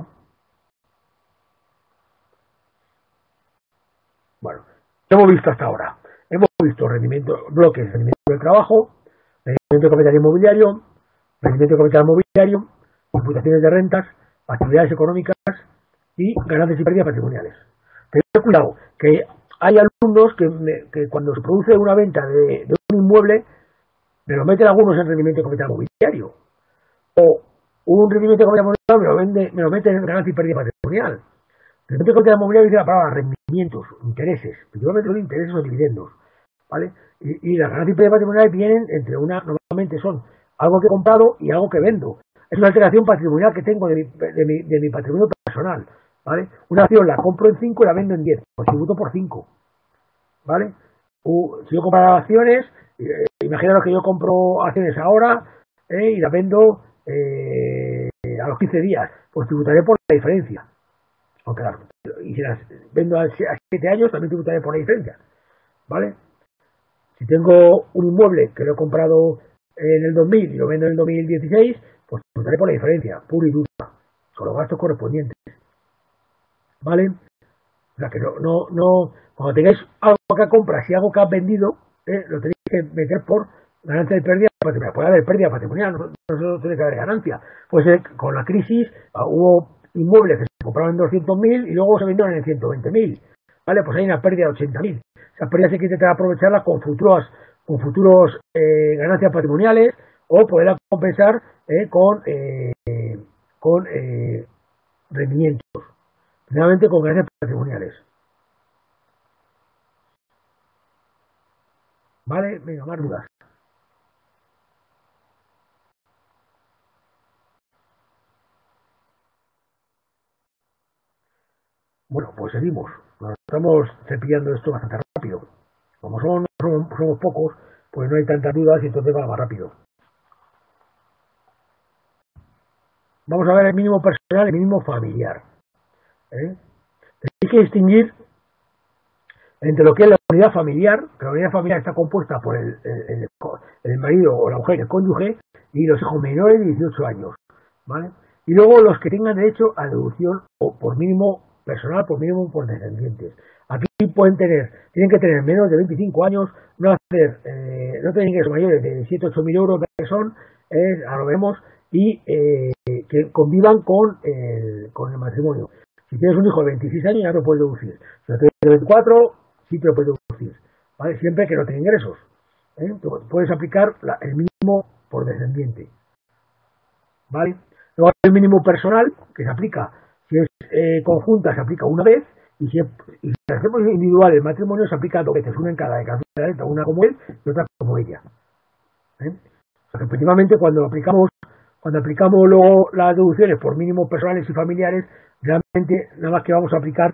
S1: Bueno, ¿qué hemos visto hasta ahora? Hemos visto rendimiento, bloques, rendimiento del trabajo, rendimiento de capital inmobiliario, rendimiento de capital mobiliario, imputaciones de rentas, actividades económicas y ganancias y pérdidas patrimoniales. Tened cuidado, que hay alumnos que, me, que cuando se produce una venta de, de un inmueble, me lo meten algunos en rendimiento de capital mobiliario. O un rendimiento de capital mobiliario me lo, vende, me lo meten en ganancia y pérdida patrimonial. Rendimiento de capital mobiliario dice la palabra rendimientos, intereses, principalmente son intereses o dividendos, ¿vale? Y, y las ganancias y pérdidas patrimoniales vienen entre una, normalmente son algo que he comprado y algo que vendo. Es una alteración patrimonial que tengo de mi, de mi, de mi patrimonio personal, ¿vale? Una acción la compro en cinco y la vendo en diez, pues tributo por cinco, ¿vale? O, si yo compro acciones, eh, imaginaros que yo compro acciones ahora eh, y las vendo eh, a los quince días, pues tributaré por la diferencia. Aunque las, y si las vendo a siete años, también tributaré por la diferencia, ¿vale? Si tengo un inmueble que lo he comprado en el dos mil y lo vendo en el dos mil dieciséis, pues tributaré por la diferencia, pura y dura, con los gastos correspondientes, ¿vale? O sea que no, no, no, cuando tengáis algo que compras y algo que has vendido, eh, lo tenéis que meter por ganancia y pérdida patrimonial. Puede haber pérdida patrimonial, no, no solo tiene que haber ganancia. Pues eh, con la crisis uh, hubo inmuebles que se compraron en doscientos mil y luego se vendieron en ciento veinte mil, ¿vale? Pues hay una pérdida de ochenta mil. Esas pérdidas hay que intentar aprovecharlas con futuros, con futuros eh, ganancias patrimoniales o poderlas compensar eh, con, eh, con eh, rendimientos. Finalmente con ganancias patrimoniales. ¿Vale? Venga, más dudas. Bueno, pues seguimos. Nos estamos cepillando esto bastante rápido. Como somos, somos, somos pocos, pues no hay tantas dudas y entonces va más rápido. Vamos a ver el mínimo personal y el mínimo familiar. ¿eh? Hay que distinguir entre lo que es la unidad familiar, que la unidad familiar está compuesta por el, el, el, el marido o la mujer, el cónyuge, y los hijos menores de dieciocho años, ¿vale? Y luego los que tengan derecho a deducción o por mínimo personal, por mínimo por descendientes. Aquí pueden tener, tienen que tener menos de veinticinco años, no hacer, eh, no tener ingresos mayores de siete a ocho mil euros que son, eh, ahora lo vemos, y eh, que convivan con el, con el matrimonio. Si tienes un hijo de veintiséis años ya no puedes deducir. Si no tienes veinticuatro, sí te lo puedes deducir, ¿vale? Siempre que no tenga ingresos. ¿eh? Puedes aplicar la, el mínimo por descendiente, ¿vale? Luego hay el mínimo personal, que se aplica, si es eh, conjunta, se aplica una vez, y si, es, y si hacemos individual el matrimonio, se aplica dos veces, una en cada declaración de la renta, una como él y otra como ella. ¿eh? O sea, que efectivamente, cuando aplicamos cuando aplicamos luego las deducciones por mínimos personales y familiares, realmente nada más que vamos a aplicar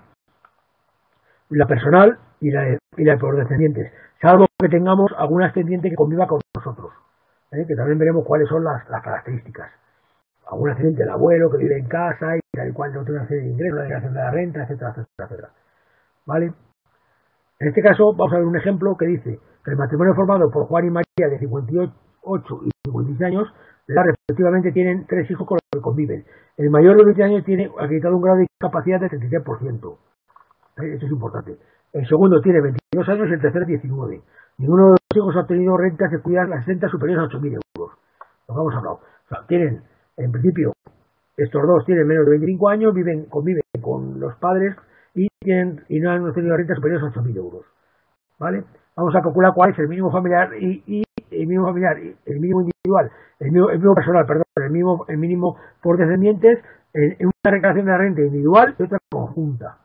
S1: la personal y la, de, y la por descendientes, salvo que tengamos alguna ascendiente que conviva con nosotros, ¿eh? que también veremos cuáles son las, las características. Algún ascendiente del abuelo que vive en casa y tal y cual no tiene una serie de ingresos, la declaración de la renta, etcétera, etcétera, etcétera. ¿Vale? En este caso vamos a ver un ejemplo que dice que el matrimonio formado por Juan y María de cincuenta y ocho y cincuenta y seis años, respectivamente tienen tres hijos con los que conviven. El mayor de veinte años tiene acreditado un grado de discapacidad del treinta y seis por ciento. Esto es importante. El segundo tiene veintidós años y el tercero diecinueve. Ninguno de los hijos ha obtenido rentas que cuidan las rentas superiores a ocho mil euros. Lo que hemos hablado. O sea, tienen, en principio, estos dos tienen menos de veinticinco años, viven, conviven con los padres y, tienen, y no han obtenido rentas superiores a ocho mil euros. ¿Vale? Vamos a calcular cuál es el mínimo familiar y, y el mínimo familiar, el mínimo individual, el mínimo, el mínimo personal, perdón, el mínimo, el mínimo por descendientes en, en una declaración de la renta individual y otra conjunta.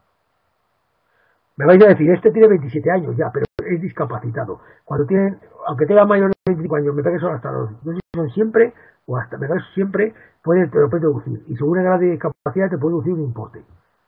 S1: Me vais a decir, este tiene veintisiete años ya, pero es discapacitado. Cuando tienen, aunque tenga mayor de veinticinco años, me parece que son hasta los, no sé si son siempre, o hasta, me parece siempre, puede, te lo puedes deducir. Y según el grado de discapacidad te puede deducir un importe.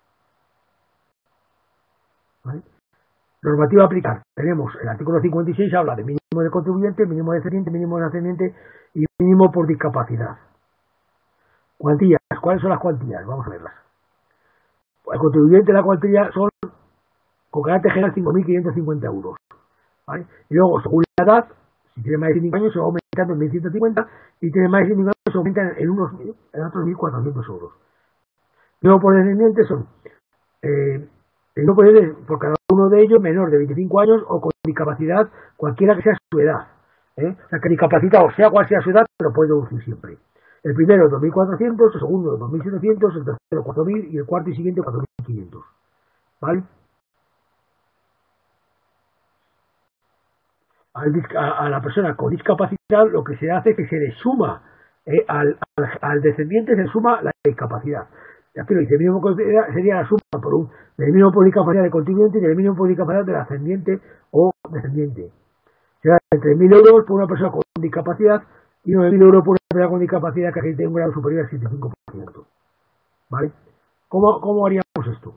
S1: ¿Vale? Normativa a aplicar. Tenemos el artículo cincuenta y seis, habla de mínimo de contribuyente, mínimo de descendiente, mínimo de ascendiente y mínimo por discapacidad. Cuantías. ¿Cuáles son las cuantías? Vamos a verlas. El contribuyente, la cuantía son con carácter general cinco mil quinientos cincuenta euros. ¿Vale? Y luego, según la edad, si tiene más de cinco años, se va aumentando en mil ciento cincuenta y tiene más de cinco años, se aumenta en, unos, en otros mil cuatrocientos euros. Luego, por descendiente son, eh, el no por, por cada uno de ellos menor de veinticinco años o con discapacidad, cualquiera que sea su edad. ¿eh? O sea, que discapacitado, sea cual sea su edad, lo puede deducir siempre. El primero dos mil cuatrocientos, el segundo dos mil setecientos, el tercero cuatro mil y el cuarto y siguiente cuatro mil quinientos. ¿Vale? A la persona con discapacidad lo que se hace es que se le suma eh, al, al, al descendiente se suma la discapacidad. Aquí lo dice, el mínimo sería la suma por un, del mínimo por discapacidad del contribuyente y del mínimo por discapacidad del ascendiente o descendiente. Será de tres mil euros por una persona con discapacidad y nueve mil euros por una persona con discapacidad que tenga un grado superior al setenta y cinco por ciento. ¿Vale? ¿Cómo, cómo haríamos esto?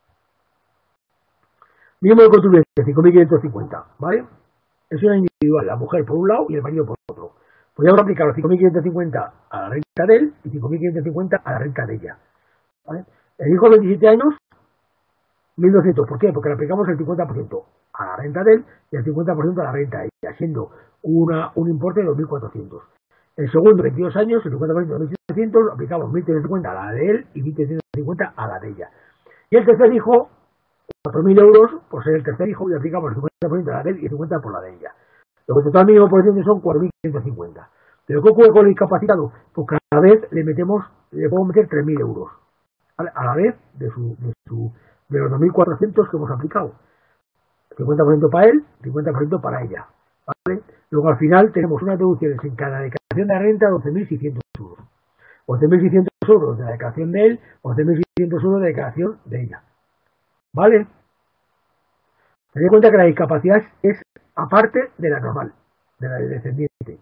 S1: Mínimo de contribuyente, cinco mil quinientos cincuenta, ¿vale? Es una individual, la mujer por un lado y el marido por otro. Podríamos aplicar los cinco mil quinientos cincuenta a la renta de él y cinco mil quinientos cincuenta a la renta de ella. ¿Vale? El hijo de veintisiete años, mil doscientos. ¿Por qué? Porque le aplicamos el cincuenta por ciento a la renta de él y el cincuenta por ciento a la renta de ella, siendo una, un importe de dos mil cuatrocientos. El segundo, veintidós años, el cincuenta por ciento de mil setecientos, aplicamos mil trescientos cincuenta a la de él y mil trescientos cincuenta a la de ella. Y el tercer hijo, cuatro mil euros por ser el tercer hijo y aplicamos el cincuenta por ciento a la de él y el cincuenta por ciento por la de ella. Lo que total mínimo por ciento son cuatro mil quinientos cincuenta. Pero ¿qué ocurre con el discapacitado? Pues cada vez le metemos, le podemos meter tres mil euros. ¿Vale? A la vez de su, de su, de los dos mil cuatrocientos que hemos aplicado. cincuenta por ciento para él, cincuenta por ciento para ella. ¿Vale? Luego al final tenemos unas deducciones en cada declaración de renta de once mil seiscientos euros. once mil seiscientos euros de la declaración de él, once mil seiscientos euros de la declaración de ella. ¿Vale? Ten en cuenta que la discapacidad es aparte de la normal, de la del descendiente.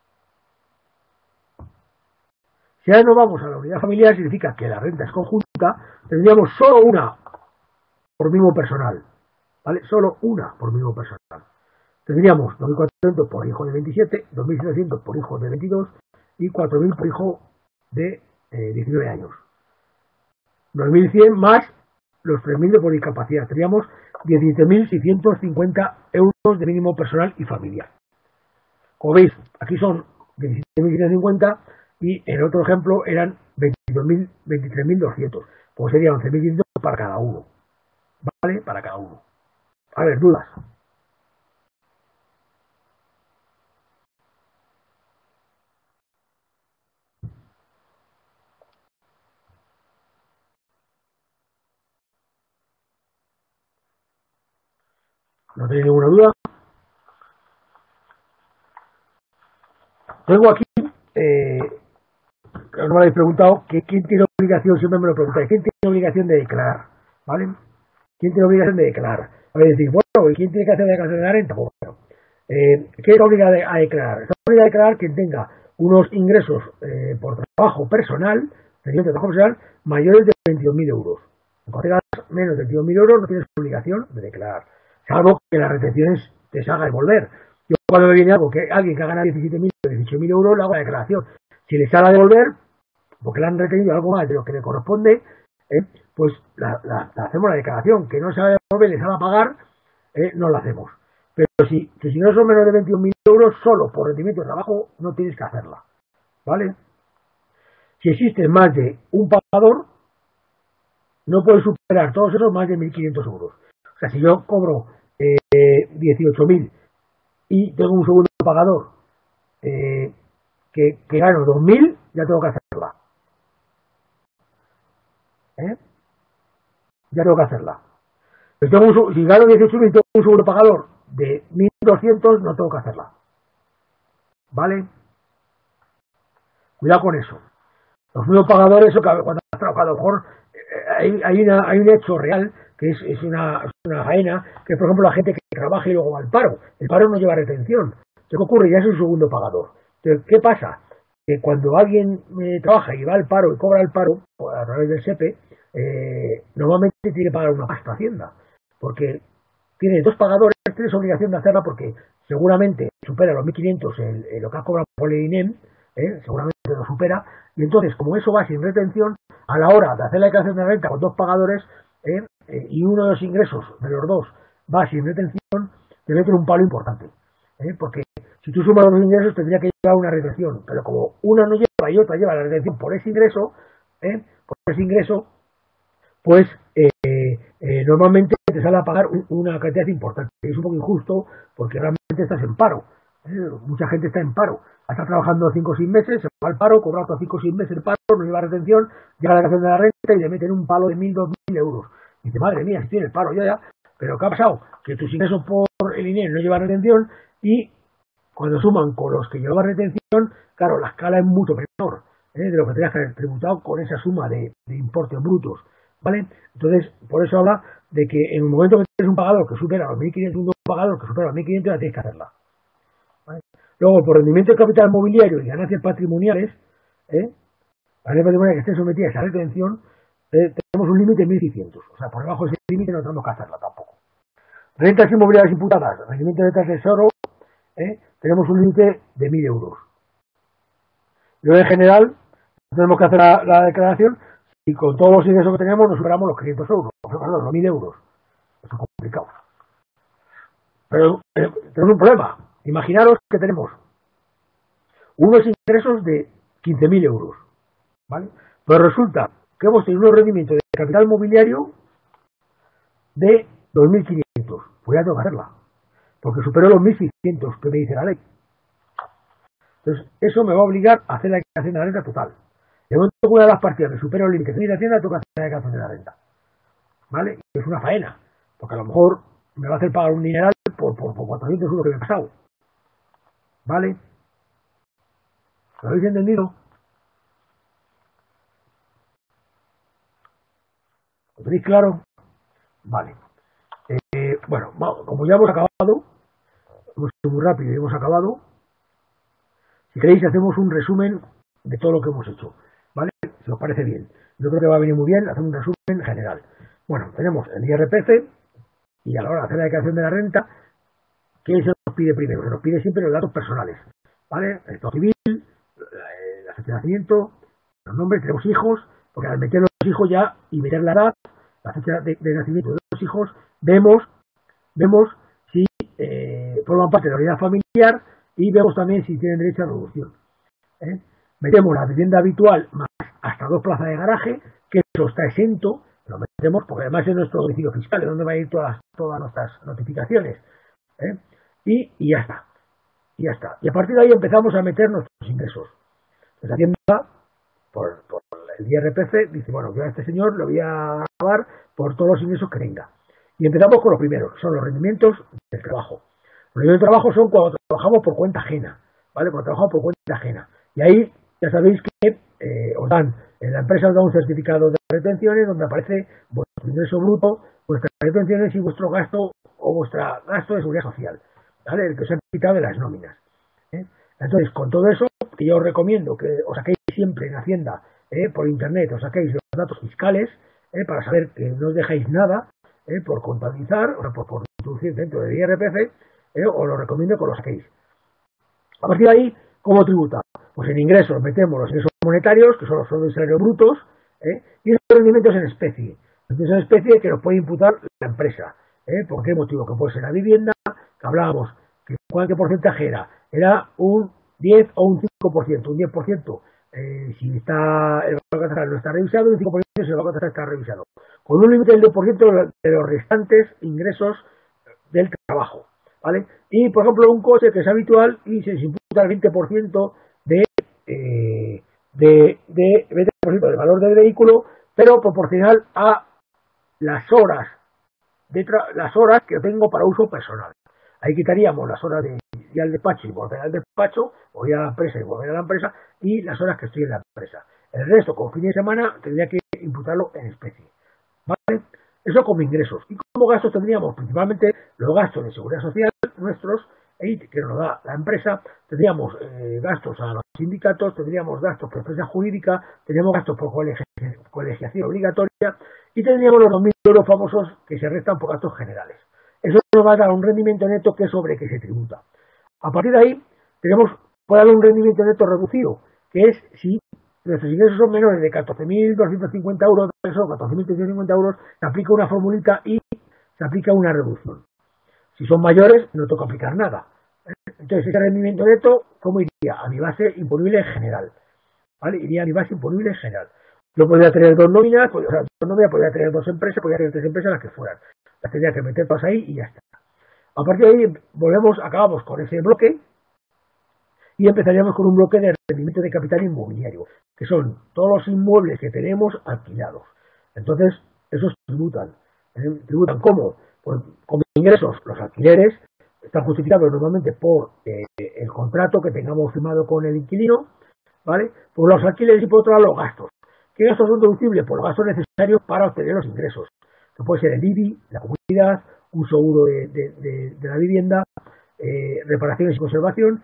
S1: Si ahora no vamos a la unidad familiar, significa que la renta es conjunta, tendríamos solo una por mismo personal. ¿Vale? Solo una por mismo personal. Tendríamos dos mil cuatrocientos por hijo de veintisiete, dos mil setecientos por hijo de veintidós y cuatro mil por hijo de eh, diecinueve años. nueve mil cien más los tres mil de por discapacidad. Tendríamos diecisiete mil seiscientos cincuenta euros de mínimo personal y familiar. Como veis, aquí son diecisiete mil seiscientos cincuenta y en el otro ejemplo eran veintitrés mil doscientos. Pues sería once mil quinientos para cada uno. ¿Vale? Para cada uno. A ver, dudas. ¿No tenéis ninguna duda? Tengo aquí, eh, no me habéis preguntado, que quién tiene obligación, siempre me lo preguntáis, ¿quién tiene obligación de declarar? ¿Vale? ¿Quién tiene obligación de declarar? A ver, decir, bueno, ¿y quién tiene que hacer la declaración de la renta? Pues bueno, eh, ¿quién está obligado a declarar? Está obligado a declarar quien tenga unos ingresos eh, por trabajo personal, de trabajo personal, mayores de veintidós mil euros. Cuando tengas menos de veintidós mil euros no tienes obligación de declarar, salvo que las retenciones te salga devolver. Yo cuando me viene algo que alguien que ha ganado diecisiete mil o dieciocho mil euros le hago la declaración. Si le sale a devolver, porque le han retenido algo más de lo que le corresponde, eh, pues la, la, la hacemos la declaración. Que no se sale a devolver, le sale a pagar, eh, no la hacemos. Pero si, que si no son menos de veintidós mil euros, solo por rendimiento de trabajo, no tienes que hacerla. ¿Vale? Si existe más de un pagador, no puedes superar todos esos más de mil quinientos euros. O sea, si yo cobro eh, dieciocho mil y tengo un segundo pagador eh, que, que gano dos mil, ya tengo que hacerla. ¿Eh? Ya tengo que hacerla. Pero tengo un, si gano dieciocho mil y tengo un segundo pagador de mil doscientos, no tengo que hacerla. ¿Vale? Cuidado con eso. Los nuevos pagadores, eso que cuando has trabajado, a lo mejor eh, hay, hay, una, hay un hecho real que es, es, una, es una faena, que por ejemplo la gente que trabaja y luego va al paro. El paro no lleva retención. ¿Qué ocurre? Ya es un segundo pagador. Entonces, ¿qué pasa? Que cuando alguien eh, trabaja y va al paro y cobra el paro a través del S E P E, eh, normalmente tiene que pagar una pasta a Hacienda, porque tiene dos pagadores, tienes obligación de hacerla porque seguramente supera los mil quinientos el, el, lo que has cobrado por el I N E M, ¿eh? Seguramente lo supera, y entonces como eso va sin retención, a la hora de hacer la declaración de renta con dos pagadores ¿eh? Eh, y uno de los ingresos de los dos va sin retención, te meten un palo importante, ¿eh? Porque si tú sumas los ingresos tendría que llevar una retención, pero como una no lleva y otra lleva la retención por ese ingreso, ¿eh? por ese ingreso, pues eh, eh, normalmente te sale a pagar un, una cantidad importante. Es un poco injusto porque realmente estás en paro. ¿eh? Mucha gente está en paro. Está trabajando cinco o seis meses, se va al paro, cobra otros cinco o seis meses el paro, no lleva retención, llega la declaración de la renta y le meten un palo de mil, dos mil euros. Y dice, madre mía, estoy en el paro, ya, ya. Pero ¿qué ha pasado? Que tus ingresos por el I N E no llevan retención y cuando suman con los que llevaban retención, claro, la escala es mucho menor ¿eh? de lo que tenías que haber tributado con esa suma de, de importes brutos, ¿vale? Entonces, por eso habla de que en el momento que tienes un pagador que supera los mil quinientos, un pagador que supera los mil quinientos, ya tienes que hacerla. ¿Vale? Luego, por rendimiento de capital mobiliario y ganancias patrimoniales, ¿eh? ganancias patrimoniales que estén sometidas a retención, eh, tenemos un límite de mil seiscientos. O sea, por debajo de ese límite no tenemos que hacerla tampoco. Rentas inmobiliarias imputadas, rendimiento de tasas de tesoro, ¿eh? tenemos un límite de mil euros. Luego, en general, tenemos que hacer la, la declaración y con todos los ingresos que tenemos nos superamos los quinientos euros, o sea, perdón, los mil euros. Esto es complicado. Pero eh, tenemos un problema. Imaginaros que tenemos unos ingresos de quince mil euros, ¿vale? Pero resulta que hemos tenido un rendimiento de capital mobiliario de dos mil quinientos. Pues ya tengo que hacerla, porque superó los mil seiscientos que me dice la ley. Entonces, eso me va a obligar a hacer la declaración de la renta total. De momento, una de las partidas que supera el límite de la hacienda, tengo que hacer la declaración de la renta. ¿Vale? Y es una faena, porque a lo mejor me va a hacer pagar un dineral por, por, por cuatrocientos euros que me he pasado. ¿Vale? ¿Lo habéis entendido? ¿Lo tenéis claro? Vale. Eh, bueno, como ya hemos acabado, hemos sido muy rápido y hemos acabado, si queréis hacemos un resumen de todo lo que hemos hecho. ¿Vale? Si os parece bien. Yo creo que va a venir muy bien hacer un resumen general. Bueno, tenemos el I R P F y a la hora de hacer la declaración de la renta, ¿qué se nos pide primero? Se nos pide siempre los datos personales. ¿Vale? El estado civil, la fecha de nacimiento, los nombres, tenemos hijos, porque al meter los hijos ya y meter la edad, la fecha de, de nacimiento de los hijos, vemos, vemos si eh, forman parte de la unidad familiar y vemos también si tienen derecho a reducción. ¿eh? Metemos la vivienda habitual más hasta dos plazas de garaje, que eso está exento, lo metemos porque además es nuestro domicilio fiscal, es donde van a ir todas, todas nuestras notificaciones. ¿eh? Y, y ya está. Y ya está. Y a partir de ahí empezamos a meter nuestros ingresos. Pues Hacienda, por, por el I R P F, dice, bueno, yo a este señor lo voy a grabar por todos los ingresos que tenga. Y empezamos con los primeros, son los rendimientos del trabajo. Los rendimientos del trabajo son cuando trabajamos por cuenta ajena, ¿vale? Cuando trabajamos por cuenta ajena. Y ahí ya sabéis que eh, os dan, en la empresa os da un certificado de retenciones donde aparece vuestro ingreso bruto, vuestras retenciones y vuestro gasto o vuestro gasto de seguridad social, ¿vale? El que os han quitado de las nóminas. ¿eh? Entonces, con todo eso, que yo os recomiendo que os saquéis siempre en Hacienda, eh, por internet, os saquéis los datos fiscales, eh, para saber que no os dejáis nada, eh, por contabilizar, o sea, por, por introducir dentro del I R P F, eh, os lo recomiendo que lo saquéis. A partir de ahí, ¿cómo tributa? Pues en ingresos metemos los ingresos monetarios, que son los sueldos y salarios brutos, eh, y los rendimientos en especie. Rendimientos en especie que nos puede imputar la empresa. ¿eh? ¿Por qué motivo? Que puede ser la vivienda, que hablábamos, que ¿cuánto porcentaje era? Era un diez o un cinco por ciento. Un diez por ciento eh, si está el banco catastral no está revisado, y un cinco por ciento si el banco catastral está revisado. Con un límite del diez por ciento de los restantes ingresos del trabajo. ¿Vale? Y, por ejemplo, un coche que es habitual y se imputa el veinte por ciento de, eh, de, de veinte por ciento del valor del vehículo, pero proporcional a las horas de las horas que tengo para uso personal. Ahí quitaríamos las horas de ir al despacho y volver al despacho, o ir a la empresa y volver a la empresa, y las horas que estoy en la empresa. El resto, con fin de semana, tendría que imputarlo en especie. ¿Vale? Eso como ingresos. ¿Y como gastos tendríamos? Principalmente los gastos de seguridad social nuestros, que nos da la empresa. Tendríamos eh, gastos a los sindicatos, tendríamos gastos por empresa jurídica, tendríamos gastos por colegiación obligatoria y tendríamos los dos mil euros famosos que se restan por gastos generales. Eso nos va a dar un rendimiento neto que es sobre que se tributa. A partir de ahí, tenemos, puede haber un rendimiento neto reducido, que es si nuestros ingresos son menores de catorce mil doscientos cincuenta euros, son catorce mil trescientos cincuenta euros, se aplica una formulita y se aplica una reducción. Si son mayores, no toca aplicar nada. Entonces, ese rendimiento neto, ¿cómo iría? A mi base imponible general. ¿Vale? Iría a mi base imponible general. Yo podría tener dos nóminas, podría, o sea, dos nóminas, podría tener dos empresas, podría tener tres empresas, las que fueran. Las tendría que meter todas ahí y ya está. A partir de ahí volvemos, acabamos con ese bloque y empezaríamos con un bloque de rendimiento de capital inmobiliario, que son todos los inmuebles que tenemos alquilados. Entonces, esos tributan. ¿Eh? ¿Tributan cómo? Pues como ingresos, los alquileres están justificados normalmente por eh, el contrato que tengamos firmado con el inquilino, ¿vale? Por los alquileres y por otro lado los gastos. ¿Qué gastos son deducibles? Por los gastos necesarios para obtener los ingresos, que puede ser el I B I, la comunidad, un seguro de, de, de, de la vivienda, eh, reparaciones y conservación,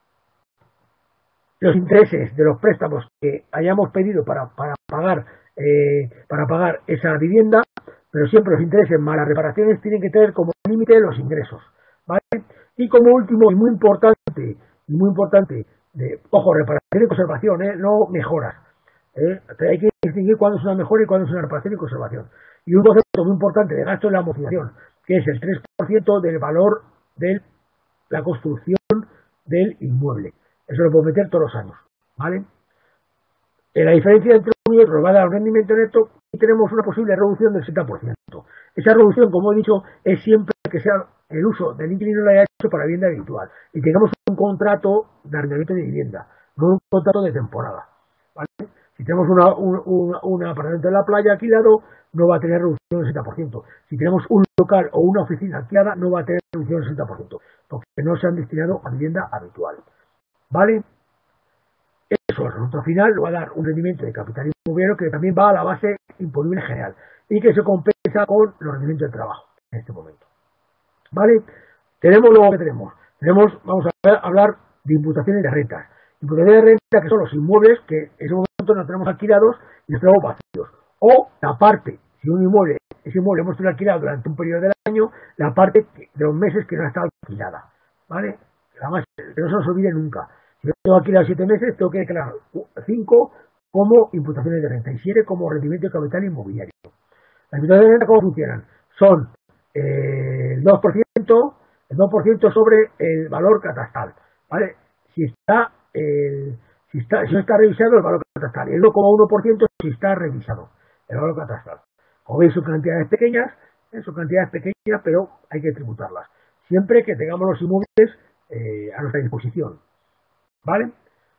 S1: los intereses de los préstamos que hayamos pedido para, para pagar eh, para pagar esa vivienda, pero siempre los intereses más las reparaciones tienen que tener como límite los ingresos, ¿vale? Y como último y muy importante y muy importante de, ojo, reparación y conservación, ¿eh? No mejoras, ¿eh? Hay que distinguir cuándo es una mejora y cuándo es una reparación y conservación. Y un concepto muy importante de gasto es la amortización, que es el tres por ciento del valor de la construcción del inmueble. Eso lo puedo meter todos los años, ¿vale? En la diferencia entre uno y otro va a dar un rendimiento neto y tenemos una posible reducción del setenta por ciento. Esa reducción, como he dicho, es siempre que sea el uso del inquilino lo haya hecho para vivienda habitual y tengamos un contrato de arrendamiento de vivienda, no un contrato de temporada, ¿vale? Si tenemos una, un, un, un apartamento en la playa alquilado, no va a tener reducción del setenta por ciento. Si tenemos un local o una oficina alquilada, no va a tener reducción del setenta por ciento, porque no se han destinado a vivienda habitual, ¿vale? Eso, el resultado final lo va a dar un rendimiento de capital inmobiliario que también va a la base imponible general y que se compensa con los rendimientos del trabajo en este momento, ¿vale? Tenemos luego que tenemos, tenemos, vamos a ver, hablar de imputaciones de rentas. Imputaciones de renta que son los inmuebles que en ese momento no tenemos alquilados y los tenemos vacíos. O la parte, si un inmueble, ese inmueble hemos tenido alquilado durante un periodo del año, la parte de los meses que no ha estado alquilada, ¿vale? Además, que no se nos olvide nunca. Si yo tengo alquilado siete meses, tengo que declarar cinco como imputaciones de renta y siete como rendimiento de capital inmobiliario. Las imputaciones de renta, ¿cómo funcionan? Son eh, el dos por ciento, el dos por ciento sobre el valor catastral, ¿vale? Si está, el, si está, si no está revisado el valor catastral, y el uno coma uno por ciento si está revisado el valor catastral. Como veis, son cantidades pequeñas, ¿eh? son cantidades pequeñas, pero hay que tributarlas. Siempre que tengamos los inmuebles eh, a nuestra disposición, ¿vale?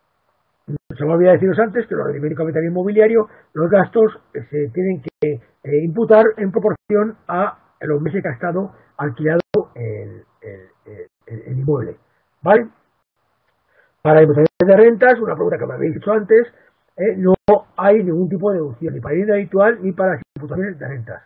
S1: Se me olvidó deciros antes que los rendimientos de capital inmobiliario, los gastos eh, se tienen que eh, imputar en proporción a los meses que ha estado alquilado el, el, el, el inmueble, ¿vale? Para imputaciones de rentas, una pregunta que me habéis dicho antes, eh, no hay ningún tipo de deducción, ni para vivienda habitual ni para las imputaciones de rentas.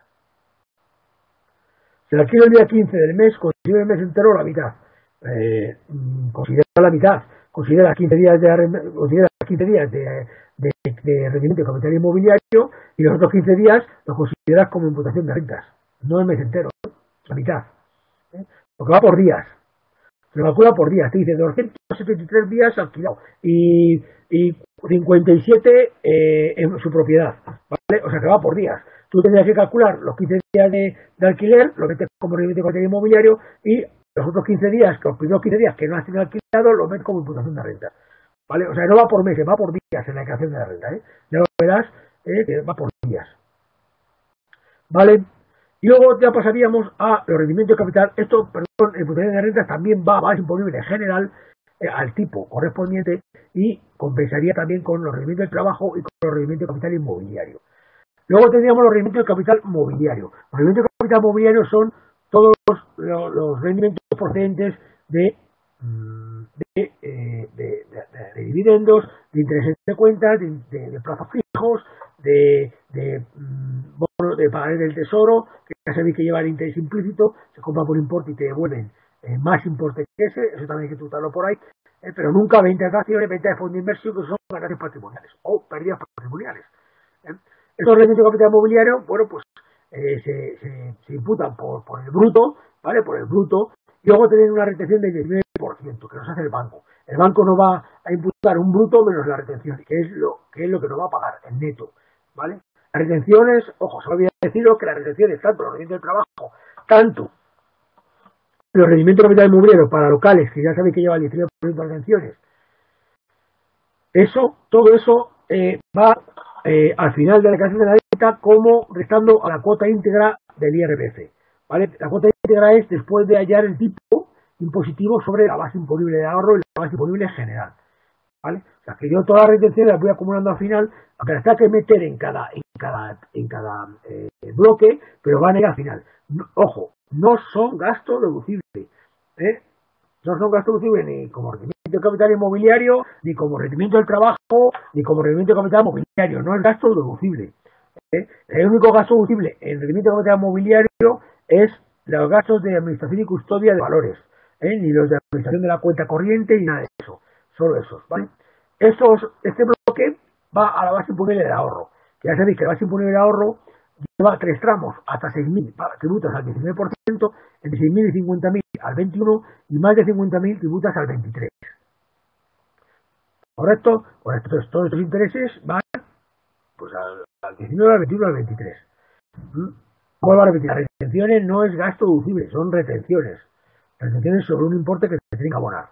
S1: Si alquilo el día quince del mes, considera el mes entero la mitad. Eh, considera la mitad, considera quince días de, considera quince días de, de, de rendimiento de capital inmobiliario y los otros quince días los consideras como imputación de rentas. No el mes entero, ¿eh? La mitad. ¿eh? Porque va por días. Se lo calcula por días. Te dice doscientos setenta y tres días alquilado y, y cincuenta y siete eh, en su propiedad. ¿Vale? O sea que va por días. Tú tendrías que calcular los quince días de, de alquiler, lo metes como rendimiento de capital inmobiliario y los otros quince días, los primeros quince días que no has tenido alquilado, lo metes como imputación de renta. ¿Vale? O sea, no va por meses, va por días en la declaración de la renta. ¿eh? Ya lo verás, eh, que va por días. ¿Vale? Y luego ya pasaríamos a los rendimientos de capital. Esto, perdón, imputación de rentas también va a base imponible en general eh, al tipo correspondiente y compensaría también con los rendimientos del trabajo y con los rendimientos de capital inmobiliario. Luego tendríamos los rendimientos de capital mobiliario. Los rendimientos de capital mobiliario son todos los, los rendimientos procedentes de, de, eh, de, de, de dividendos, de intereses de cuentas, de, de, de plazos fijos, de, de, bonos de pagarés del tesoro, que ya sabéis que lleva el interés implícito, se compra por importe y te devuelven eh, más importe que ese, eso también hay que tributarlo por ahí, eh, pero nunca venta de acciones, venta de fondos de inversión, que son ganancias patrimoniales o pérdidas patrimoniales. ¿eh? Estos rendimientos de capital mobiliario, bueno, pues eh, se, se, se imputan por, por el bruto, ¿vale? Por el bruto, y luego tienen una retención del diecinueve por ciento, que nos hace el banco. El banco no va a imputar un bruto menos la retención, que es lo que es lo que nos va a pagar, el neto, ¿vale? Las retenciones, ojo, se me olvidó deciros que las retenciones, tanto los rendimientos del trabajo, tanto los rendimientos de capital inmobiliario para locales, que ya sabéis que lleva el diecinueve por ciento de retenciones, eso, todo eso eh, va eh, al final de la declaración de la renta como restando a la cuota íntegra del I R P F. ¿Vale? La cuota íntegra es después de hallar el tipo impositivo sobre la base imponible de ahorro y la base imponible general. ¿Vale? O sea, que yo todas las retenciones las voy acumulando al final, aunque las tenga que meter en cada, en cada, en cada eh, bloque, pero van a ir al final. No, ojo, no son gastos deducibles. ¿eh? No son gastos deducibles ni como rendimiento de capital inmobiliario, ni como rendimiento del trabajo, ni como rendimiento de capital mobiliario. No es gasto deducible. ¿eh? El único gasto deducible en rendimiento de capital mobiliario es los gastos de administración y custodia de valores, ¿eh? ni los de administración de la cuenta corriente, ni nada de eso. Solo esos, ¿vale? Esos, este bloque va a la base imponible de ahorro. Que ya sabéis que la base imponible de ahorro lleva tres tramos, hasta seis mil tributas al diecinueve por ciento, entre seis mil y cincuenta mil al veintiuno por ciento y más de cincuenta mil tributas al veintitrés por ciento. ¿Correcto? Pues estos, todos estos intereses van pues al, al diecinueve, al veintiuno, al veintitrés. ¿Mm? Vuelvo a repetir, las retenciones no es gasto deducible, son retenciones. Retenciones sobre un importe que se tiene que abonar.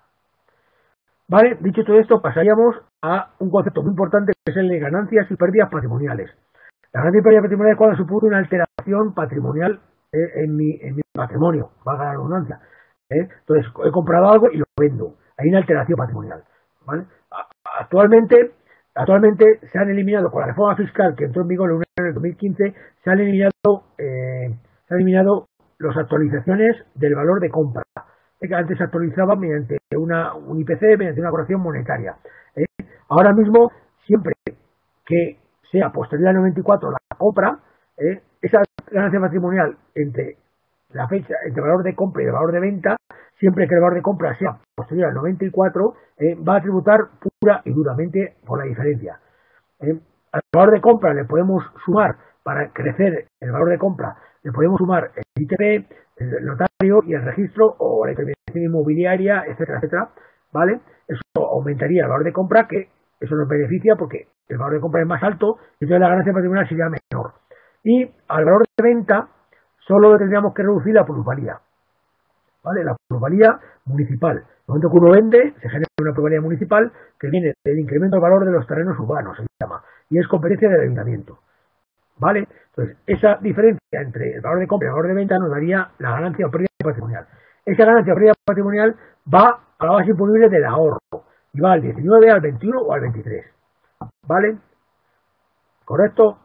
S1: Vale, dicho todo esto, pasaríamos a un concepto muy importante que es el de ganancias y pérdidas patrimoniales. La ganancia y pérdida patrimonial es cuando supone una alteración patrimonial eh, en, mi, en mi patrimonio, valga la redundancia. ¿eh? Entonces, he comprado algo y lo vendo. Hay una alteración patrimonial. ¿vale? Actualmente, actualmente se han eliminado, con la reforma fiscal que entró en vigor en el dos mil quince, se han eliminado, eh, se han eliminado las actualizaciones del valor de compra. Que antes se actualizaba mediante una, un I P C, mediante una corrección monetaria. ¿eh? Ahora mismo, siempre que sea posterior al noventa y cuatro la compra, ¿eh? esa ganancia patrimonial entre la fecha, entre el valor de compra y el valor de venta, siempre que el valor de compra sea posterior al noventa y cuatro, eh, va a tributar pura y duramente por la diferencia. ¿eh? Al valor de compra le podemos sumar, para crecer el valor de compra, le podemos sumar el I T B, el notario y el registro o la intermediación inmobiliaria, etcétera, etcétera, ¿vale? Eso aumentaría el valor de compra, que eso nos beneficia porque el valor de compra es más alto y entonces la ganancia patrimonial sería menor. Y al valor de venta solo tendríamos que reducir la plusvalía, ¿vale? La plusvalía municipal. En el momento que uno vende, se genera una plusvalía municipal que viene del incremento del valor de los terrenos urbanos, se llama, y es competencia del ayuntamiento. ¿Vale? Entonces, esa diferencia entre el valor de compra y el valor de venta nos daría la ganancia o pérdida patrimonial. Esa ganancia o pérdida patrimonial va a la base imponible del ahorro y va al diecinueve, al veintiuno o al veintitrés. ¿Vale? ¿Correcto?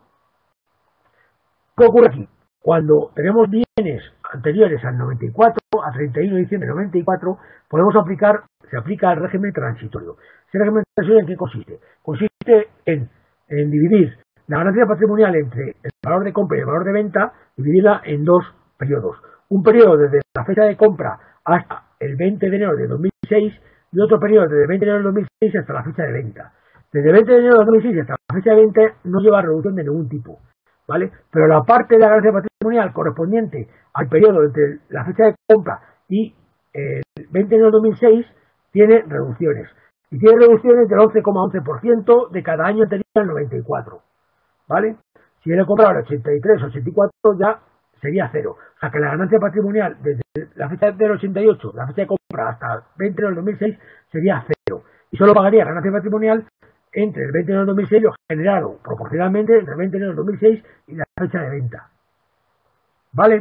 S1: ¿Qué ocurre aquí? Cuando tenemos bienes anteriores al noventa y cuatro, a treinta y uno de diciembre del noventa y cuatro, podemos aplicar, se aplica el régimen transitorio. ¿Ese régimen transitorio en qué consiste? Consiste en, en dividir la ganancia patrimonial entre el valor de compra y el valor de venta, dividirla en dos periodos. Un periodo desde la fecha de compra hasta el veinte de enero de dos mil seis y otro periodo desde el veinte de enero de dos mil seis hasta la fecha de venta. Desde el veinte de enero de dos mil seis hasta la fecha de venta no lleva reducción de ningún tipo, ¿vale? Pero la parte de la ganancia patrimonial correspondiente al periodo entre la fecha de compra y el veinte de enero de dos mil seis tiene reducciones. Y tiene reducciones del once coma once por ciento de cada año anterior al noventa y cuatro. ¿Vale? Si él he comprado el ochenta y tres, ochenta y cuatro, ya sería cero. O sea que la ganancia patrimonial desde la fecha del ochenta y ocho, la fecha de compra, hasta el veinte de enero del dos mil seis sería cero. Y solo pagaría ganancia patrimonial entre el veinte de enero del dos mil seis, lo generado proporcionalmente entre el veinte de enero del dos mil seis y la fecha de venta. ¿Vale?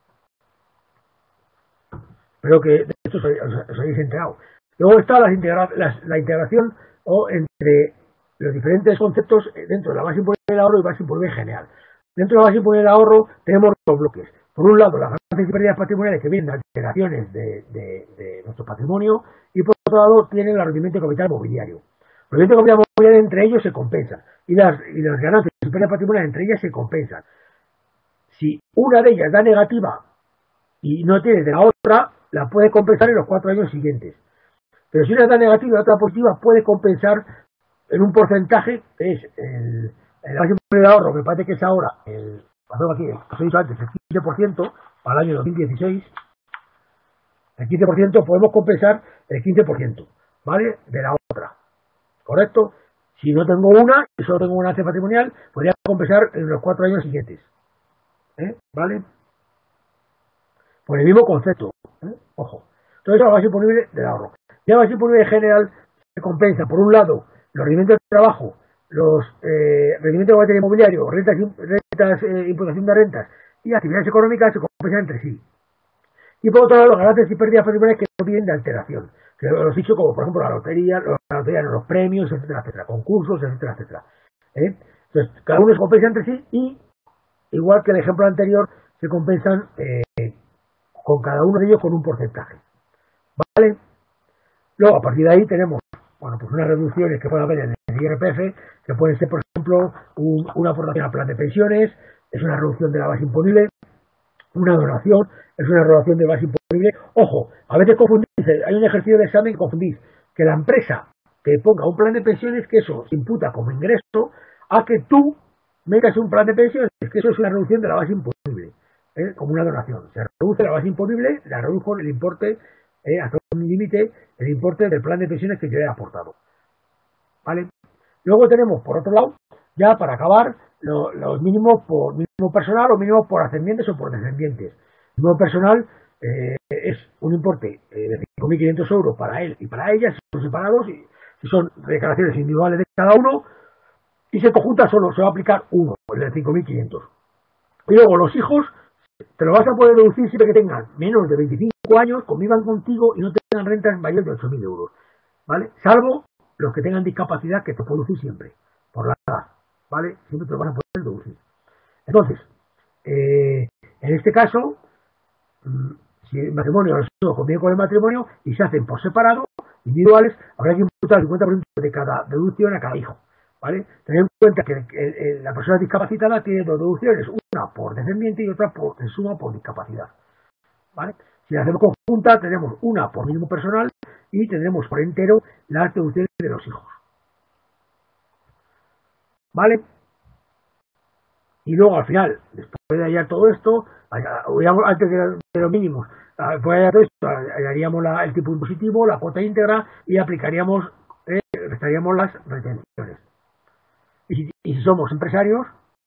S1: Espero que de esto os, os, os hayáis enterado. Luego está las integra las, la integración o entre los diferentes conceptos dentro de la base imponible del ahorro y base imponible general. Dentro de la base imponible del ahorro tenemos dos bloques. Por un lado, las ganancias y pérdidas patrimoniales que vienen de alteraciones de, de, de nuestro patrimonio, y por otro lado tienen el rendimiento de capital mobiliario. El rendimiento de capital mobiliario entre ellos se compensan y las, y las ganancias y pérdidas patrimoniales entre ellas se compensan. Si una de ellas da negativa y no tiene de la otra, la puede compensar en los cuatro años siguientes. Pero si una da negativa y la otra positiva, puede compensar en un porcentaje que es el, el base imponible de ahorro, me parece que es ahora el, aquí, el, os he dicho antes, el quince por ciento para el año dos mil dieciséis. El quince por ciento podemos compensar el quince por ciento, ¿vale? De la otra, ¿correcto? Si no tengo una y solo tengo una ganancia patrimonial, podría compensar en los cuatro años siguientes, ¿eh? ¿Vale? Por el mismo concepto, ¿eh? Ojo. Todo eso es la base imponible del ahorro. Y la base imponible general se compensa, por un lado, los rendimientos de trabajo los eh, rendimientos de materia inmobiliario, rentas, rentas eh, imputación de rentas y actividades económicas se compensan entre sí. Y por otro lado, los ganancias y pérdidas patrimoniales que no vienen de alteración, que los he dicho como por ejemplo la lotería, la lotería los premios, etcétera, etcétera, concursos, etcétera, etcétera. ¿eh? Entonces, cada uno se compensa entre sí y, igual que el ejemplo anterior, se compensan eh, con cada uno de ellos con un porcentaje. ¿Vale? Luego, a partir de ahí tenemos, bueno, pues unas reducciones que puede haber en el I R P F, que pueden ser, por ejemplo, un, una aportación al plan de pensiones, es una reducción de la base imponible, una donación, es una reducción de base imponible. Ojo, a veces confundís, hay un ejercicio de examen que confundís, que la empresa te ponga un plan de pensiones, que eso se imputa como ingreso, a que tú metas un plan de pensiones, que eso es una reducción de la base imponible, ¿eh? Como una donación. Se reduce la base imponible, la redujo el importe, eh, hasta un límite, el importe del plan de pensiones que yo he aportado. ¿Vale? Luego tenemos, por otro lado, ya para acabar, lo, los mínimos por mínimo personal o mínimos por ascendientes o por descendientes. El mínimo personal eh, es un importe eh, de cinco mil quinientos euros para él y para ella, si son separados, y si son declaraciones individuales de cada uno, y se conjunta solo, se va a aplicar uno, el de cinco mil quinientos. Y luego los hijos, te lo vas a poder deducir siempre que tengan menos de veinticinco años, convivan contigo y no tengan rentas mayores de ocho mil euros. ¿Vale? Salvo los que tengan discapacidad, que te puedo decir siempre, por la edad, ¿vale? Siempre te lo van a poder deducir. Entonces, eh, en este caso, si el matrimonio, los hijos conviven con el matrimonio y se hacen por separado, individuales, habrá que imputar el cincuenta por ciento de cada deducción a cada hijo, ¿vale? Tened en cuenta que el, el, la persona discapacitada tiene dos deducciones, una por descendiente y otra por, en suma por discapacidad, ¿vale? Si la hacemos conjunta, tenemos una por mínimo personal y tendremos por entero las deducciones de los hijos. ¿Vale? Y luego al final, después de hallar todo esto, antes de los mínimos, después de hallar todo esto, hallaríamos la, el tipo impositivo, la cuota íntegra y aplicaríamos, eh, restaríamos las retenciones. Y si, y si somos empresarios,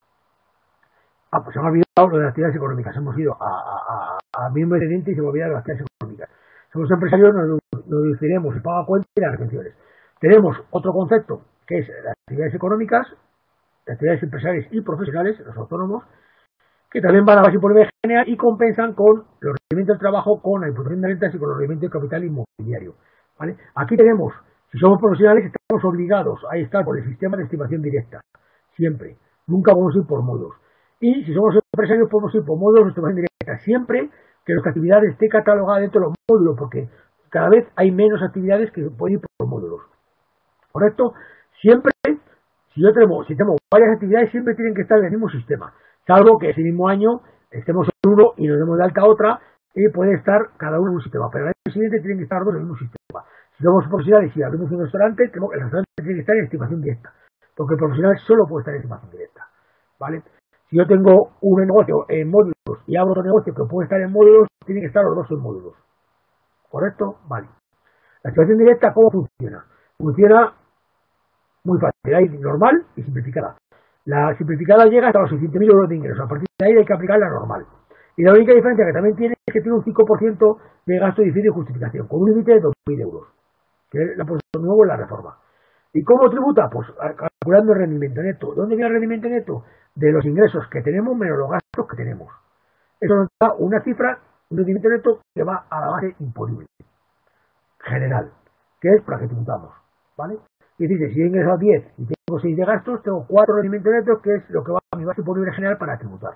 S1: ah, pues se me ha olvidado lo de las actividades económicas. Hemos ido a, a, a, a mínimo dependiente y se me ha olvidado las actividades económicas. Somos empresarios, nos, nos deduciremos el pago a cuenta y las retenciones. Tenemos otro concepto, que es las actividades económicas, las actividades empresariales y profesionales, los autónomos, que también van a base imponible general y compensan con los rendimientos del trabajo, con la imputación de rentas y con los rendimientos de capital inmobiliario. ¿Vale? Aquí tenemos, si somos profesionales, estamos obligados a estar por el sistema de estimación directa, siempre. Nunca podemos ir por módulos. Y si somos empresarios, podemos ir por módulos de estimación directa, siempre que nuestra actividad esté catalogada dentro de los módulos, porque cada vez hay menos actividades que pueden ir por módulos. ¿Correcto? Siempre, si yo tenemos, si tenemos varias actividades, siempre tienen que estar en el mismo sistema, salvo que ese mismo año estemos en uno y nos demos de alta a otra, y puede estar cada uno en un sistema, pero el año siguiente tienen que estar dos en el mismo sistema. Si somos profesionales y abrimos un restaurante, el restaurante tiene que estar en estimación directa, porque el profesional solo puede estar en estimación directa. ¿Vale? Si yo tengo un negocio en módulos y abro otro negocio que puede estar en módulos, tienen que estar los dos en módulos. ¿Correcto? Vale. La estimación directa, ¿cómo funciona? Funciona muy fácil, hay normal y simplificada. La simplificada llega hasta los seiscientos mil euros de ingresos. A partir de ahí hay que aplicar la normal. Y la única diferencia que también tiene es que tiene un cinco por ciento de gasto difícil y justificación, con un límite de dos mil euros, que es la posición nuevo en la reforma. ¿Y cómo tributa? Pues calculando el rendimiento neto. ¿Dónde viene el rendimiento neto? De los ingresos que tenemos menos los gastos que tenemos. Eso nos da una cifra, un rendimiento neto que va a la base imponible general, que es para que tributamos. ¿Vale? Y dice, si he ingresado diez y tengo seis de gastos, tengo cuatro rendimientos netos, que es lo que va a mi base imponible general para tributar.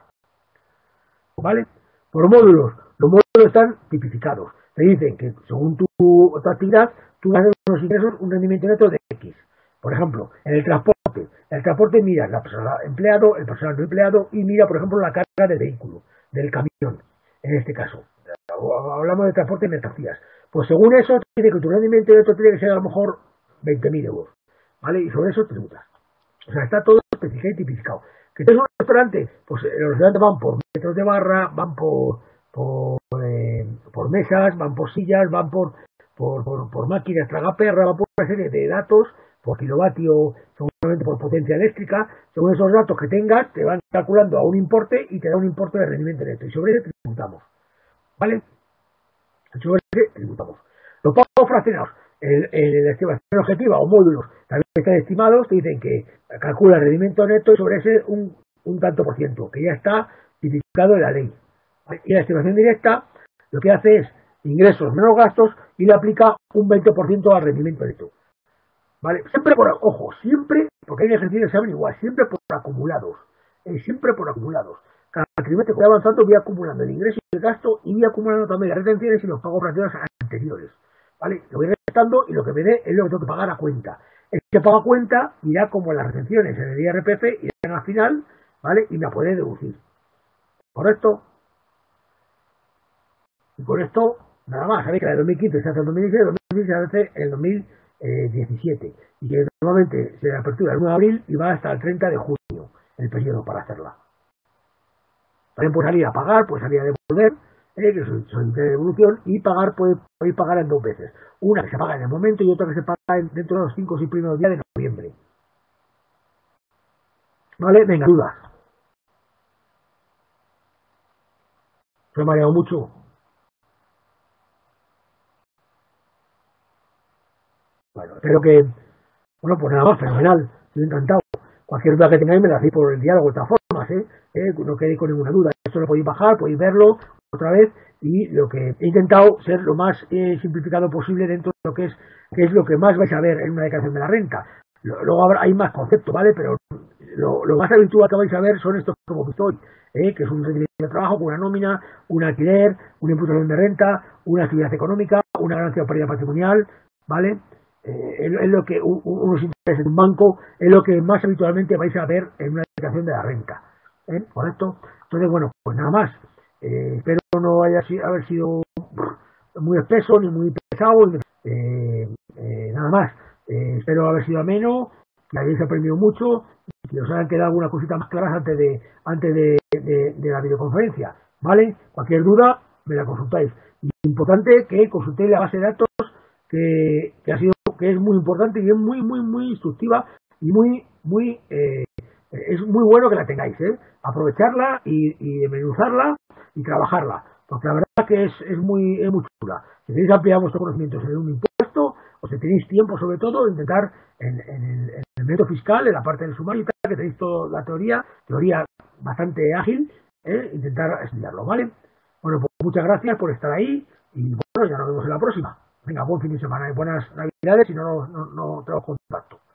S1: ¿Vale? Por módulos. Los módulos están tipificados. Te dicen que según tu, tu actividad, tú vas a hacer unos ingresos, un rendimiento neto de X. Por ejemplo, en el transporte. En el transporte mira la persona empleado, el personal no empleado y mira, por ejemplo, la carga del vehículo, del camión, en este caso. Hablamos de transporte de mercancías. Pues según eso, dice que tu rendimiento neto tiene que ser a lo mejor veinte mil euros. ¿Vale? Y sobre eso tributas. O sea, está todo especificado y tipificado. ¿Que tienes un restaurante? Pues los restaurantes van por metros de barra, van por por, eh, por mesas, van por sillas, van por por, por, por máquinas tragaperra, van por una serie de datos, por kilovatio, seguramente por potencia eléctrica. Según esos datos que tengas, te van calculando a un importe y te da un importe de rendimiento neto. Y sobre ese tributamos. ¿Vale? Sobre ese tributamos. Los pagos fraccionados. el, el, la estimación objetiva o módulos también están estimados, te dicen que calcula el rendimiento neto y sobre ese un, un tanto por ciento, que ya está tipificado en la ley. Y la estimación directa lo que hace es ingresos menos gastos y le aplica un veinte por ciento al rendimiento neto. ¿Vale? Siempre por, ojo, siempre, porque hay ejercicios que saben igual, siempre por acumulados, eh, siempre por acumulados. Cada trimestre que voy avanzando voy acumulando el ingreso y el gasto y voy acumulando también las retenciones y los pagos operativos anteriores. ¿Vale? Lo voy restando y lo que me dé es lo que tengo que pagar a cuenta. El que paga a cuenta irá como las retenciones en el I R P F irán al final, ¿vale? Y me puede deducir. ¿Correcto? Y con esto, nada más, sabéis que la de dos mil quince se hace en dos mil dieciséis, dos mil dieciséis se hace en dos mil diecisiete. Y que normalmente se apertura el uno de abril y va hasta el treinta de junio, el periodo para hacerla. También puede salir a pagar, puede salir a devolver, eh, que es su de devolución, y pagar puede, puede pagar en dos veces. Una que se paga en el momento y otra que se paga en, dentro de los cinco o seis primeros días de noviembre. ¿Vale? Venga, dudas. ¿Se me ha mareado mucho? Bueno, espero que... Bueno, pues nada más, fenomenal. Estoy encantado. Cualquier duda que tengáis me la hacéis por el diálogo de todas formas, ¿eh? ¿eh? No quedéis con ninguna duda. Esto lo podéis bajar, podéis verlo otra vez y lo que he intentado ser lo más eh, simplificado posible dentro de lo que es que es lo que más vais a ver en una declaración de la renta. Luego habrá, hay más conceptos, ¿vale? Pero lo, lo más habitual que vais a ver son estos que hemos visto hoy, ¿eh? Que es un rendimiento de trabajo con una nómina, un alquiler, una imputación de renta, una actividad económica, una ganancia o pérdida patrimonial, ¿vale? Eh, es, es lo que un, unos intereses de un banco es lo que más habitualmente vais a ver en una declaración de la renta, ¿eh? ¿Correcto? Entonces, bueno, pues nada más. Eh, espero no haya si, haber sido muy espeso ni muy pesado. Eh, eh, nada más. Eh, espero haber sido ameno, que hayáis aprendido mucho y que os hayan quedado algunas cositas más claras antes de antes de, de, de la videoconferencia, ¿vale? Cualquier duda me la consultáis. Y importante que consultéis la base de datos que, que ha sido que es muy importante y es muy muy muy instructiva y muy muy eh, es muy bueno que la tengáis, ¿eh? Aprovecharla y, y desmenuzarla y trabajarla, porque la verdad que es, es muy es muy chula. Si queréis ampliar vuestros conocimientos en un impuesto o si tenéis tiempo sobre todo intentar en, en, el, en el método fiscal, en la parte del sumario que tenéis toda la teoría teoría bastante ágil, ¿eh? Intentar estudiarlo, ¿vale? Bueno, pues muchas gracias por estar ahí y bueno, ya nos vemos en la próxima. Venga, buen fin de semana y buenas navidades y no, no, no, no tengo contacto.